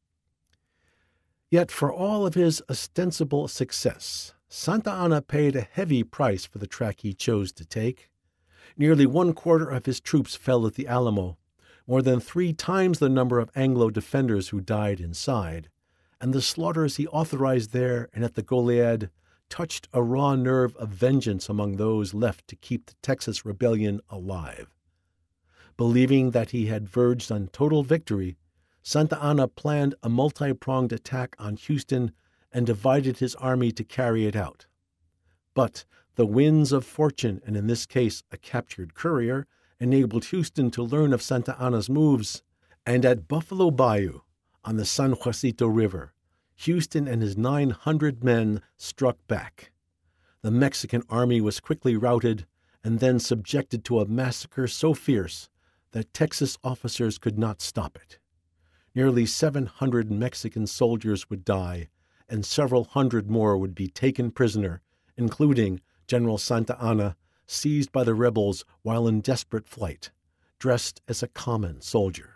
Yet for all of his ostensible success, Santa Anna paid a heavy price for the track he chose to take. Nearly one quarter of his troops fell at the Alamo, more than three times the number of Anglo defenders who died inside, and the slaughters he authorized there and at the Goliad touched a raw nerve of vengeance among those left to keep the Texas rebellion alive. Believing that he had verged on total victory, Santa Anna planned a multi-pronged attack on Houston and divided his army to carry it out. But the winds of fortune, and in this case a captured courier, enabled Houston to learn of Santa Anna's moves, and at Buffalo Bayou, on the San Joacito River, Houston and his nine hundred men struck back. The Mexican army was quickly routed and then subjected to a massacre so fierce that Texas officers could not stop it. Nearly seven hundred Mexican soldiers would die, and several hundred more would be taken prisoner, including General Santa Anna, seized by the rebels while in desperate flight, dressed as a common soldier.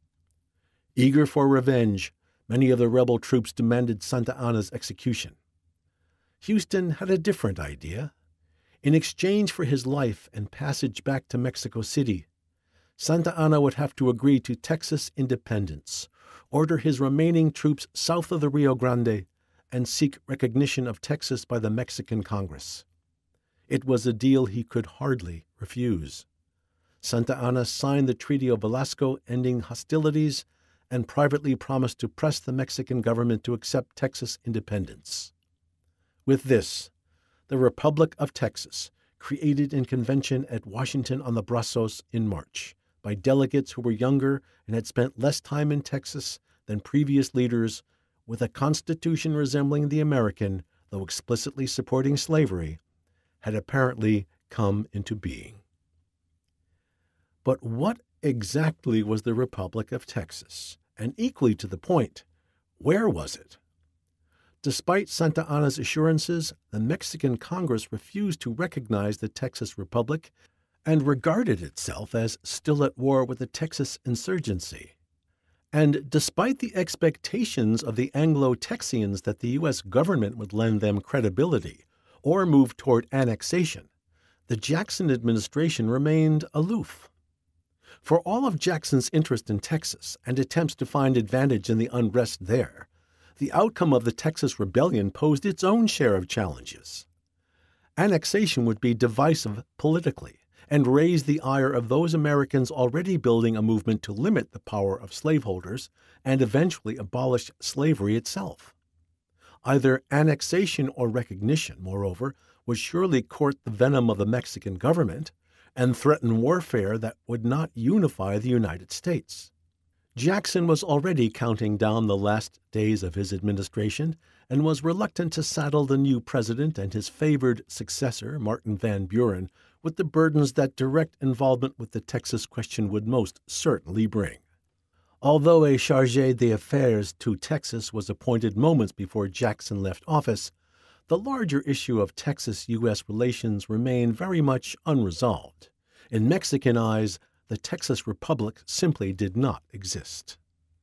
Eager for revenge, many of the rebel troops demanded Santa Anna's execution. Houston had a different idea. In exchange for his life and passage back to Mexico City, Santa Anna would have to agree to Texas independence, order his remaining troops south of the Rio Grande, and seek recognition of Texas by the Mexican Congress. It was a deal he could hardly refuse. Santa Anna signed the Treaty of Velasco ending hostilities and privately promised to press the Mexican government to accept Texas independence. With this, the Republic of Texas, created in convention at Washington on the Brazos in March by delegates who were younger and had spent less time in Texas than previous leaders, with a constitution resembling the American, though explicitly supporting slavery, had apparently come into being. But what exactly was the Republic of Texas? And equally to the point, where was it? Despite Santa Anna's assurances, the Mexican Congress refused to recognize the Texas Republic and regarded itself as still at war with the Texas insurgency. And despite the expectations of the Anglo-Texians that the U S government would lend them credibility or move toward annexation, the Jackson administration remained aloof. For all of Jackson's interest in Texas and attempts to find advantage in the unrest there, the outcome of the Texas Rebellion posed its own share of challenges. Annexation would be divisive politically and raise the ire of those Americans already building a movement to limit the power of slaveholders and eventually abolish slavery itself. Either annexation or recognition, moreover, would surely court the venom of the Mexican government and threaten warfare that would not unify the United States. Jackson was already counting down the last days of his administration and was reluctant to saddle the new president and his favored successor, Martin Van Buren, with the burdens that direct involvement with the Texas question would most certainly bring. Although a chargé d'affaires to Texas was appointed moments before Jackson left office, the larger issue of Texas-U S relations remained very much unresolved. In Mexican eyes, the Texas Republic simply did not exist.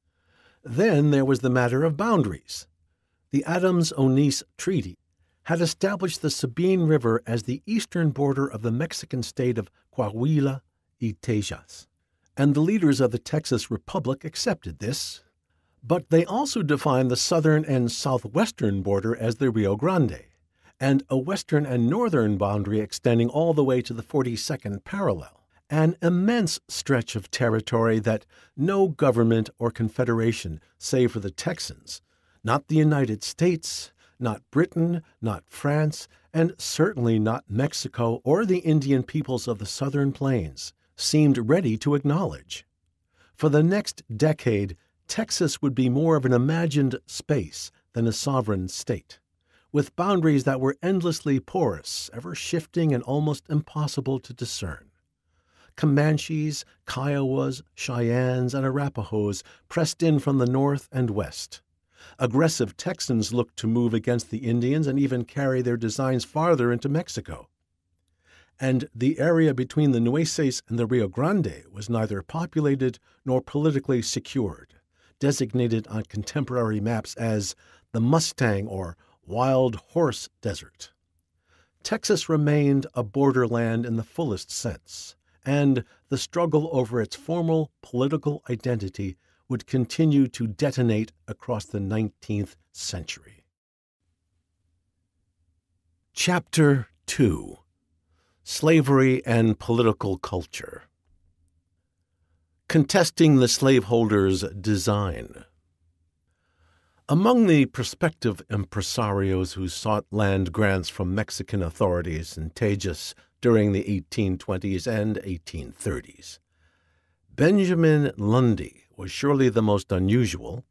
Then there was the matter of boundaries. The Adams-Onis Treaty had established the Sabine River as the eastern border of the Mexican state of Coahuila y Texas, and the leaders of the Texas Republic accepted this, but they also defined the southern and southwestern border as the Rio Grande, and a western and northern boundary extending all the way to the forty-second parallel, an immense stretch of territory that no government or confederation, save for the Texans, not the United States, not Britain, not France, and certainly not Mexico or the Indian peoples of the southern plains, seemed ready to acknowledge. For the next decade, Texas would be more of an imagined space than a sovereign state, with boundaries that were endlessly porous, ever-shifting, and almost impossible to discern. Comanches, Kiowas, Cheyennes, and Arapahoes pressed in from the north and west. Aggressive Texans looked to move against the Indians and even carry their designs farther into Mexico. And the area between the Nueces and the Rio Grande was neither populated nor politically secured, designated on contemporary maps as the Mustang or Wild Horse Desert. Texas remained a borderland in the fullest sense, and the struggle over its formal political identity would continue to detonate across the nineteenth century. Chapter two. Slavery and Political Culture. Contesting the slaveholders' design. Among the prospective impresarios who sought land grants from Mexican authorities in Tejas during the eighteen twenties and eighteen thirties, Benjamin Lundy was surely the most unusual.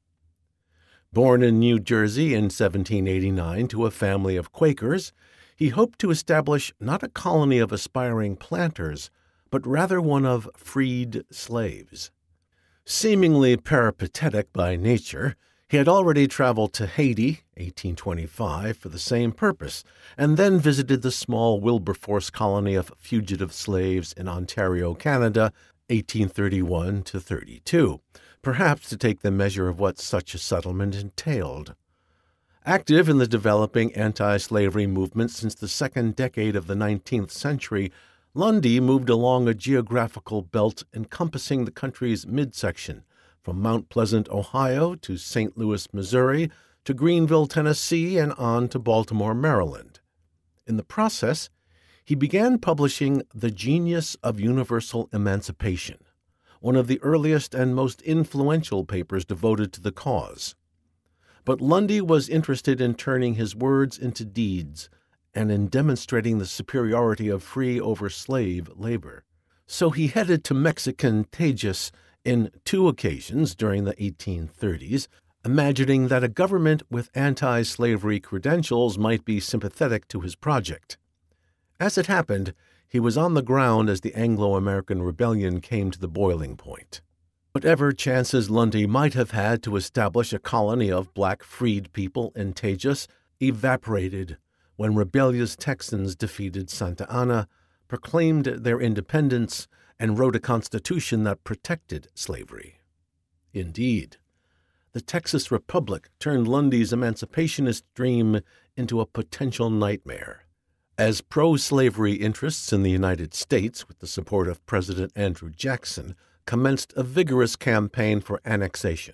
Born in New Jersey in seventeen eighty-nine to a family of Quakers, he hoped to establish not a colony of aspiring planters, but rather one of freed slaves. Seemingly peripatetic by nature, he had already traveled to Haiti, eighteen twenty-five, for the same purpose, and then visited the small Wilberforce colony of fugitive slaves in Ontario, Canada, eighteen thirty-one to thirty-two, perhaps to take the measure of what such a settlement entailed. Active in the developing anti-slavery movement since the second decade of the nineteenth century, Lundy moved along a geographical belt encompassing the country's midsection, from Mount Pleasant, Ohio, to Saint Louis, Missouri, to Greenville, Tennessee, and on to Baltimore, Maryland. In the process, he began publishing The Genius of Universal Emancipation, one of the earliest and most influential papers devoted to the cause. But Lundy was interested in turning his words into deeds and in demonstrating the superiority of free over slave labor. So he headed to Mexican Tejas in two occasions during the eighteen thirties, imagining that a government with anti-slavery credentials might be sympathetic to his project. As it happened, he was on the ground as the Anglo-American Rebellion came to the boiling point. Whatever chances Lundy might have had to establish a colony of black freed people in Tejas evaporated when rebellious Texans defeated Santa Anna, proclaimed their independence, and wrote a constitution that protected slavery. Indeed, the Texas Republic turned Lundy's emancipationist dream into a potential nightmare. As pro-slavery interests in the United States, with the support of President Andrew Jackson, commenced a vigorous campaign for annexation.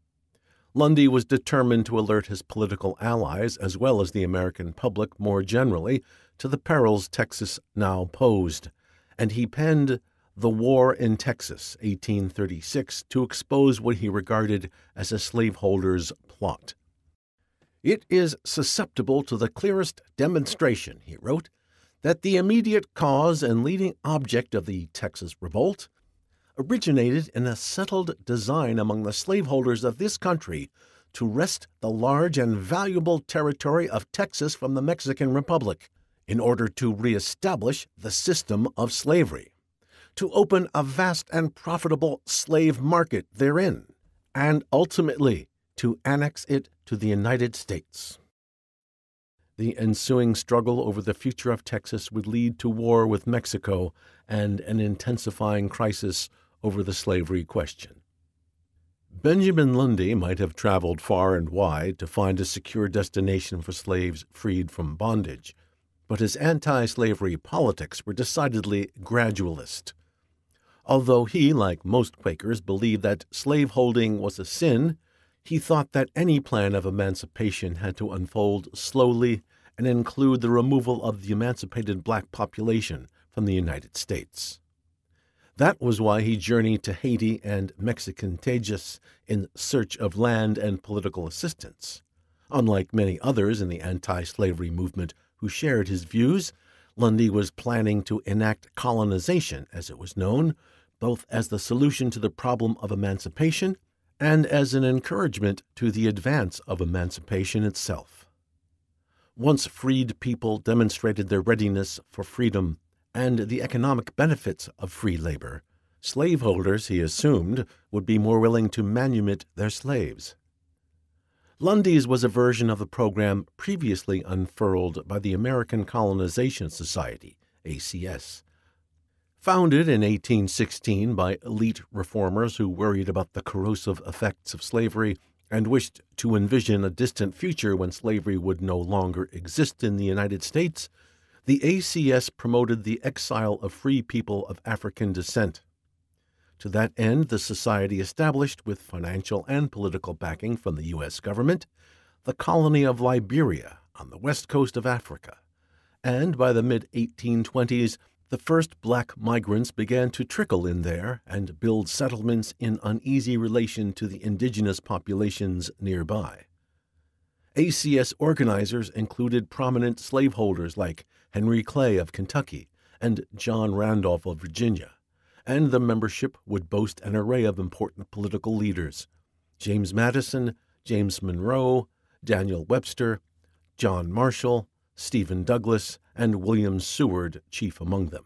Lundy was determined to alert his political allies, as well as the American public more generally, to the perils Texas now posed, and he penned The War in Texas, eighteen thirty-six, to expose what he regarded as a slaveholder's plot. "It is susceptible to the clearest demonstration," he wrote, "that the immediate cause and leading object of the Texas revolt originated in a settled design among the slaveholders of this country to wrest the large and valuable territory of Texas from the Mexican Republic in order to reestablish the system of slavery, to open a vast and profitable slave market therein, and ultimately to annex it to the United States. The ensuing struggle over the future of Texas would lead to war with Mexico and an intensifying crisis over the slavery question. Benjamin Lundy might have traveled far and wide to find a secure destination for slaves freed from bondage, but his anti-slavery politics were decidedly gradualist. Although he, like most Quakers, believed that slaveholding was a sin, he thought that any plan of emancipation had to unfold slowly and include the removal of the emancipated black population from the United States. That was why he journeyed to Haiti and Mexican Tejas in search of land and political assistance. Unlike many others in the anti-slavery movement who shared his views, Lundy was planning to enact colonization, as it was known, both as the solution to the problem of emancipation and as an encouragement to the advance of emancipation itself. Once freed people demonstrated their readiness for freedom and the economic benefits of free labor, slaveholders, he assumed, would be more willing to manumit their slaves. Lundy's was a version of the program previously unfurled by the American Colonization Society, A C S. Founded in eighteen sixteen by elite reformers who worried about the corrosive effects of slavery and wished to envision a distant future when slavery would no longer exist in the United States, the A C S promoted the exile of free people of African descent. To that end, the society established, with financial and political backing from the U S government, the colony of Liberia on the west coast of Africa, and by the mid eighteen twenties, the first black migrants began to trickle in there and build settlements in uneasy relation to the indigenous populations nearby. A C S organizers included prominent slaveholders like Henry Clay of Kentucky and John Randolph of Virginia, and the membership would boast an array of important political leaders: James Madison, James Monroe, Daniel Webster, John Marshall, Stephen Douglas, and William Seward chief among them.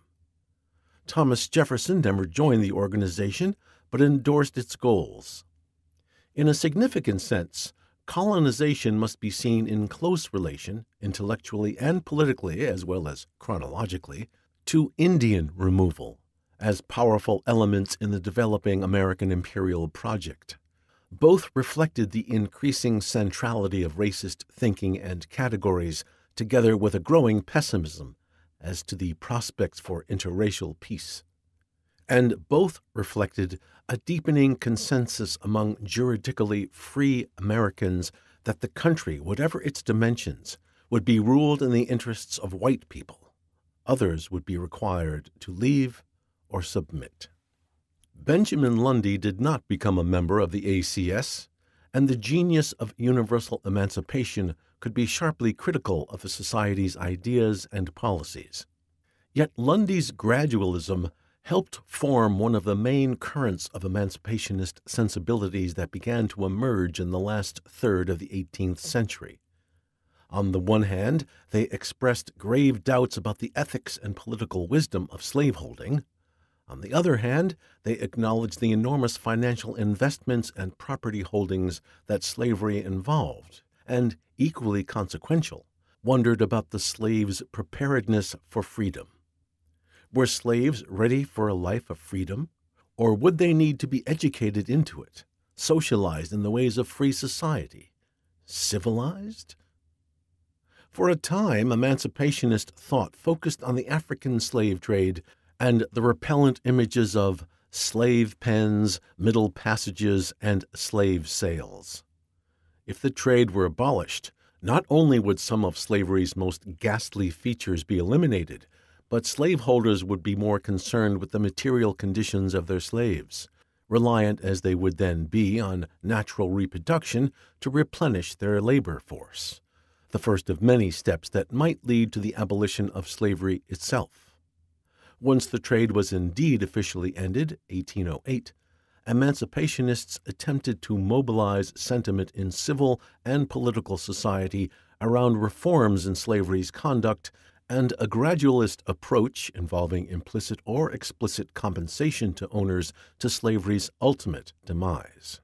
Thomas Jefferson never joined the organization, but endorsed its goals. In a significant sense, colonization must be seen in close relation, intellectually and politically as well as chronologically, to Indian removal, as powerful elements in the developing American imperial project. Both reflected the increasing centrality of racist thinking and categories, together with a growing pessimism as to the prospects for interracial peace. And both reflected a deepening consensus among juridically free Americans that the country, whatever its dimensions, would be ruled in the interests of white people. Others would be required to leave or submit. Benjamin Lundy did not become a member of the A C S, and the genius of universal emancipation could be sharply critical of the society's ideas and policies. Yet Lundy's gradualism helped form one of the main currents of emancipationist sensibilities that began to emerge in the last third of the eighteenth century. On the one hand, they expressed grave doubts about the ethics and political wisdom of slaveholding. On the other hand, they acknowledged the enormous financial investments and property holdings that slavery involved, and, equally consequential, wondered about the slaves' preparedness for freedom. Were slaves ready for a life of freedom, or would they need to be educated into it, socialized in the ways of free society, civilized? For a time, emancipationist thought focused on the African slave trade and the repellent images of slave pens, middle passages, and slave sales. If the trade were abolished, not only would some of slavery's most ghastly features be eliminated, but slaveholders would be more concerned with the material conditions of their slaves, reliant as they would then be on natural reproduction to replenish their labor force, the first of many steps that might lead to the abolition of slavery itself. Once the trade was indeed officially ended, eighteen oh eight, emancipationists attempted to mobilize sentiment in civil and political society around reforms in slavery's conduct and a gradualist approach involving implicit or explicit compensation to owners to slavery's ultimate demise.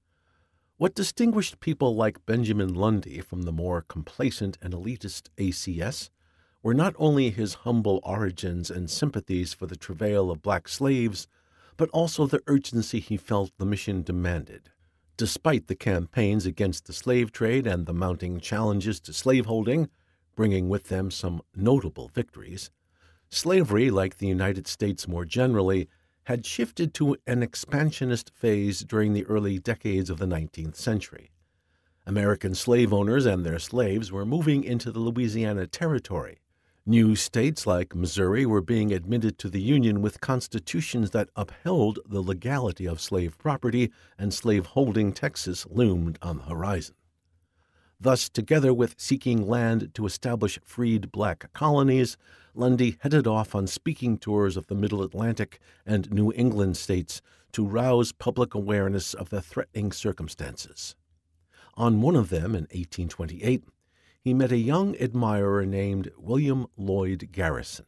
What distinguished people like Benjamin Lundy from the more complacent and elitist A C S were not only his humble origins and sympathies for the travail of black slaves, but also the urgency he felt the mission demanded. Despite the campaigns against the slave trade and the mounting challenges to slaveholding, bringing with them some notable victories, slavery, like the United States more generally, had shifted to an expansionist phase during the early decades of the nineteenth century. American slave owners and their slaves were moving into the Louisiana Territory. New states like Missouri were being admitted to the Union with constitutions that upheld the legality of slave property, and slave-holding Texas loomed on the horizon. Thus, together with seeking land to establish freed black colonies, Lundy headed off on speaking tours of the Middle Atlantic and New England states to rouse public awareness of the threatening circumstances. On one of them, in eighteen twenty-eight, he met a young admirer named William Lloyd Garrison.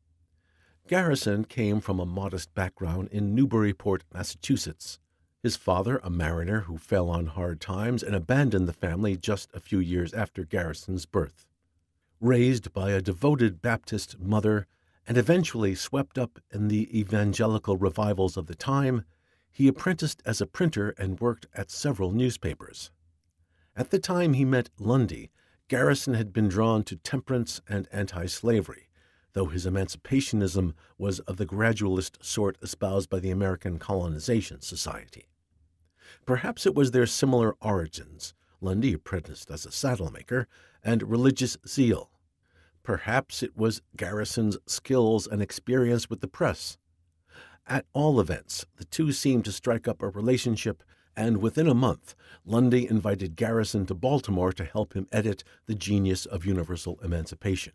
Garrison came from a modest background in Newburyport, Massachusetts. His father, a mariner who fell on hard times and abandoned the family just a few years after Garrison's birth. Raised by a devoted Baptist mother and eventually swept up in the evangelical revivals of the time, he apprenticed as a printer and worked at several newspapers. At the time he met Lundy, Garrison had been drawn to temperance and anti-slavery, though his emancipationism was of the gradualist sort espoused by the American Colonization Society. Perhaps it was their similar origins, Lundy apprenticed as a saddle-maker, and religious zeal. Perhaps it was Garrison's skills and experience with the press. At all events, the two seemed to strike up a relationship, and within a month, Lundy invited Garrison to Baltimore to help him edit The Genius of Universal Emancipation.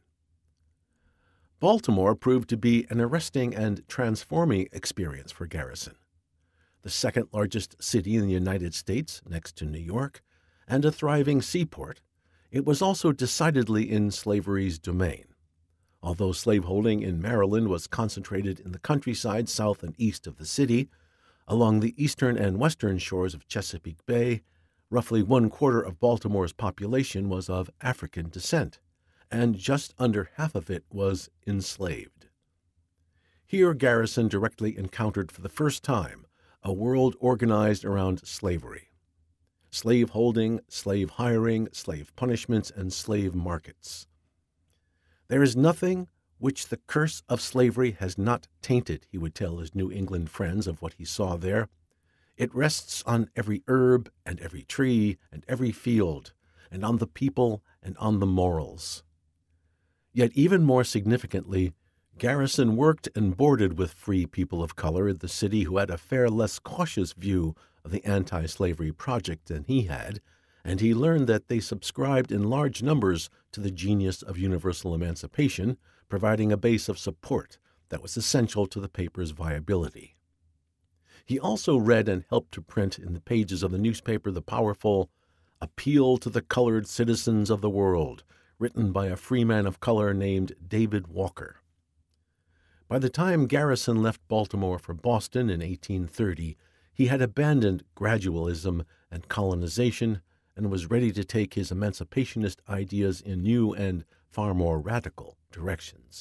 Baltimore proved to be an arresting and transforming experience for Garrison. The second largest city in the United States, next to New York, and a thriving seaport, it was also decidedly in slavery's domain. Although slaveholding in Maryland was concentrated in the countryside south and east of the city, along the eastern and western shores of Chesapeake Bay, roughly one-quarter of Baltimore's population was of African descent, and just under half of it was enslaved. Here Garrison directly encountered for the first time a world organized around slavery. Slave-holding, slave hiring, slave punishments, and slave markets. There is nothing which the curse of slavery has not tainted, he would tell his New England friends of what he saw there. It rests on every herb and every tree and every field, and on the people and on the morals. Yet even more significantly, Garrison worked and boarded with free people of color in the city who had a far less cautious view of the anti-slavery project than he had, and he learned that they subscribed in large numbers to the genius of universal emancipation, providing a base of support that was essential to the paper's viability. He also read and helped to print in the pages of the newspaper the powerful Appeal to the Colored Citizens of the World, written by a free man of color named David Walker. By the time Garrison left Baltimore for Boston in eighteen thirty, he had abandoned gradualism and colonization and was ready to take his emancipationist ideas in new and far more radical directions.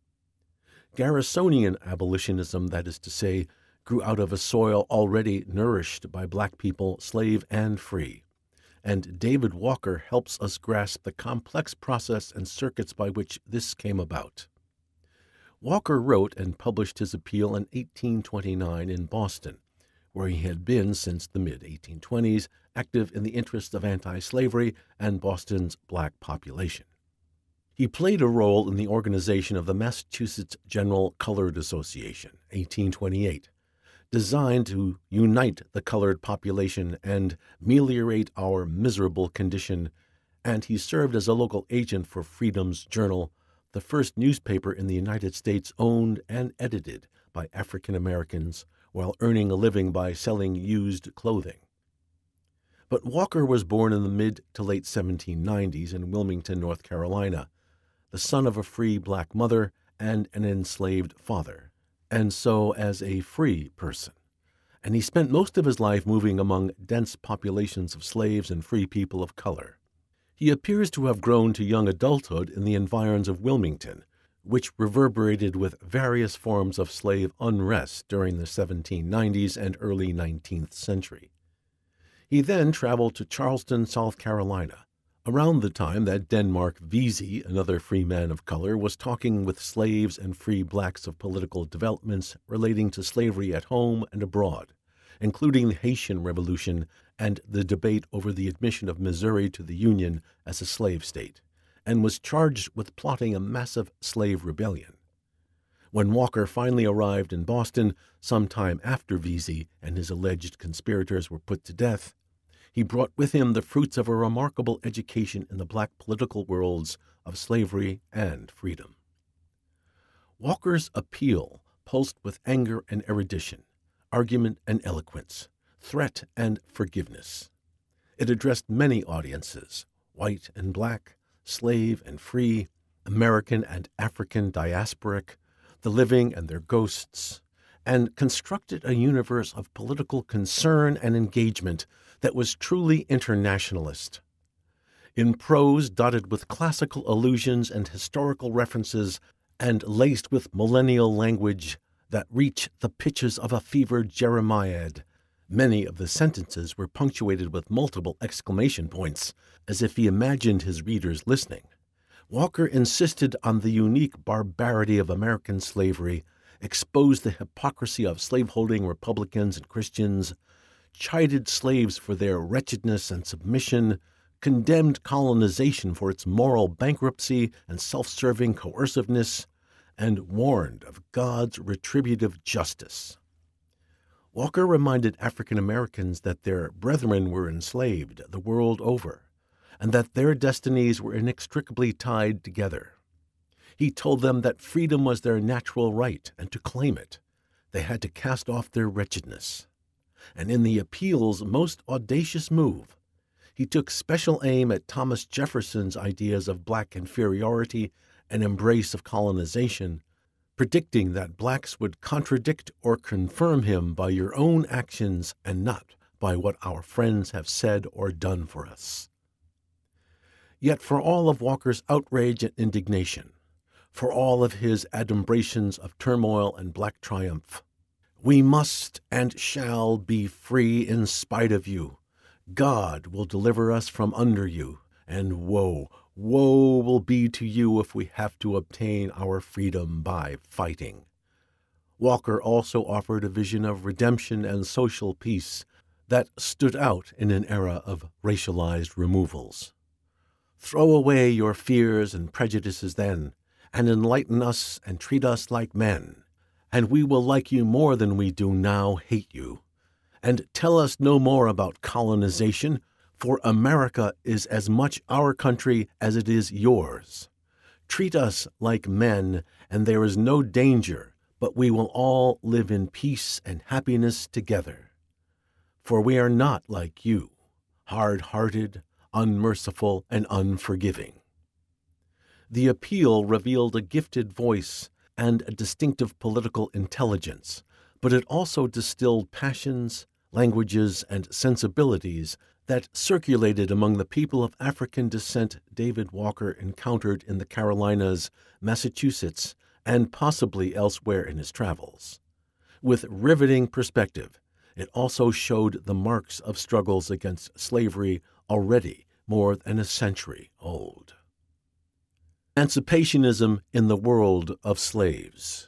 Garrisonian abolitionism, that is to say, grew out of a soil already nourished by black people, slave and free, and David Walker helps us grasp the complex process and circuits by which this came about. Walker wrote and published his appeal in eighteen twenty-nine in Boston, where he had been since the mid eighteen twenties, active in the interests of anti-slavery and Boston's black population. He played a role in the organization of the Massachusetts General Colored Association, eighteen twenty-eight, designed to unite the colored population and ameliorate our miserable condition, and he served as a local agent for Freedom's journal, the first newspaper in the United States owned and edited by African Americans while earning a living by selling used clothing. But Walker was born in the mid to late seventeen nineties in Wilmington, North Carolina, the son of a free black mother and an enslaved father, and so as a free person. And he spent most of his life moving among dense populations of slaves and free people of color. He appears to have grown to young adulthood in the environs of Wilmington, which reverberated with various forms of slave unrest during the seventeen nineties and early nineteenth century. He then traveled to Charleston, South Carolina, around the time that Denmark Vesey, another free man of color, was talking with slaves and free blacks of political developments relating to slavery at home and abroad, including the Haitian Revolution and the debate over the admission of Missouri to the Union as a slave state, and was charged with plotting a massive slave rebellion. When Walker finally arrived in Boston, sometime after Vesey and his alleged conspirators were put to death, he brought with him the fruits of a remarkable education in the black political worlds of slavery and freedom. Walker's appeal pulsed with anger and erudition, argument and eloquence, threat and forgiveness. It addressed many audiences, white and black, slave and free, American and African diasporic, the living and their ghosts, and constructed a universe of political concern and engagement that was truly internationalist. In prose dotted with classical allusions and historical references and laced with millennial language that reached the pitches of a fevered Jeremiad, many of the sentences were punctuated with multiple exclamation points, as if he imagined his readers listening. Walker insisted on the unique barbarity of American slavery, exposed the hypocrisy of slaveholding Republicans and Christians, chided slaves for their wretchedness and submission, condemned colonization for its moral bankruptcy and self-serving coerciveness, and warned of God's retributive justice. Walker reminded African Americans that their brethren were enslaved the world over, and that their destinies were inextricably tied together. He told them that freedom was their natural right, and to claim it, they had to cast off their wretchedness. And in the appeal's most audacious move, he took special aim at Thomas Jefferson's ideas of black inferiority and embrace of colonization, predicting that blacks would contradict or confirm him by your own actions and not by what our friends have said or done for us. Yet for all of Walker's outrage and indignation, for all of his adumbrations of turmoil and black triumph, we must and shall be free in spite of you. God will deliver us from under you, and woe, woe will be to you if we have to obtain our freedom by fighting. Walker also offered a vision of redemption and social peace that stood out in an era of racialized removals. Throw away your fears and prejudices then, and enlighten us and treat us like men, and we will like you more than we do now hate you. And tell us no more about colonization, for America is as much our country as it is yours. Treat us like men, and there is no danger, but we will all live in peace and happiness together. For we are not like you, hard-hearted, unmerciful, and unforgiving. The appeal revealed a gifted voice and a distinctive political intelligence, but it also distilled passions, languages, and sensibilities that circulated among the people of African descent David Walker encountered in the Carolinas, Massachusetts, and possibly elsewhere in his travels. With riveting perspective, it also showed the marks of struggles against slavery already more than a century old. Emancipationism in the world of slaves.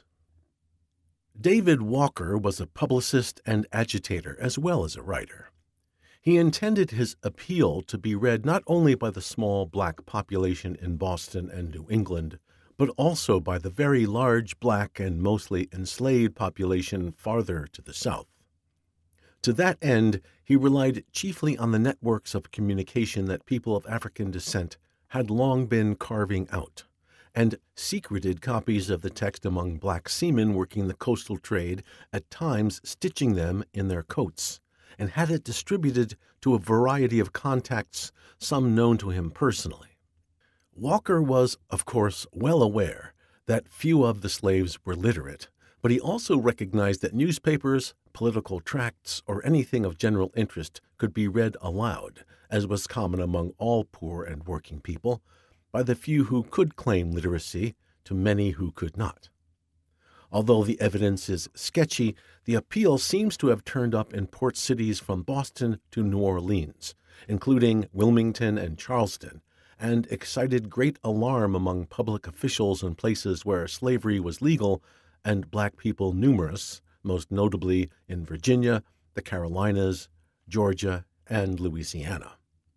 David Walker was a publicist and agitator as well as a writer. He intended his appeal to be read not only by the small black population in Boston and New England, but also by the very large black and mostly enslaved population farther to the south. To that end, he relied chiefly on the networks of communication that people of African descent had long been carving out, and secreted copies of the text among black seamen working the coastal trade, at times stitching them in their coats, and had it distributed to a variety of contacts, some known to him personally. Walker was, of course, well aware that few of the slaves were literate, but he also recognized that newspapers, political tracts, or anything of general interest could be read aloud, as was common among all poor and working people, by the few who could claim literacy to many who could not. Although the evidence is sketchy, the appeal seems to have turned up in port cities from Boston to New Orleans, including Wilmington and Charleston, and excited great alarm among public officials in places where slavery was legal and black people numerous, most notably in Virginia, the Carolinas, Georgia, and Louisiana.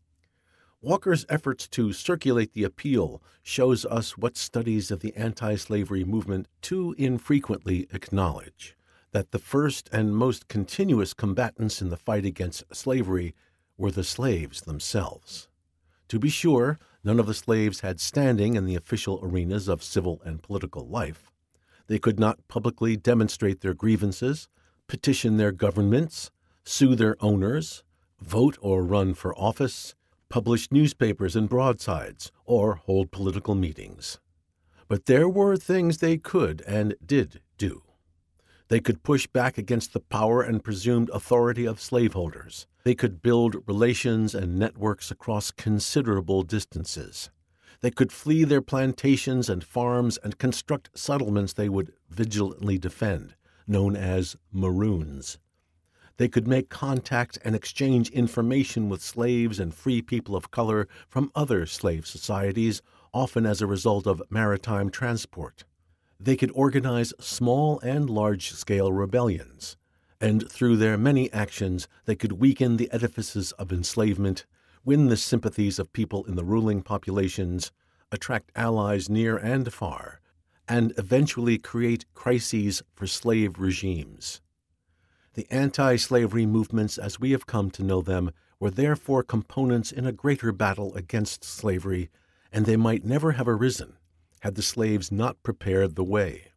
Walker's efforts to circulate the appeal shows us what studies of the anti-slavery movement too infrequently acknowledge, that the first and most continuous combatants in the fight against slavery were the slaves themselves. To be sure, none of the slaves had standing in the official arenas of civil and political life. They could not publicly demonstrate their grievances, petition their governments, sue their owners, vote or run for office, publish newspapers and broadsides, or hold political meetings. But there were things they could and did do. They could push back against the power and presumed authority of slaveholders. They could build relations and networks across considerable distances. They could flee their plantations and farms and construct settlements they would vigilantly defend, known as maroons. They could make contact and exchange information with slaves and free people of color from other slave societies, often as a result of maritime transport. They could organize small and large-scale rebellions, and through their many actions they could weaken the edifices of enslavement, win the sympathies of people in the ruling populations, attract allies near and far, and eventually create crises for slave regimes. The anti-slavery movements as we have come to know them were therefore components in a greater battle against slavery, and they might never have arisen had the slaves not prepared the way.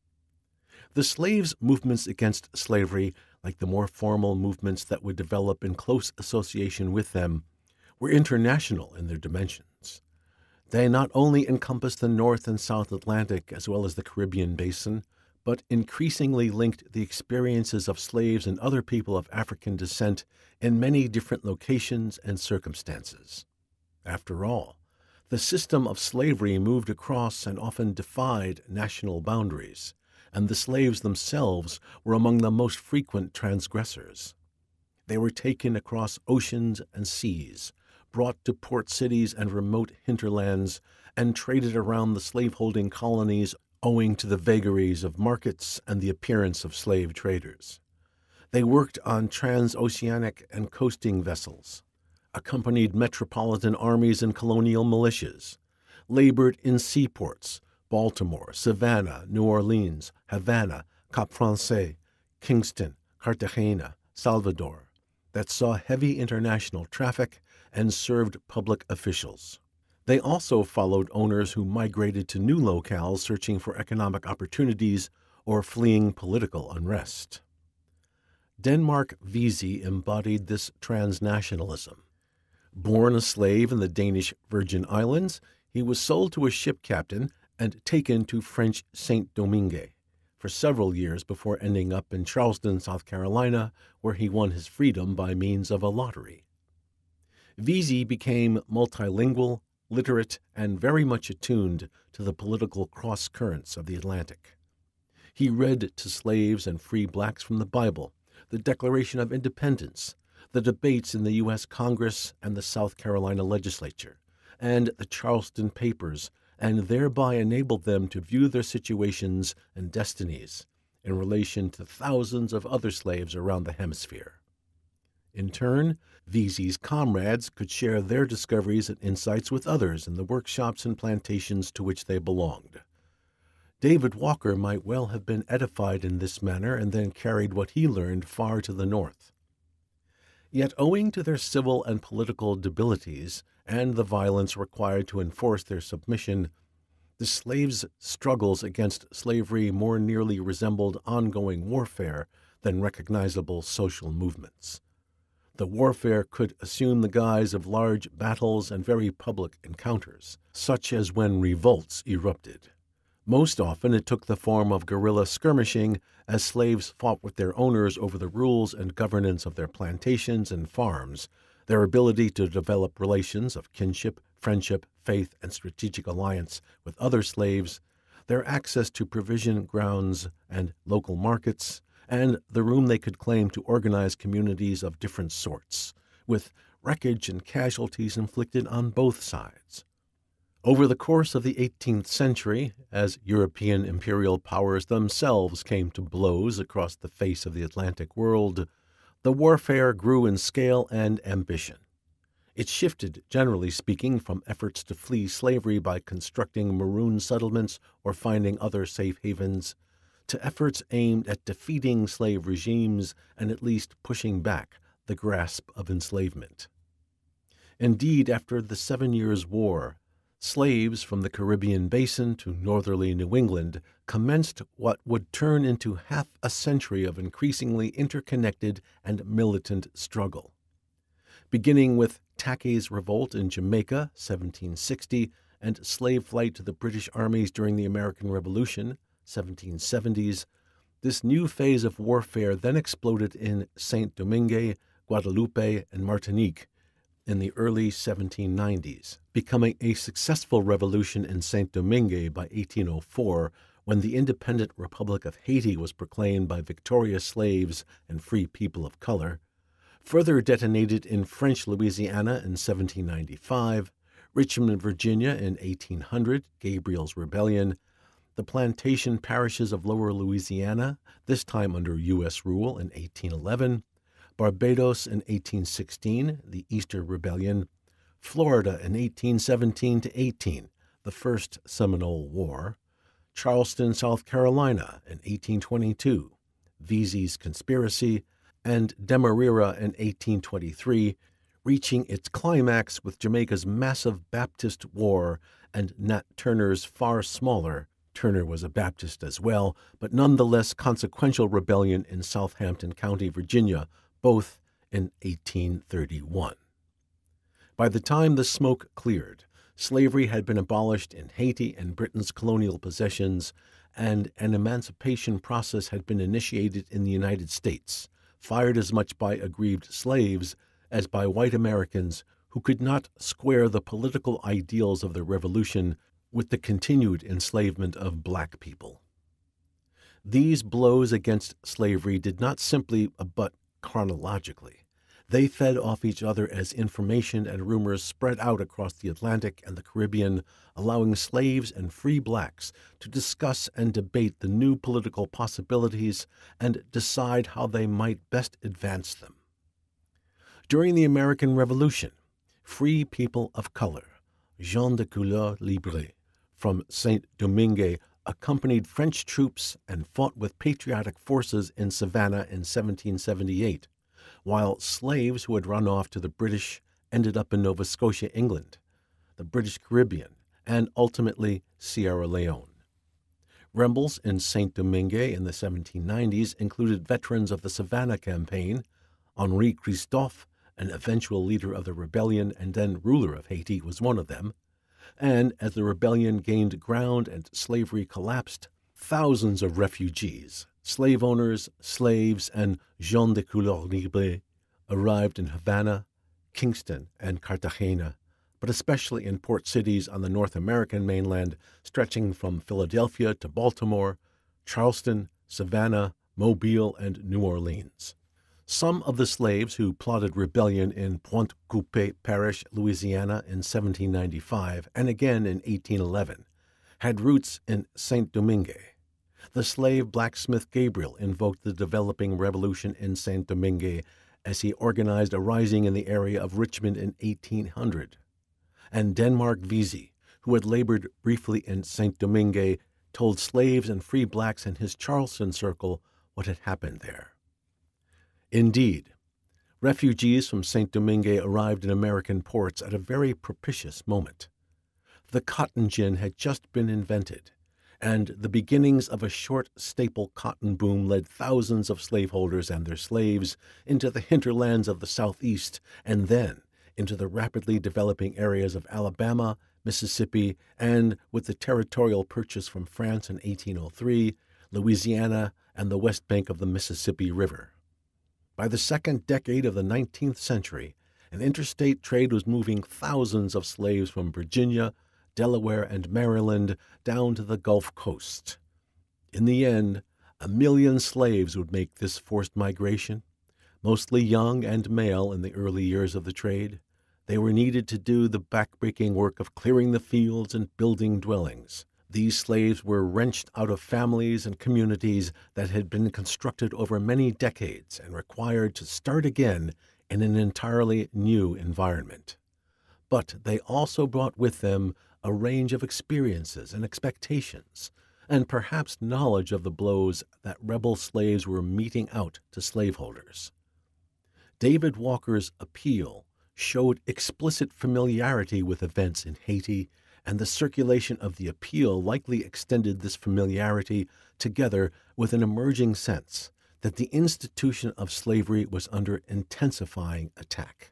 The slaves' movements against slavery, like the more formal movements that would develop in close association with them, were international in their dimensions. They not only encompassed the North and South Atlantic as well as the Caribbean basin, but increasingly linked the experiences of slaves and other people of African descent in many different locations and circumstances. After all, the system of slavery moved across and often defied national boundaries, and the slaves themselves were among the most frequent transgressors. They were taken across oceans and seas, brought to port cities and remote hinterlands, and traded around the slaveholding colonies owing to the vagaries of markets and the appearance of slave traders. They worked on transoceanic and coasting vessels, accompanied metropolitan armies and colonial militias, labored in seaports, Baltimore, Savannah, New Orleans, Havana, Cap Francais, Kingston, Cartagena, Salvador, that saw heavy international traffic and served public officials. They also followed owners who migrated to new locales searching for economic opportunities or fleeing political unrest. Denmark Vesey embodied this transnationalism. Born a slave in the Danish Virgin Islands, he was sold to a ship captain and taken to French Saint-Domingue for several years before ending up in Charleston, South Carolina, where he won his freedom by means of a lottery. Vesey became multilingual, literate, and very much attuned to the political cross-currents of the Atlantic. He read to slaves and free blacks from the Bible, the Declaration of Independence, the debates in the U S Congress and the South Carolina legislature, and the Charleston Papers, and thereby enabled them to view their situations and destinies in relation to thousands of other slaves around the hemisphere. In turn, Vesey's comrades could share their discoveries and insights with others in the workshops and plantations to which they belonged. David Walker might well have been edified in this manner and then carried what he learned far to the north. Yet owing to their civil and political debilities and the violence required to enforce their submission, The slaves' struggles against slavery more nearly resembled ongoing warfare than recognizable social movements. The warfare could assume the guise of large battles and very public encounters, such as when revolts erupted. Most often it took the form of guerrilla skirmishing as slaves fought with their owners over the rules and governance of their plantations and farms, their ability to develop relations of kinship, friendship, faith, and strategic alliance with other slaves, their access to provision grounds and local markets, and the room they could claim to organize communities of different sorts, with wreckage and casualties inflicted on both sides. Over the course of the eighteenth century, as European imperial powers themselves came to blows across the face of the Atlantic world, the warfare grew in scale and ambition. It shifted, generally speaking, from efforts to flee slavery by constructing maroon settlements or finding other safe havens, to efforts aimed at defeating slave regimes and at least pushing back the grasp of enslavement. Indeed, after the Seven Years' War, slaves from the Caribbean basin to northerly New England commenced what would turn into half a century of increasingly interconnected and militant struggle. Beginning with Taque's revolt in Jamaica, seventeen sixty, and slave flight to the British armies during the American Revolution, seventeen seventies, this new phase of warfare then exploded in Saint-Domingue, Guadeloupe, and Martinique in the early seventeen nineties, becoming a successful revolution in Saint-Domingue by eighteen oh four, when the independent Republic of Haiti was proclaimed by victorious slaves and free people of color, further detonated in French Louisiana in seventeen ninety-five, Richmond, Virginia in eighteen hundred, Gabriel's Rebellion, the plantation parishes of Lower Louisiana, this time under U S rule in eighteen eleven, Barbados in eighteen sixteen, the Easter Rebellion, Florida in eighteen seventeen to eighteen, the First Seminole War, Charleston, South Carolina in eighteen twenty-two, Vesey's Conspiracy, and Demerara in eighteen twenty-three, reaching its climax with Jamaica's massive Baptist War and Nat Turner's far smaller, Turner was a Baptist as well, but nonetheless consequential rebellion in Southampton County, Virginia, both in eighteen thirty-one. By the time the smoke cleared, slavery had been abolished in Haiti and Britain's colonial possessions, and an emancipation process had been initiated in the United States, fired as much by aggrieved slaves as by white Americans who could not square the political ideals of the Revolution with the continued enslavement of black people. These blows against slavery did not simply abut chronologically. They fed off each other as information and rumors spread out across the Atlantic and the Caribbean, allowing slaves and free blacks to discuss and debate the new political possibilities and decide how they might best advance them. During the American Revolution, free people of color, gens de couleur libre, from Saint-Domingue accompanied French troops and fought with patriotic forces in Savannah in seventeen seventy-eight, while slaves who had run off to the British ended up in Nova Scotia, England, the British Caribbean, and ultimately Sierra Leone. Rebels in Saint-Domingue in the seventeen nineties included veterans of the Savannah Campaign. Henri Christophe, an eventual leader of the rebellion and then ruler of Haiti, was one of them. And as the rebellion gained ground and slavery collapsed, thousands of refugees, slave owners, slaves, and gens de couleur libre arrived in Havana, Kingston, and Cartagena, but especially in port cities on the North American mainland stretching from Philadelphia to Baltimore, Charleston, Savannah, Mobile, and New Orleans. Some of the slaves who plotted rebellion in Pointe Coupée Parish, Louisiana in seventeen ninety-five and again in eighteen eleven had roots in Saint-Domingue. The slave blacksmith Gabriel invoked the developing revolution in Saint-Domingue as he organized a rising in the area of Richmond in eighteen hundred. And Denmark Vesey, who had labored briefly in Saint-Domingue, told slaves and free blacks in his Charleston circle what had happened there. Indeed, refugees from Saint-Domingue arrived in American ports at a very propitious moment. The cotton gin had just been invented, and the beginnings of a short staple cotton boom led thousands of slaveholders and their slaves into the hinterlands of the Southeast and then into the rapidly developing areas of Alabama, Mississippi, and, with the territorial purchase from France in eighteen oh three, Louisiana and the west bank of the Mississippi River. By the second decade of the nineteenth century, an interstate trade was moving thousands of slaves from Virginia, Delaware, and Maryland down to the Gulf Coast. In the end, a million slaves would make this forced migration, mostly young and male in the early years of the trade. They were needed to do the backbreaking work of clearing the fields and building dwellings. These slaves were wrenched out of families and communities that had been constructed over many decades and required to start again in an entirely new environment. But they also brought with them a range of experiences and expectations, and perhaps knowledge of the blows that rebel slaves were meting out to slaveholders. David Walker's appeal showed explicit familiarity with events in Haiti, and the circulation of the appeal likely extended this familiarity together with an emerging sense that the institution of slavery was under intensifying attack.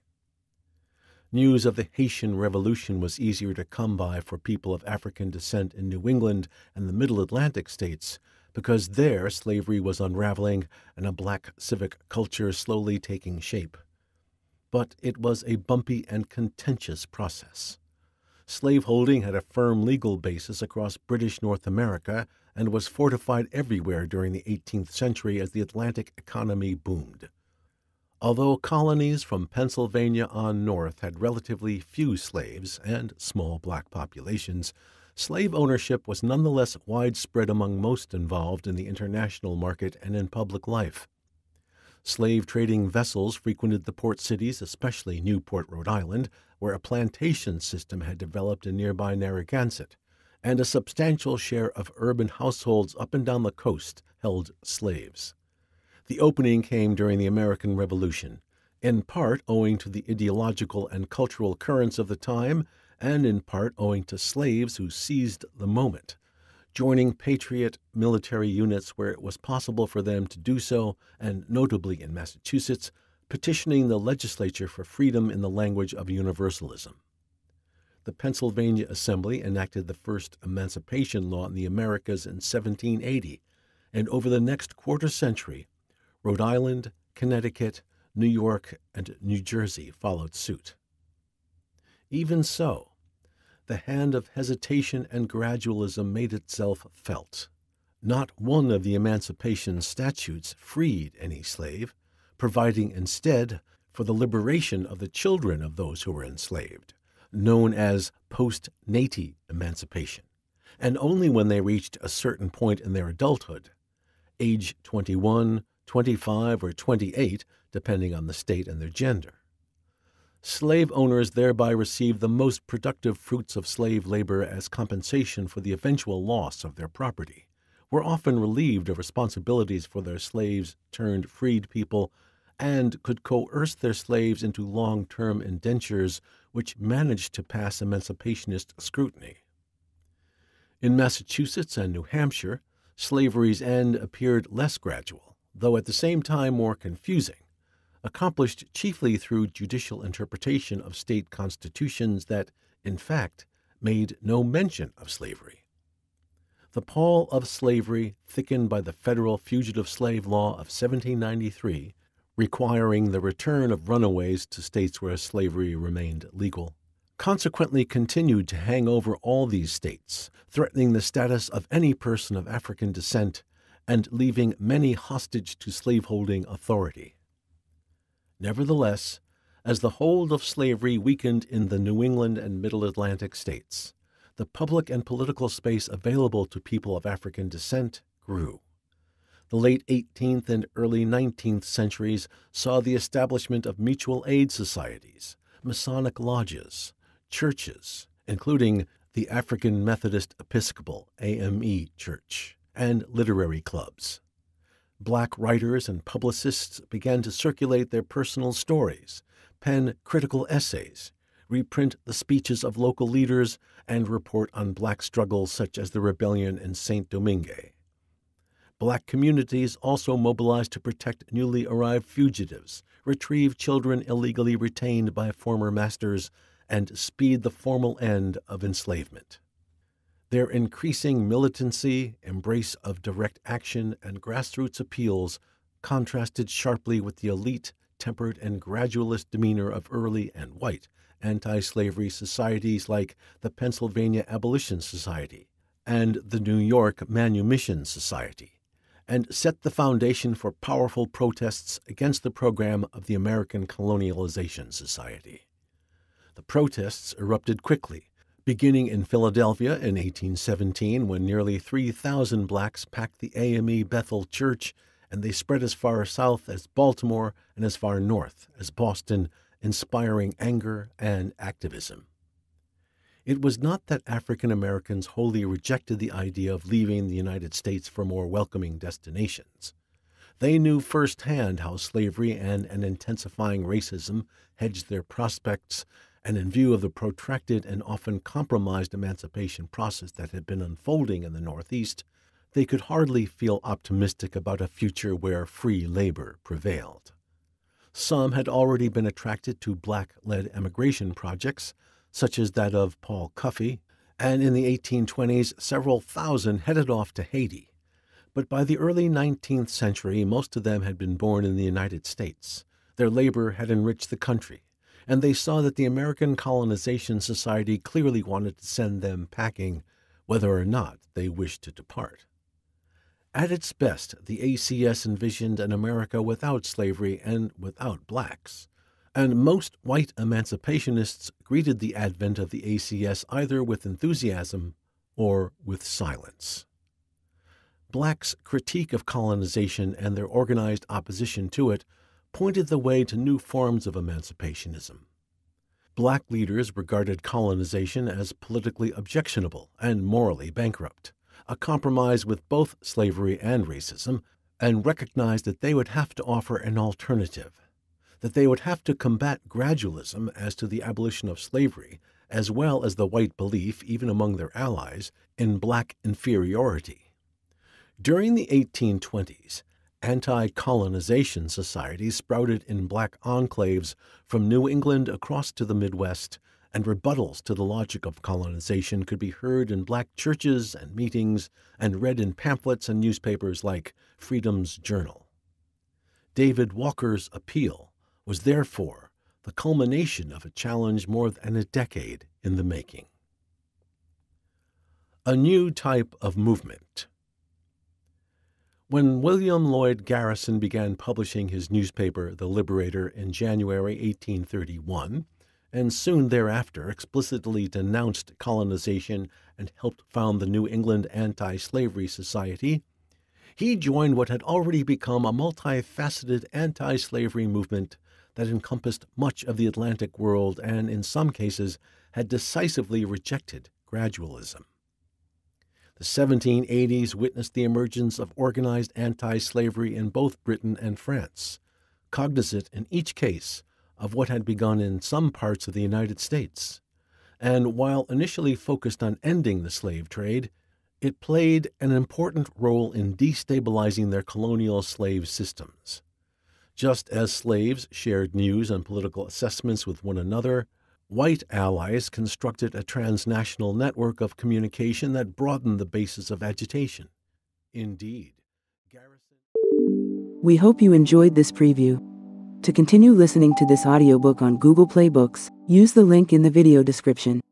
News of the Haitian Revolution was easier to come by for people of African descent in New England and the Middle Atlantic states because there slavery was unraveling and a black civic culture slowly taking shape. But it was a bumpy and contentious process. Slaveholding had a firm legal basis across British North America and was fortified everywhere during the eighteenth century as the Atlantic economy boomed. Although colonies from Pennsylvania on north had relatively few slaves and small black populations, slave ownership was nonetheless widespread among most involved in the international market and in public life. Slave-trading vessels frequented the port cities, especially Newport, Rhode Island, where a plantation system had developed in nearby Narragansett, and a substantial share of urban households up and down the coast held slaves. The opening came during the American Revolution, in part owing to the ideological and cultural currents of the time, and in part owing to slaves who seized the moment, joining patriot military units where it was possible for them to do so, and notably in Massachusetts, petitioning the legislature for freedom in the language of universalism. The Pennsylvania Assembly enacted the first emancipation law in the Americas in seventeen eighty, and over the next quarter century, Rhode Island, Connecticut, New York, and New Jersey followed suit. Even so, the hand of hesitation and gradualism made itself felt. Not one of the emancipation statutes freed any slave, providing instead for the liberation of the children of those who were enslaved, known as post-nati emancipation, and only when they reached a certain point in their adulthood, age twenty-one, twenty-five, or twenty-eight, depending on the state and their gender. Slave owners thereby received the most productive fruits of slave labor as compensation for the eventual loss of their property, were often relieved of responsibilities for their slaves turned freed people, and could coerce their slaves into long-term indentures which managed to pass emancipationist scrutiny. In Massachusetts and New Hampshire, slavery's end appeared less gradual, though at the same time more confusing, accomplished chiefly through judicial interpretation of state constitutions that, in fact, made no mention of slavery. The pall of slavery, thickened by the federal fugitive slave law of seventeen ninety-three, requiring the return of runaways to states where slavery remained legal, consequently continued to hang over all these states, threatening the status of any person of African descent and leaving many hostage to slaveholding authority. Nevertheless, as the hold of slavery weakened in the New England and Middle Atlantic states, the public and political space available to people of African descent grew. The late eighteenth and early nineteenth centuries saw the establishment of mutual aid societies, Masonic lodges, churches, including the African Methodist Episcopal A M E Church, and literary clubs. Black writers and publicists began to circulate their personal stories, pen critical essays, reprint the speeches of local leaders, and report on black struggles such as the rebellion in Saint Domingue. Black communities also mobilized to protect newly arrived fugitives, retrieve children illegally retained by former masters, and speed the formal end of enslavement. Their increasing militancy, embrace of direct action, and grassroots appeals contrasted sharply with the elite, tempered, and gradualist demeanor of early and white anti-slavery societies like the Pennsylvania Abolition Society and the New York Manumission Society, and set the foundation for powerful protests against the program of the American Colonialization Society. The protests erupted quickly, beginning in Philadelphia in eighteen seventeen when nearly three thousand blacks packed the A M E Bethel Church, and they spread as far south as Baltimore and as far north as Boston, inspiring anger and activism. It was not that African Americans wholly rejected the idea of leaving the United States for more welcoming destinations. They knew firsthand how slavery and an intensifying racism hedged their prospects, and in view of the protracted and often compromised emancipation process that had been unfolding in the Northeast, they could hardly feel optimistic about a future where free labor prevailed. Some had already been attracted to black-led emigration projects, such as that of Paul Cuffey, and in the eighteen twenties several thousand headed off to Haiti. But by the early nineteenth century, most of them had been born in the United States. Their labor had enriched the country, and they saw that the American Colonization Society clearly wanted to send them packing, whether or not they wished to depart. At its best, the A C S envisioned an America without slavery and without blacks, and most white emancipationists greeted the advent of the A C S either with enthusiasm or with silence. Blacks' critique of colonization and their organized opposition to it pointed the way to new forms of emancipationism. Black leaders regarded colonization as politically objectionable and morally bankrupt, a compromise with both slavery and racism, and recognized that they would have to offer an alternative, that they would have to combat gradualism as to the abolition of slavery, as well as the white belief, even among their allies, in black inferiority. During the eighteen twenties, anti-colonization societies sprouted in black enclaves from New England across to the Midwest, and rebuttals to the logic of colonization could be heard in black churches and meetings and read in pamphlets and newspapers like Freedom's Journal. David Walker's appeal was therefore the culmination of a challenge more than a decade in the making. A new type of movement. When William Lloyd Garrison began publishing his newspaper, The Liberator, in January eighteen thirty-one, and soon thereafter explicitly denounced colonization and helped found the New England Anti-Slavery Society, he joined what had already become a multifaceted anti-slavery movement that encompassed much of the Atlantic world and, in some cases, had decisively rejected gradualism. The seventeen eighties witnessed the emergence of organized anti-slavery in both Britain and France, cognizant in each case of what had begun in some parts of the United States, and while initially focused on ending the slave trade, it played an important role in destabilizing their colonial slave systems. Just as slaves shared news and political assessments with one another, white allies constructed a transnational network of communication that broadened the basis of agitation. Indeed, Garrison... We hope you enjoyed this preview. To continue listening to this audiobook on Google Play Books, use the link in the video description.